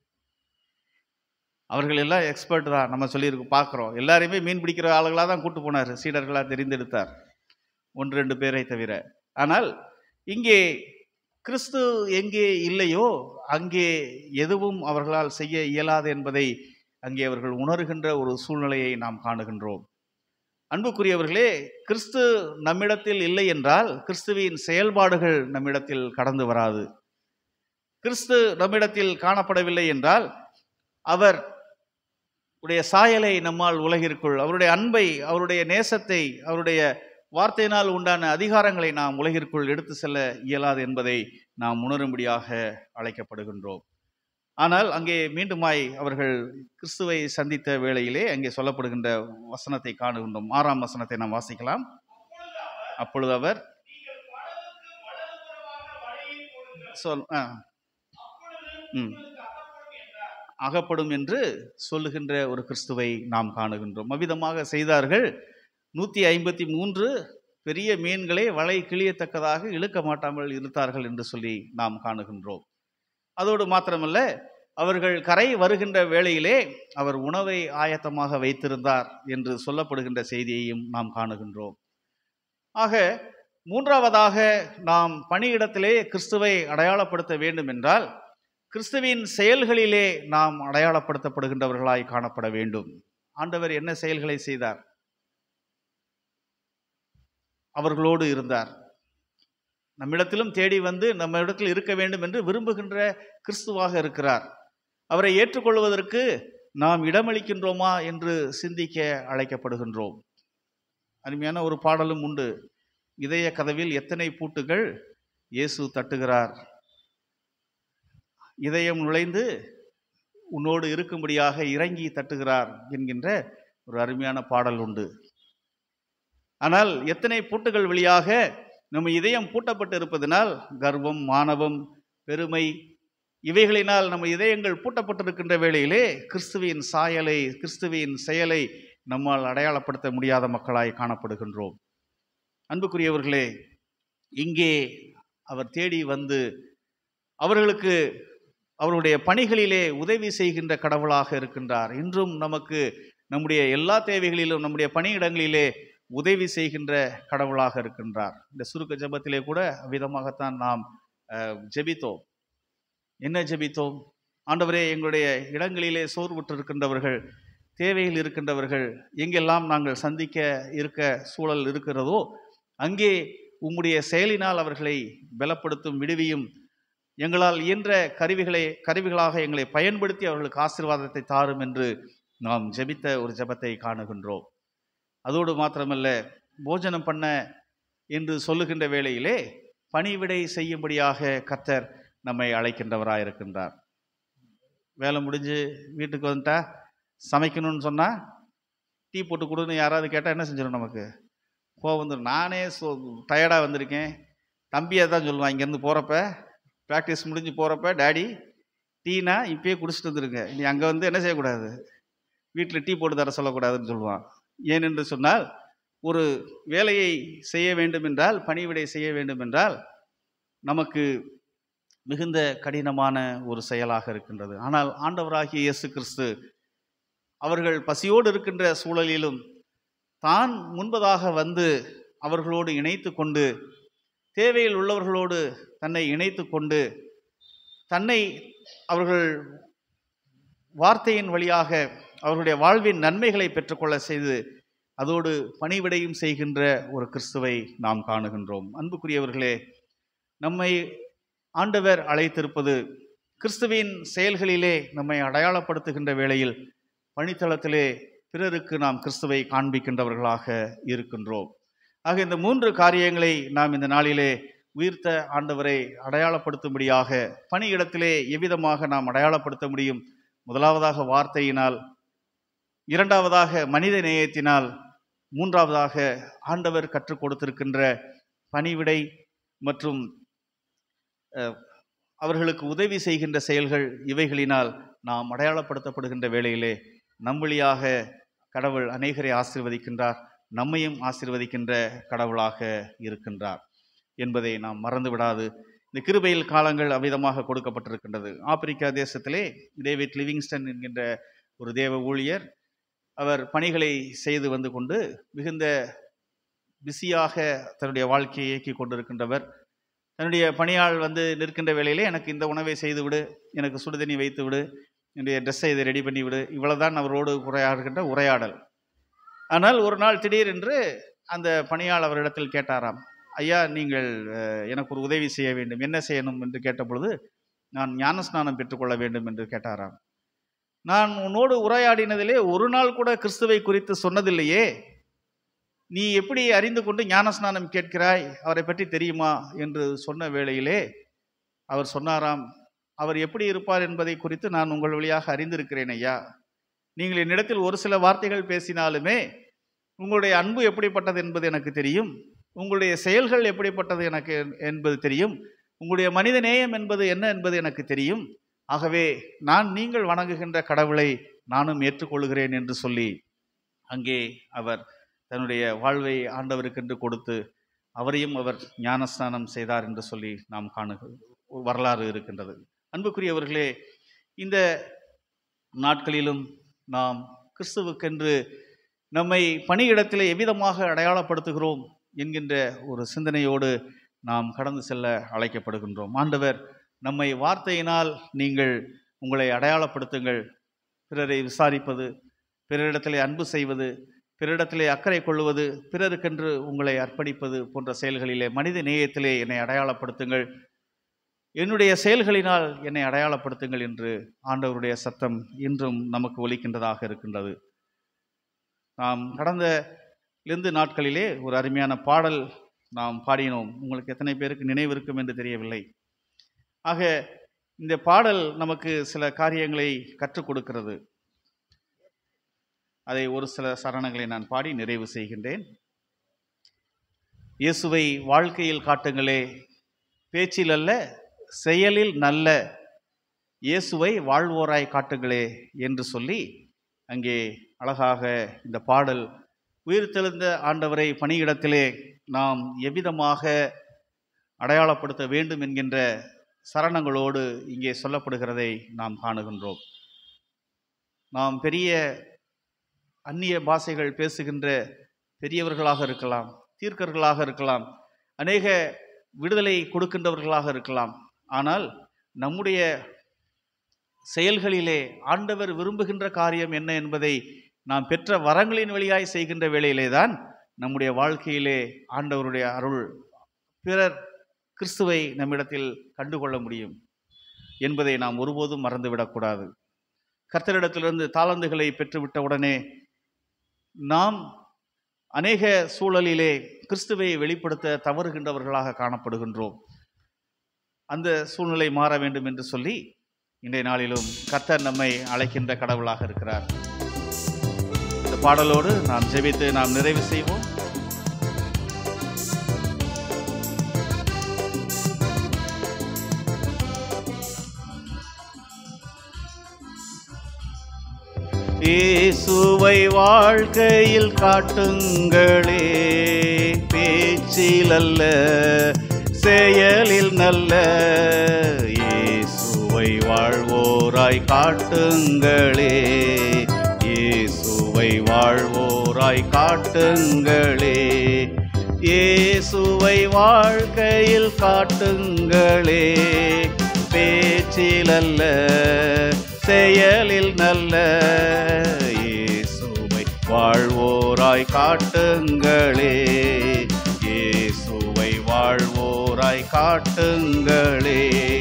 அவர்கள் எல்லாம் எக்ஸ்பர்ட் தான், நம்ம சொல்லியிருக்கோம், பார்க்குறோம். எல்லாரையுமே மீன் பிடிக்கிற ஆளுகளாக தான் கூட்டு போனார், சீடர்களாக தெரிந்தெடுத்தார், 1-2 பேரை தவிர. ஆனால் இங்கே கிறிஸ்து எங்கே இல்லையோ அங்கே எதுவும் அவர்களால் செய்ய இயலாது என்பதை அங்கே அவர்கள் உணர்கின்ற ஒரு சூழ்நிலையை நாம் காணுகின்றோம். அன்புக்குரியவர்களே, கிறிஸ்து நம்மிடத்தில் இல்லை என்றால் கிறிஸ்துவின் செயல்பாடுகள் நம்மிடத்தில் கடந்து வராது. கிறிஸ்து நம்மிடத்தில் காணப்படவில்லை என்றால் அவர் உடைய சாயலை நம்மால் உலகிற்குள், அவருடைய அன்பை, அவருடைய நேசத்தை, அவருடைய வார்த்தையினால் உண்டான அதிகாரங்களை நாம் உலகிற்குள் எடுத்து செல்ல இயலாது என்பதை நாம் உணரும்படியாக அழைக்கப்படுகின்றோம். ஆனால் அங்கே மீண்டுமாய் அவர்கள் கிறிஸ்துவை சந்தித்த வேளையிலே அங்கே சொல்லப்படுகின்ற வசனத்தை காணுகின்றோம். 6ஆம் வசனத்தை நாம் வாசிக்கலாம். அப்பொழுது அவர் அகப்படும் என்று சொல்லுகின்ற ஒரு கிறிஸ்துவை நாம் காணுகின்றோம். அவ்விதமாக செய்தார்கள். 153 பெரிய மீன்களை வலை கிழியத்தக்கதாக இழுக்க மாட்டாமல் இருந்தார்கள் என்று சொல்லி நாம் காணுகின்றோம். அதோடு மாத்திரமல்ல, அவர்கள் கரை வருகின்ற வேளையிலே அவர் உணவை ஆயத்தமாக வைத்திருந்தார் என்று சொல்லப்படுகின்ற செய்தியையும் நாம் காணுகின்றோம். ஆக மூன்றாவதாக நாம் பணியிடத்திலே கிறிஸ்துவை அடையாளப்படுத்த வேண்டும் என்றால் கிறிஸ்துவின் செயல்களிலே நாம் அடையாளப்படுத்தப்படுகின்றவர்களாய் காணப்பட வேண்டும். ஆண்டவர் என்ன செயல்களை செய்தார்? அவர்களோடு இருந்தார். நம்மிடத்திலும் தேடி வந்து நம்ம இடத்தில் இருக்க வேண்டும் என்று விரும்புகின்ற கிறிஸ்துவாக இருக்கிறார். அவரை ஏற்றுக்கொள்வதற்கு நாம் இடமளிக்கின்றோமா என்று சிந்திக்க அழைக்கப்படுகின்றோம். அருமையான ஒரு பாடலும் உண்டு. இதய கதவில் எத்தனை பூட்டுகள் இயேசு தட்டுகிறார், இதயம் நுழைந்து உன்னோடு இருக்கும்படியாக இறங்கி தட்டுகிறார் என்கின்ற ஒரு அருமையான பாடல் உண்டு. ஆனால் எத்தனை பூட்டுகள் வழியாக நம்ம இதயம் பூட்டப்பட்டு இருப்பதனால் கர்வம், மானவம், பெருமை இவைகளினால் நம்ம இதயங்கள் பூட்டப்பட்டிருக்கின்ற வேளையிலே கிறிஸ்துவின் சாயலை, கிறிஸ்துவின் செயலை நம்மால் அடையாளப்படுத்த முடியாத மக்களாய் காணப்படுகின்றோம். அன்புக்குரியவர்களே, இங்கே அவர் தேடி வந்து அவர்களுக்கு அவருடைய பணிகளிலே உதவி செய்கின்ற கடவுளாக இருக்கின்றார். இன்றும் நமக்கு நம்முடைய எல்லா தேவைகளிலும் நம்முடைய பணியிடங்களிலே உதவி செய்கின்ற கடவுளாக இருக்கின்றார். இந்த சுருக்க ஜெபத்திலே கூட விதமாகத்தான் நாம் ஜெபித்தோம். என்ன ஜெபித்தோம்? ஆண்டவரே, எங்களுடைய இடங்களிலே சோர்வுற்று இருக்கின்றவர்கள், தேவையில் இருக்கின்றவர்கள் எங்கெல்லாம் நாங்கள் சந்திக்க இருக்க சூழல் இருக்கிறதோ அங்கே உம்முடைய செயலினால் அவர்களை பலப்படுத்தும், விடுவியும், எங்களால் இயன்ற கருவிகளாக எங்களை பயன்படுத்தி அவர்களுக்கு ஆசீர்வாதத்தை தாரும் என்று நாம் ஜெபித்த ஒரு ஜெபத்தை காணுகின்றோம். அதோடு மாத்திரமல்ல, போஜனம் பண்ண என்று சொல்லுகின்ற வேளையிலே பணிவிடை செய்யும்படியாக கர்த்தர் நம்மை அழைக்கின்றவராக இருக்கின்றார். வேலை முடிஞ்சு வீட்டுக்கு வந்துட்டா சமைக்கணும்னு சொன்னால் டீ போட்டு கொடுன்னு யாராவது கேட்டால் என்ன செஞ்சிடும்? நமக்கு கோவம் வந்துடும். நானே டயர்டாக வந்திருக்கேன், தம்பியாக தான் சொல்லுவான். இங்கேருந்து போகிறப்ப, ப்ராக்டிஸ் முடிஞ்சு போகிறப்ப, டாடி டீனா இப்பயே குடிச்சிட்டு வந்துருங்க, நீ அங்கே வந்து என்ன செய்யக்கூடாது, வீட்டில் டீ போட்டு தர சொல்லக்கூடாதுன்னு சொல்லுவான். ஏனென்று சொன்னால், ஒரு வேலையை செய்ய வேண்டும் என்றால், பணிவிடை செய்ய வேண்டும் என்றால் நமக்கு மிகுந்த கடினமான ஒரு செயலாக இருக்கின்றது. ஆனால் ஆண்டவராகிய இயேசு கிறிஸ்து அவர்கள் பசியோடு இருக்கின்ற சூழலிலும் தான் முன்பதாக வந்து அவர்களோடு இணைத்து கொண்டு, தேவையில் உள்ளவர்களோடு தன்னை இணைத்து கொண்டு, தன்னை அவர்கள் வார்த்தையின் வழியாக அவர்களுடைய வாழ்வின் நன்மைகளை பெற்றுக்கொள்ள செய்து அதோடு பணிவிடையும் செய்கின்ற ஒரு கிறிஸ்துவை நாம் காணுகின்றோம். அன்புக்குரியவர்களே, நம்மை ஆண்டவர் அழைத்திருப்பது கிறிஸ்துவின் செயல்களிலே நம்மை அடையாளப்படுத்துகின்ற வேளையில் பணித்தளத்திலே பிறருக்கு நாம் கிறிஸ்துவை காண்பிக்கின்றவர்களாக இருக்கின்றோம். ஆக இந்த 3 காரியங்களை நாம் இந்த நாளிலே உயிர்த்த ஆண்டவரை அடையாளப்படுத்தும்படியாக பணியிடத்திலே எவ்விதமாக நாம் அடையாளப்படுத்த முடியும்? முதலாவதாக வார்த்தையினால், இரண்டாவதாக மனித நேயத்தினால், மூன்றாவதாக ஆண்டவர் கற்றுக் கொடுத்திருக்கின்ற பணிவிடை மற்றும் அவர்களுக்கு உதவி செய்கின்ற செயல்கள், இவைகளினால் நாம் அடையாளப்படுத்தப்படுகின்ற வேளையிலே நம் வழியாக கடவுள் அநேகரை ஆசீர்வதிக்கின்றார், நம்மையும் ஆசீர்வதிக்கின்ற கடவுளாக இருக்கின்றார் என்பதை நாம் மறந்துவிடாது. இந்த கிருபையில் காலங்கள் அவ்விதமாக கொடுக்கப்பட்டிருக்கின்றது. ஆப்பிரிக்கா தேசத்திலே டேவிட் லிவிங்ஸ்டன் என்கின்ற ஒரு தேவ ஊழியர், அவர் பணிகளை செய்து வந்து கொண்டு மிகுந்த பிஸியாக தன்னுடைய வாழ்க்கையை இயக்கி கொண்டிருக்கின்றவர். தன்னுடைய பணியாள் வந்து நிற்கின்ற வேளையிலே, எனக்கு இந்த உணவை செய்து விடு, எனக்கு சுடுதண்ணி வைத்து விடு, என்னுடைய ட்ரெஸ்ஸை இதை ரெடி பண்ணி விடு, இவ்வளவுதான் அவரோடு உரையாடுகின்ற உரையாடல். ஆனால் ஒரு நாள் திடீரென்று அந்த பணியாள் அவரிடத்தில் கேட்டாராம், ஐயா, நீங்கள் எனக்கு ஒரு உதவி செய்ய வேண்டும், என்ன செய்யணும் என்று கேட்டபொழுது, நான் ஞானஸ்நானம் பெற்றுக்கொள்ள வேண்டும் என்று கேட்டாராம். நான் உன்னோடு உரையாடினதிலே ஒரு நாள் கூட கிறிஸ்துவை குறித்து சொன்னதில்லையே, நீ எப்படி அறிந்து கொண்டு ஞானஸ்நானம் கேட்கிறாய், அவரை பற்றி தெரியுமா என்று சொன்ன வேளையிலே அவர் சொன்னாராம், அவர் எப்படி இருப்பார் என்பதை குறித்து நான் உங்கள் வழியாக அறிந்திருக்கிறேன் ஐயா. நீங்கள் என்னிடத்தில் ஒரு சில வார்த்தைகள் பேசினாலுமே உங்களுடைய அன்பு எப்படிப்பட்டது என்பது எனக்கு தெரியும், உங்களுடைய செயல்கள் எப்படிப்பட்டது எனக்கு என்பது தெரியும், உங்களுடைய மனித நேயம் என்பது என்ன என்பது எனக்கு தெரியும். ஆகவே நான் நீங்கள் வணங்குகின்ற கடவுளை நானும் ஏற்றுக்கொள்கிறேன் என்று சொல்லி அங்கே அவர் தன்னுடைய வாழ்வை ஆண்டவருக்கென்று கொடுத்து அவரையும் அவர் ஞானஸ்நானம் செய்தார் என்று சொல்லி நாம் வரலாறு இருக்கின்றது. அன்புக்குரியவர்களே, இந்த நாட்களிலும் நாம் கிறிஸ்துவுக்கென்று நம்மை பணியிடத்தில் எவ்விதமாக அடையாளப்படுத்துகிறோம் என்கின்ற ஒரு சிந்தனையோடு நாம் கடந்து செல்ல அழைக்கப்படுகின்றோம். ஆண்டவர் நம்மை வார்த்தையினால் நீங்கள் உங்களை அடையாளப்படுத்துங்கள், பிறரை விசாரிப்பது, பிறரிடத்திலே அன்பு செய்வது, பிறரிடத்திலே அக்கறை கொள்வது, பிறருக்கென்று உங்களை அர்ப்பணிப்பது போன்ற செயல்களிலே மனித நேயத்திலே என்னை அடையாளப்படுத்துங்கள், என்னுடைய செயல்களினால் என்னை அடையாளப்படுத்துங்கள் என்று ஆண்டவருடைய சத்தம் இன்றும் நமக்கு ஒலிக்கின்றதாக இருக்கின்றது. நாம் கடந்த 2 நாட்களிலே ஒரு அருமையான பாடல் நாம் பாடினோம். உங்களுக்கு எத்தனை பேருக்கு நினைவு இருக்கும் என்று தெரியவில்லை. ஆக இந்த பாடல் நமக்கு சில காரியங்களை கற்றுக் கொடுக்கிறது. அதை ஒரு சில சரணங்களை நான் பாடி நிறைவு செய்கின்றேன். இயேசுவை வாழ்க்கையில் காட்டுங்களே, பேச்சில் அல்ல செயலில் நல்ல, இயேசுவை வாழ்வோராய் காட்டுங்களே என்று சொல்லி அங்கே அழகாக இந்த பாடல் உயிர்த்தெழுந்த ஆண்டவரை பணியிடத்திலே நாம் எவ்விதமாக அடையாளப்படுத்த வேண்டும் என்கின்ற சரணங்களோடு இங்கே சொல்லப்படுகிறதை நாம் காணுகின்றோம். நாம் பெரிய அந்நிய பாஷைகள் பேசுகின்ற பெரியவர்களாக இருக்கலாம், தீர்க்கர்களாக இருக்கலாம், அநேக விடுதலை கொடுக்கின்றவர்களாக இருக்கலாம். ஆனால் நம்முடைய செயல்களிலே ஆண்டவர் விரும்புகின்ற காரியம் என்ன என்பதை நாம் பெற்ற வரங்களின் வழியாய் செய்கின்ற வேளையிலே தான் நம்முடைய வாழ்க்கையிலே ஆண்டவருடைய அருள், பிறர் கிறிஸ்துவை நம்மிடத்தில் கண்டுகொள்ள முடியும் என்பதை நாம் ஒருபோதும் மறந்துவிடக்கூடாது. கர்த்தரிடத்திலிருந்து தாளந்துகளை பெற்றுவிட்ட உடனே நாம் அநேக சூழலிலே கிறிஸ்துவை வெளிப்படுத்த தவறுகின்றவர்களாக காணப்படுகின்றோம். அந்த சூழ்நிலை மாற வேண்டும் என்று சொல்லி இன்றைய நாளிலும் கர்த்தர் நம்மை அழைக்கின்ற கடவுளாக இருக்கிறார். இந்த பாடலோடு நாம் ஜெபித்து நாம் நிறைவு செய்வோம். இயேசுவை வாழ்க்கையில் காட்டுங்களே, பேச்சில் அல்ல செயலில் நல்ல. இயேசுவை வாழ்வோராய் காட்டுங்களே, இயேசுவை வாழ்வோராய் காட்டுங்களே. இயேசுவை வாழ்க்கையில் காட்டுங்களே, பேச்சில் அல்ல செயலில் நல்ல. இயேசுவை வாழ்வோராய் காட்டுங்களே, இயேசுவை வாழ்வோராய் காட்டுங்களே.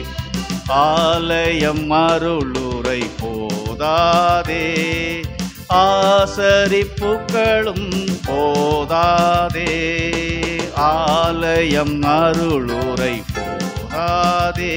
ஆலயம் அருளுரை போதாதே, ஆசரிப்புகளும் போதாதே. ஆலயம் அருளுரை போதாதே,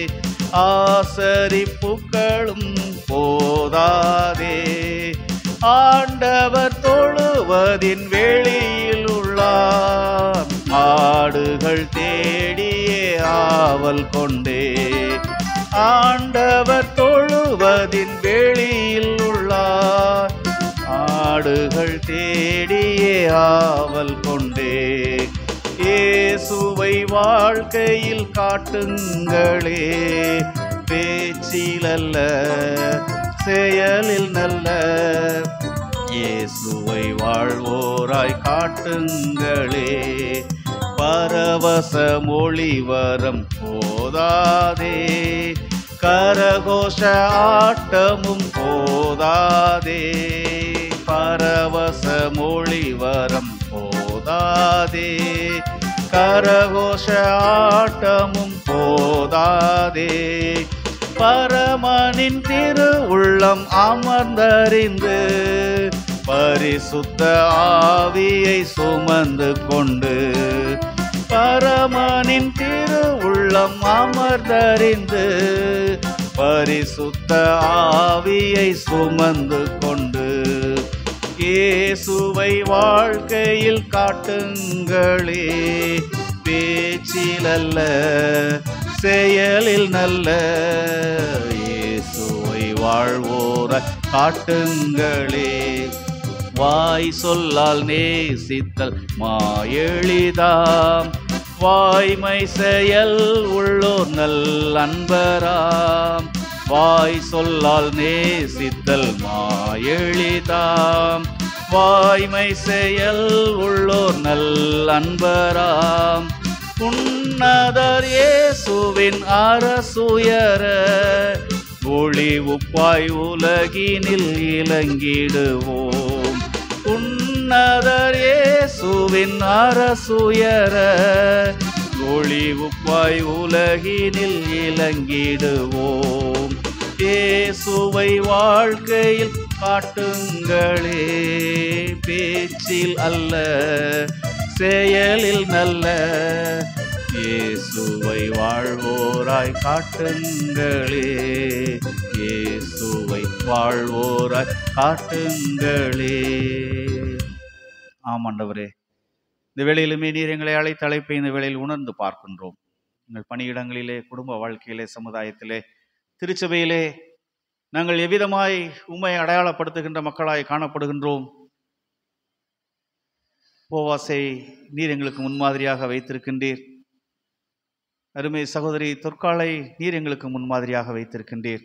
ஆசரிப்புகளும் போதாதே. ஆண்டவர் தொழுவதின் வெளியில் உள்ளார், ஆடுகள் தேடியே ஆவல் கொண்டே. ஆண்டவர் தொழுவதின் வெளியில் உள்ளார், ஆடுகள் தேடியே ஆவல் கொண்டே. இயேசுவை வாழ்க்கையில் காட்டுங்களே, பேச்சில் அல்ல செயலில் நல்ல. இயேசுவை வாழ்வோராய் காட்டுங்களே. பரவச மொழிவரம் போதாதே, கரகோஷ ஆட்டமும் போதாதே. பரவச மொழிவரம் போதாதே, கரகோஷ ஆட்டமும் போதாதே. பரமனின் திரு உள்ளம் அமர்ந்தறிந்து, பரிசுத்த ஆவியை சுமந்து கொண்டு. பரமனின் திரு உள்ளம் அமர்ந்தறிந்து, பரிசுத்த ஆவியை சுமந்து கொண்டு. இயேசுவை வாழ்க்கையில் காட்டுங்களே, பேச்சில் அல்ல செயலில் நல்ல. இயேசுவை வாழ்வோராய் காட்டுங்களே. வாய் சொல்லால் நேசித்தல் மாயெளிதாம், வாய்மை செயல் உள்ளோர் நல் அன்பராம். வாய் சொல்லால் நேசித்தல் மாயெளிதாம், வாய்மை செயல் உள்ளோர் நல் அன்பராம். உன்னதர் இயேசுவின் அரசுயர, ஒளி உப்பாய் உலகினில் இலங்கிடுவோம். உன்னதர் இயேசுவின் அரசுயர, ஒளி உப்பாய் உலகினில் இலங்கிடுவோம். இயேசுவை வாழ்க்கையில் காட்டுங்களே, பேச்சில் அல்ல செயலில் நல்ல. இயேசுவை வாழ்வோராய் காட்டுங்களே, இயேசுவை வாழ்வோராய் காட்டுங்களே. ஆமாண்டவரே, இந்த வேளையிலுமே நீர் எங்களை அழைத்த அழைப்பை இந்த வேளையில் உணர்ந்து பார்க்கின்றோம். எங்கள் பணியிடங்களிலே, குடும்ப வாழ்க்கையிலே, சமுதாயத்திலே, திருச்சபையிலே நாங்கள் எவ்விதமாய் உம்மை அடையாளப்படுத்துகின்ற மக்களாய் காணப்படுகின்றோம். போவாசை நீர் எங்களுக்கு முன்மாதிரியாக வைத்திருக்கின்றீர். அருமை சகோதரி தொற்காலை நீர் எங்களுக்கு முன்மாதிரியாக வைத்திருக்கின்றீர்.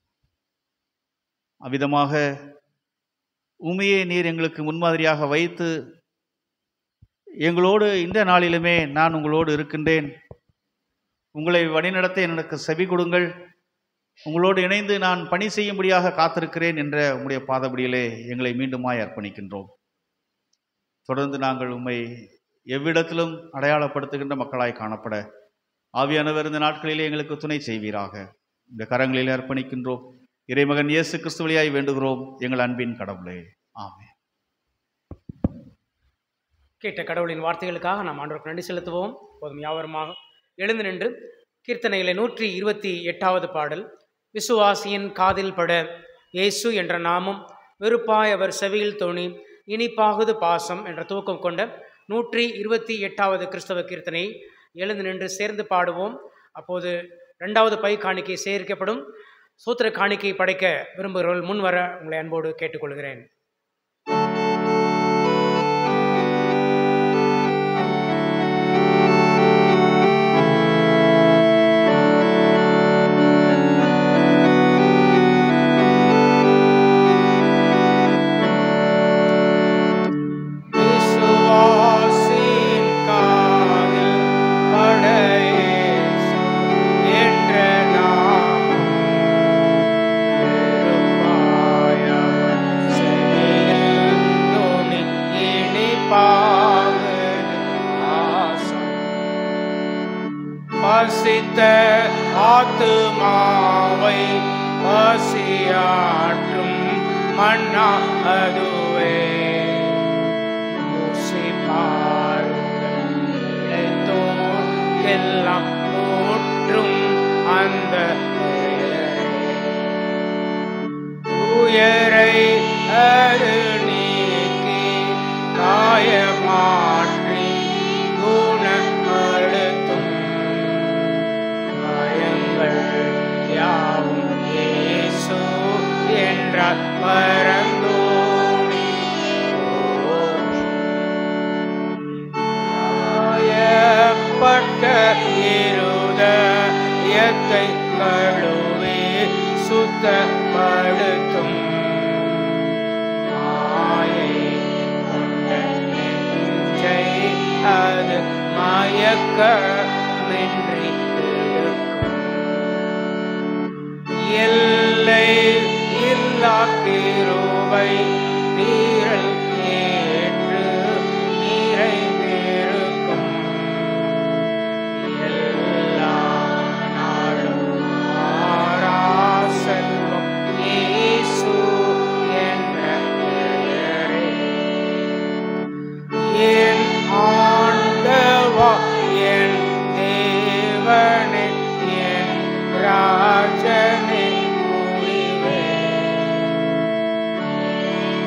அவ்விதமாக உமையை நீர் எங்களுக்கு முன்மாதிரியாக வைத்து எங்களோடு இந்த நாளிலுமே நான் உங்களோடு இருக்கின்றேன், உங்களை வழிநடத்த எனக்கு செவி கொடுங்கள், உங்களோடு இணைந்து நான் பணி செய்யும்படியாக காத்திருக்கிறேன் என்ற உம்முடைய பாதபடியிலே எங்களை மீண்டுமாய் அர்ப்பணிக்கின்றோம். தொடர்ந்து நாங்கள் உம்மை எவ்விடத்திலும் அடையாளப்படுத்துகின்ற மக்களாய் காணப்பட ஆவியானவர் இந்த நாட்களிலே எங்களுக்கு துணை செய்வீராக. இந்த கரங்களிலே அர்ப்பணிக்கின்றோம். இறைமகன் இயேசு கிறிஸ்து வழியாய் வேண்டுகிறோம் எங்கள் அன்பின் கடவுளே, ஆமென். கேட்ட கடவுளின் வார்த்தைகளுக்காக நாம் ஆண்டவருக்கு நன்றி செலுத்துவோம். போதும் யாவருமாக எழுந்து நின்று கீர்த்தனைகளை 128வது பாடல், விசுவாசியின் காதில் பட இயேசு என்ற நாமம் வெறுப்பாய் அவர் செவியில் தோணி இனிப்பாகுது பாசம் என்ற துவக்கம் கொண்ட 128வது கிறிஸ்தவ கீர்த்தனையை எழுந்து நின்று சேர்ந்து பாடுவோம். அப்போது 2வது பை காணிக்கை சேகரிக்கப்படும். சூத்திர காணிக்கை படைக்க விரும்புகிறவர்கள் முன் வர உங்களை அன்போடு கேட்டுக்கொள்கிறேன். பசித்த ஆத்துமாவை பசியாற்றும் மன்னா அதுவே எல்லாம் ஊற்றும் அந்த உயரை அது நீக்கி காயமாற்றி குணப்படுத்தும் பயங்கள் யாவும் இயேசு என்றால் பரந்தோடி காயப்பட்ட இருதயத்தை கழுவி சுத்தப்படுத்தும் மாயை கொண்ட நெஞ்சை அது மயக்கமின்றி எடுக்கும் எல்லை இல்லா கிருபை தீரல் ஏற்று நிறைந்திருக்கும் எல்லா நாளும் மாறா செல்வம் இயேசு என்ற பெயரே என் ஆண்டவா என் தேவனே என் ராஜனே முடிவே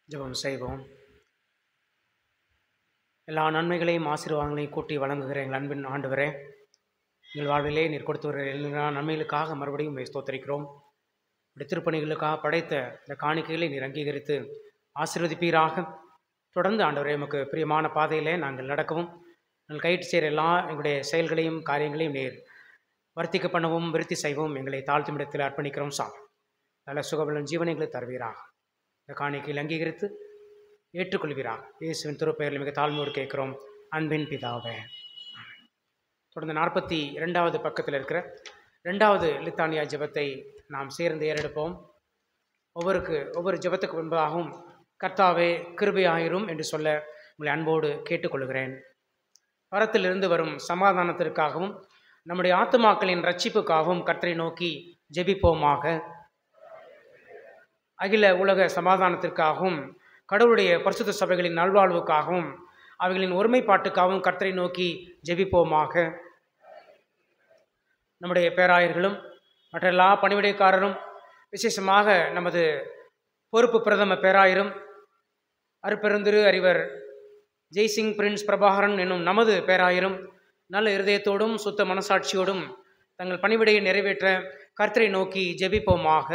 ஜெபம் செய்வோம். எல்லா நன்மைகளையும் ஆசீர்வாதங்களையும் கூட்டி வழங்குகிற எங்கள் அன்பின் ஆண்டவரே, எங்கள் வாழ்விலே நீர் கொடுத்து வர எல்லா நன்மைகளுக்காக மறுபடியும் உம்மை ஸ்தோத்திரிக்கிறோம். இப்படி திருப்பணிகளுக்காக படைத்த இந்த காணிக்கைகளை நீர் அங்கீகரித்து ஆசீர்வதிப்பீராக. தொடர்ந்து ஆண்டவரே உமக்கு பிரியமான பாதையிலே நாங்கள் நடக்கவும், நாங்கள் கையிட்டு செய்கிற எல்லா எங்களுடைய செயல்களையும் காரியங்களையும் நீர் வர்த்திக்க பண்ணவும் விருத்தி செய்வோம். எங்களை தாழ்த்தும் இடத்தில் அர்ப்பணிக்கிறோம் சாமி. நல்ல சுகபலன் ஜீவனைகளை தருவீராக. இந்த காணிக்கையில் அங்கீகரித்து ஏற்றுக்கொள்வீராக. இயேசுவின் திருப்பெயரில் மிக தாழ்மையோடு கேட்கிறோம் அன்பின் பிதாவே. தொடர்ந்து 42வது பக்கத்தில் இருக்கிற 2வது லித்தானியா ஜெபத்தை நாம் சேர்ந்து ஏறெடுப்போம். ஒவ்வொரு ஜெபத்துக்கு முன்பாகவும் கர்த்தாவே கிருபையாயிரும் என்று சொல்ல உங்களை அன்போடு கேட்டுக்கொள்கிறேன். பரத்திலிருந்து வரும் சமாதானத்திற்காகவும் நம்முடைய ஆத்துமாக்களின் ரட்சிப்புக்காகவும் கர்த்தரை நோக்கி ஜெபிப்போமாக. அகில உலக சமாதானத்திற்காகவும் கடவுளுடைய பரிசுத்த சபைகளின் நல்வாழ்வுக்காகவும் அவைகளின் ஒருமைப்பாட்டுக்காகவும் கர்த்தரை நோக்கி ஜெபிப்போமாக. நம்முடைய பேராயர்களும் மற்ற எல்லா பணிவிடைக்காரரும், விசேஷமாக நமது பொறுப்பு பிரதம பேராயரும் அருப்பெருந்திரு அறிவர் ஜெய்சிங் பிரின்ஸ் பிரபாகரன் என்னும் நமது பேராயரும் நல்ல இருதயத்தோடும் சுத்த மனசாட்சியோடும் தங்கள் பணிவிடையை நிறைவேற்ற கர்த்தரை நோக்கி ஜெபிப்போமாக.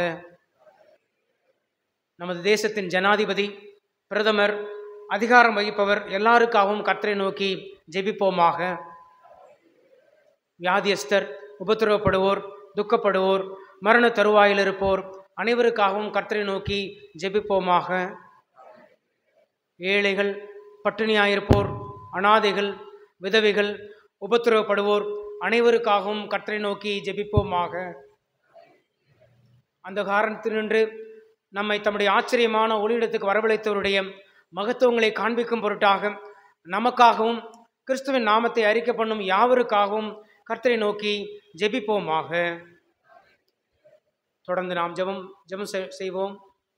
நமது தேசத்தின் ஜனாதிபதி, பிரதமர், அதிகாரம் வகிப்பவர் எல்லாருக்காகவும் கர்த்தரை நோக்கி ஜெபிப்போமாக. வியாதியஸ்தர், உபத்திரவப்படுவோர், துக்கப்படுவோர், மரண தருவாயில் இருப்போர் அனைவருக்காகவும் கர்த்தரை நோக்கி ஜெபிப்போமாக. ஏழைகள், பட்டினியாயிருப்போர், அனாதைகள், விதவைகள், உபத்திரவப்படுவோர் அனைவருக்காகவும் கர்த்தரை நோக்கி ஜெபிப்போமாக. அந்த காரணத்தினின்று நம்மை தம்முடைய ஆச்சரியமான ஒளியிடத்துக்கு வரவழைத்தவருடைய மகத்துவங்களை காண்பிக்கும் பொருட்டாக நமக்காகவும் கிறிஸ்துவின் நாமத்தை அறிக்கை பண்ணும் யாவருக்காகவும் கர்த்தரை நோக்கி ஜெபிப்போமாக. தொடர்ந்து நாம் ஜெபம் செய்வோம்.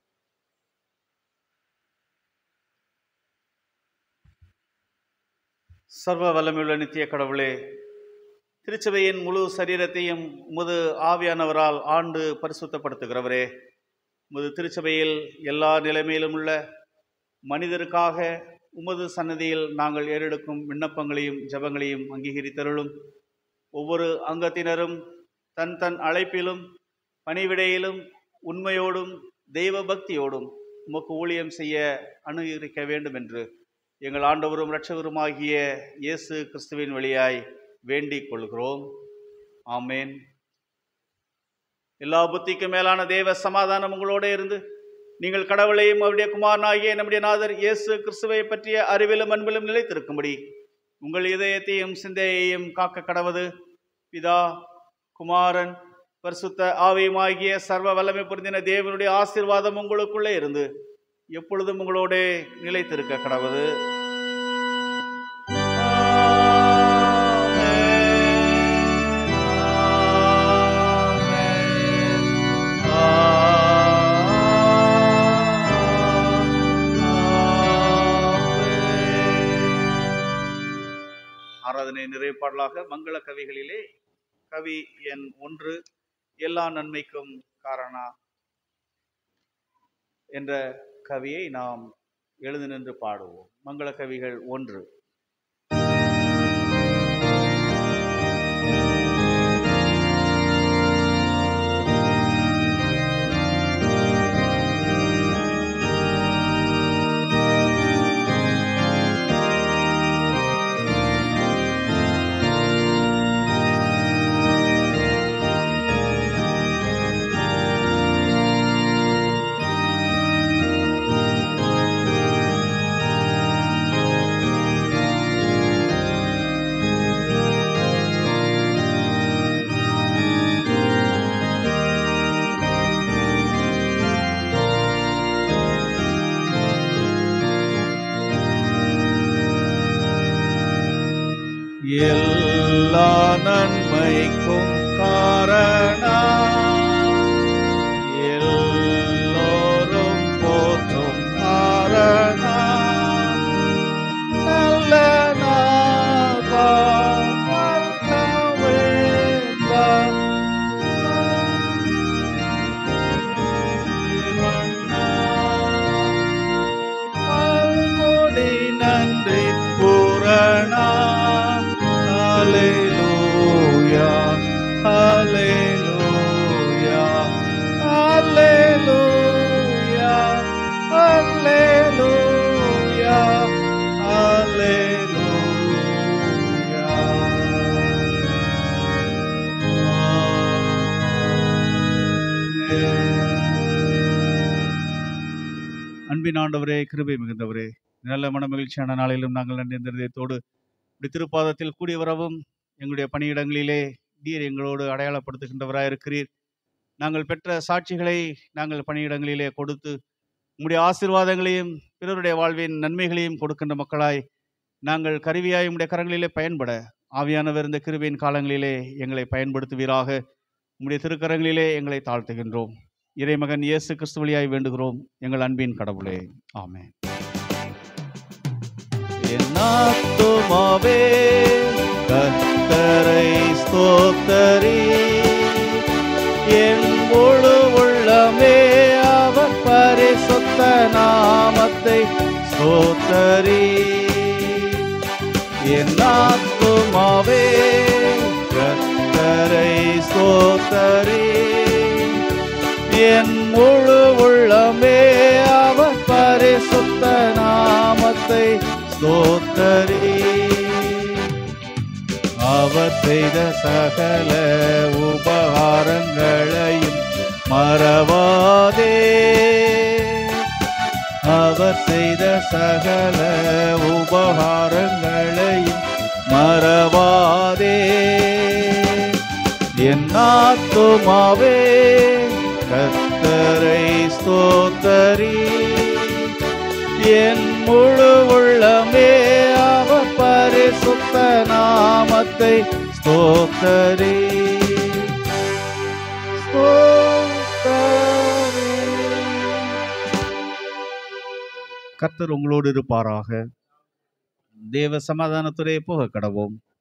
சர்வ வல்லமையுள்ள நித்திய கடவுளே, திருச்சபையின் முழு சரீரத்தையும் உமது ஆவியானவரால் ஆண்டு பரிசுத்தப்படுத்துகிறவரே, உமது திருச்சபையில் எல்லா நிலைமையிலும் உள்ள மனிதருக்காக உமது சன்னதியில் நாங்கள் ஏறெடுக்கும் விண்ணப்பங்களையும் ஜெபங்களையும் அங்கீகரித்தருளும். ஒவ்வொரு அங்கத்தினரும் தன் தன் அழைப்பிலும் பணிவிடையிலும் உண்மையோடும் தெய்வ பக்தியோடும் உமக்கு ஊழியம் செய்ய அனுகரிக்க வேண்டும் என்று எங்கள் ஆண்டவரும் இரட்சகருமாகிய இயேசு கிறிஸ்துவின் வழியாய் வேண்டிக் கொள்கிறோம். ஆமேன். எல்லா புத்திக்கும் மேலான தேவ சமாதானம் உங்களோட இருந்து நீங்கள் கடவுளையும் அவருடைய குமாரனாகிய நம்முடைய நாதர் இயேசு கிறிஸ்துவை பற்றிய அறிவிலும் அன்பிலும் நிலைத்திருக்கும்படி உங்கள் இதயத்தையும் சிந்தையையும் காக்க கடவது பிதா, குமாரன், பரிசுத்த ஆவியுமாகிய சர்வ வல்லமை பொருந்தின தேவனுடைய ஆசீர்வாதம் உங்களுக்குள்ளே இருந்து எப்பொழுதும் உங்களோட நிலைத்திருக்க கடவுது. ஆராதனை நிறைவு பாடலாக மங்கள கவிகளிலே கவி எண் 1, எல்லா நன்மைக்கும் காரணா என்ற கவியை நாம் எழுந்து நின்று பாடுவோம். மங்கள கவிகள் 1. எல்லா நன்மைக்கும் காரணா எல்லோரும் போற்றும் காரணா நல்ல நாதா நல்ல வேந்தா Hallelujah, hallelujah, hallelujah, அன்பின் ஆண்டவரே, கிருபை மிகுந்தவரே, நல்ல மன மகிழ்ச்சியான நாளிலும் நாங்கள் நன்றி இருதயத்தோடு இப்படி திருப்பாதத்தில் கூடி வரவும் எங்களுடைய பணியிடங்களிலே நீர் எங்களோடு அடையாளப்படுத்துகின்றவராக இருக்கிறீர். நாங்கள் பெற்ற சாட்சிகளை நாங்கள் பணியிடங்களிலே கொடுத்து உம்முடைய ஆசீர்வாதங்களையும் பிறருடைய வாழ்வின் நன்மைகளையும் கொடுக்கின்ற மக்களாய் நாங்கள் கருவியாய் உம்முடைய கரங்களிலே பயன்பட ஆவியானவர் இந்த கிருபையின் காலங்களிலே எங்களை பயன்படுத்துவீராக. உம்முடைய திருக்கரங்களிலே எங்களை தாழ்த்துகின்றோம். இறைமகன் இயேசு கிறிஸ்து வழியாய் வேண்டுகிறோம் எங்கள் அன்பின் கடவுளே, ஆமென். என் ஆத்துமாவே கர்த்தரை ஸ்தோத்தரி, என் முழு உள்ளமே அவர் பரிசுத்த நாமத்தை ஸ்தோத்தரி. என் ஆத்துமாவே கர்த்தரை ஸ்தோத்தரி, என் முழு உள்ளமே அவர் பரிசுத்த நாமத்தை ஸ்தோத்தரி. அவர் செய்த சகல உபகாரங்களையும் மறவாதே, அவர் செய்த சகல உபகாரங்களையும் மறவாதே. என் ஆத்துமாவே கர்த்தரை ஸ்தோத்தரி, என் முழு உள்ளமே அவர் பரிசுத்த நாமத்தை ஸ்தோத்தரி. கர்த்தர் உங்களோடு இருப்பாராக. தேவ சமாதானத்துடைய போக கடவோம்.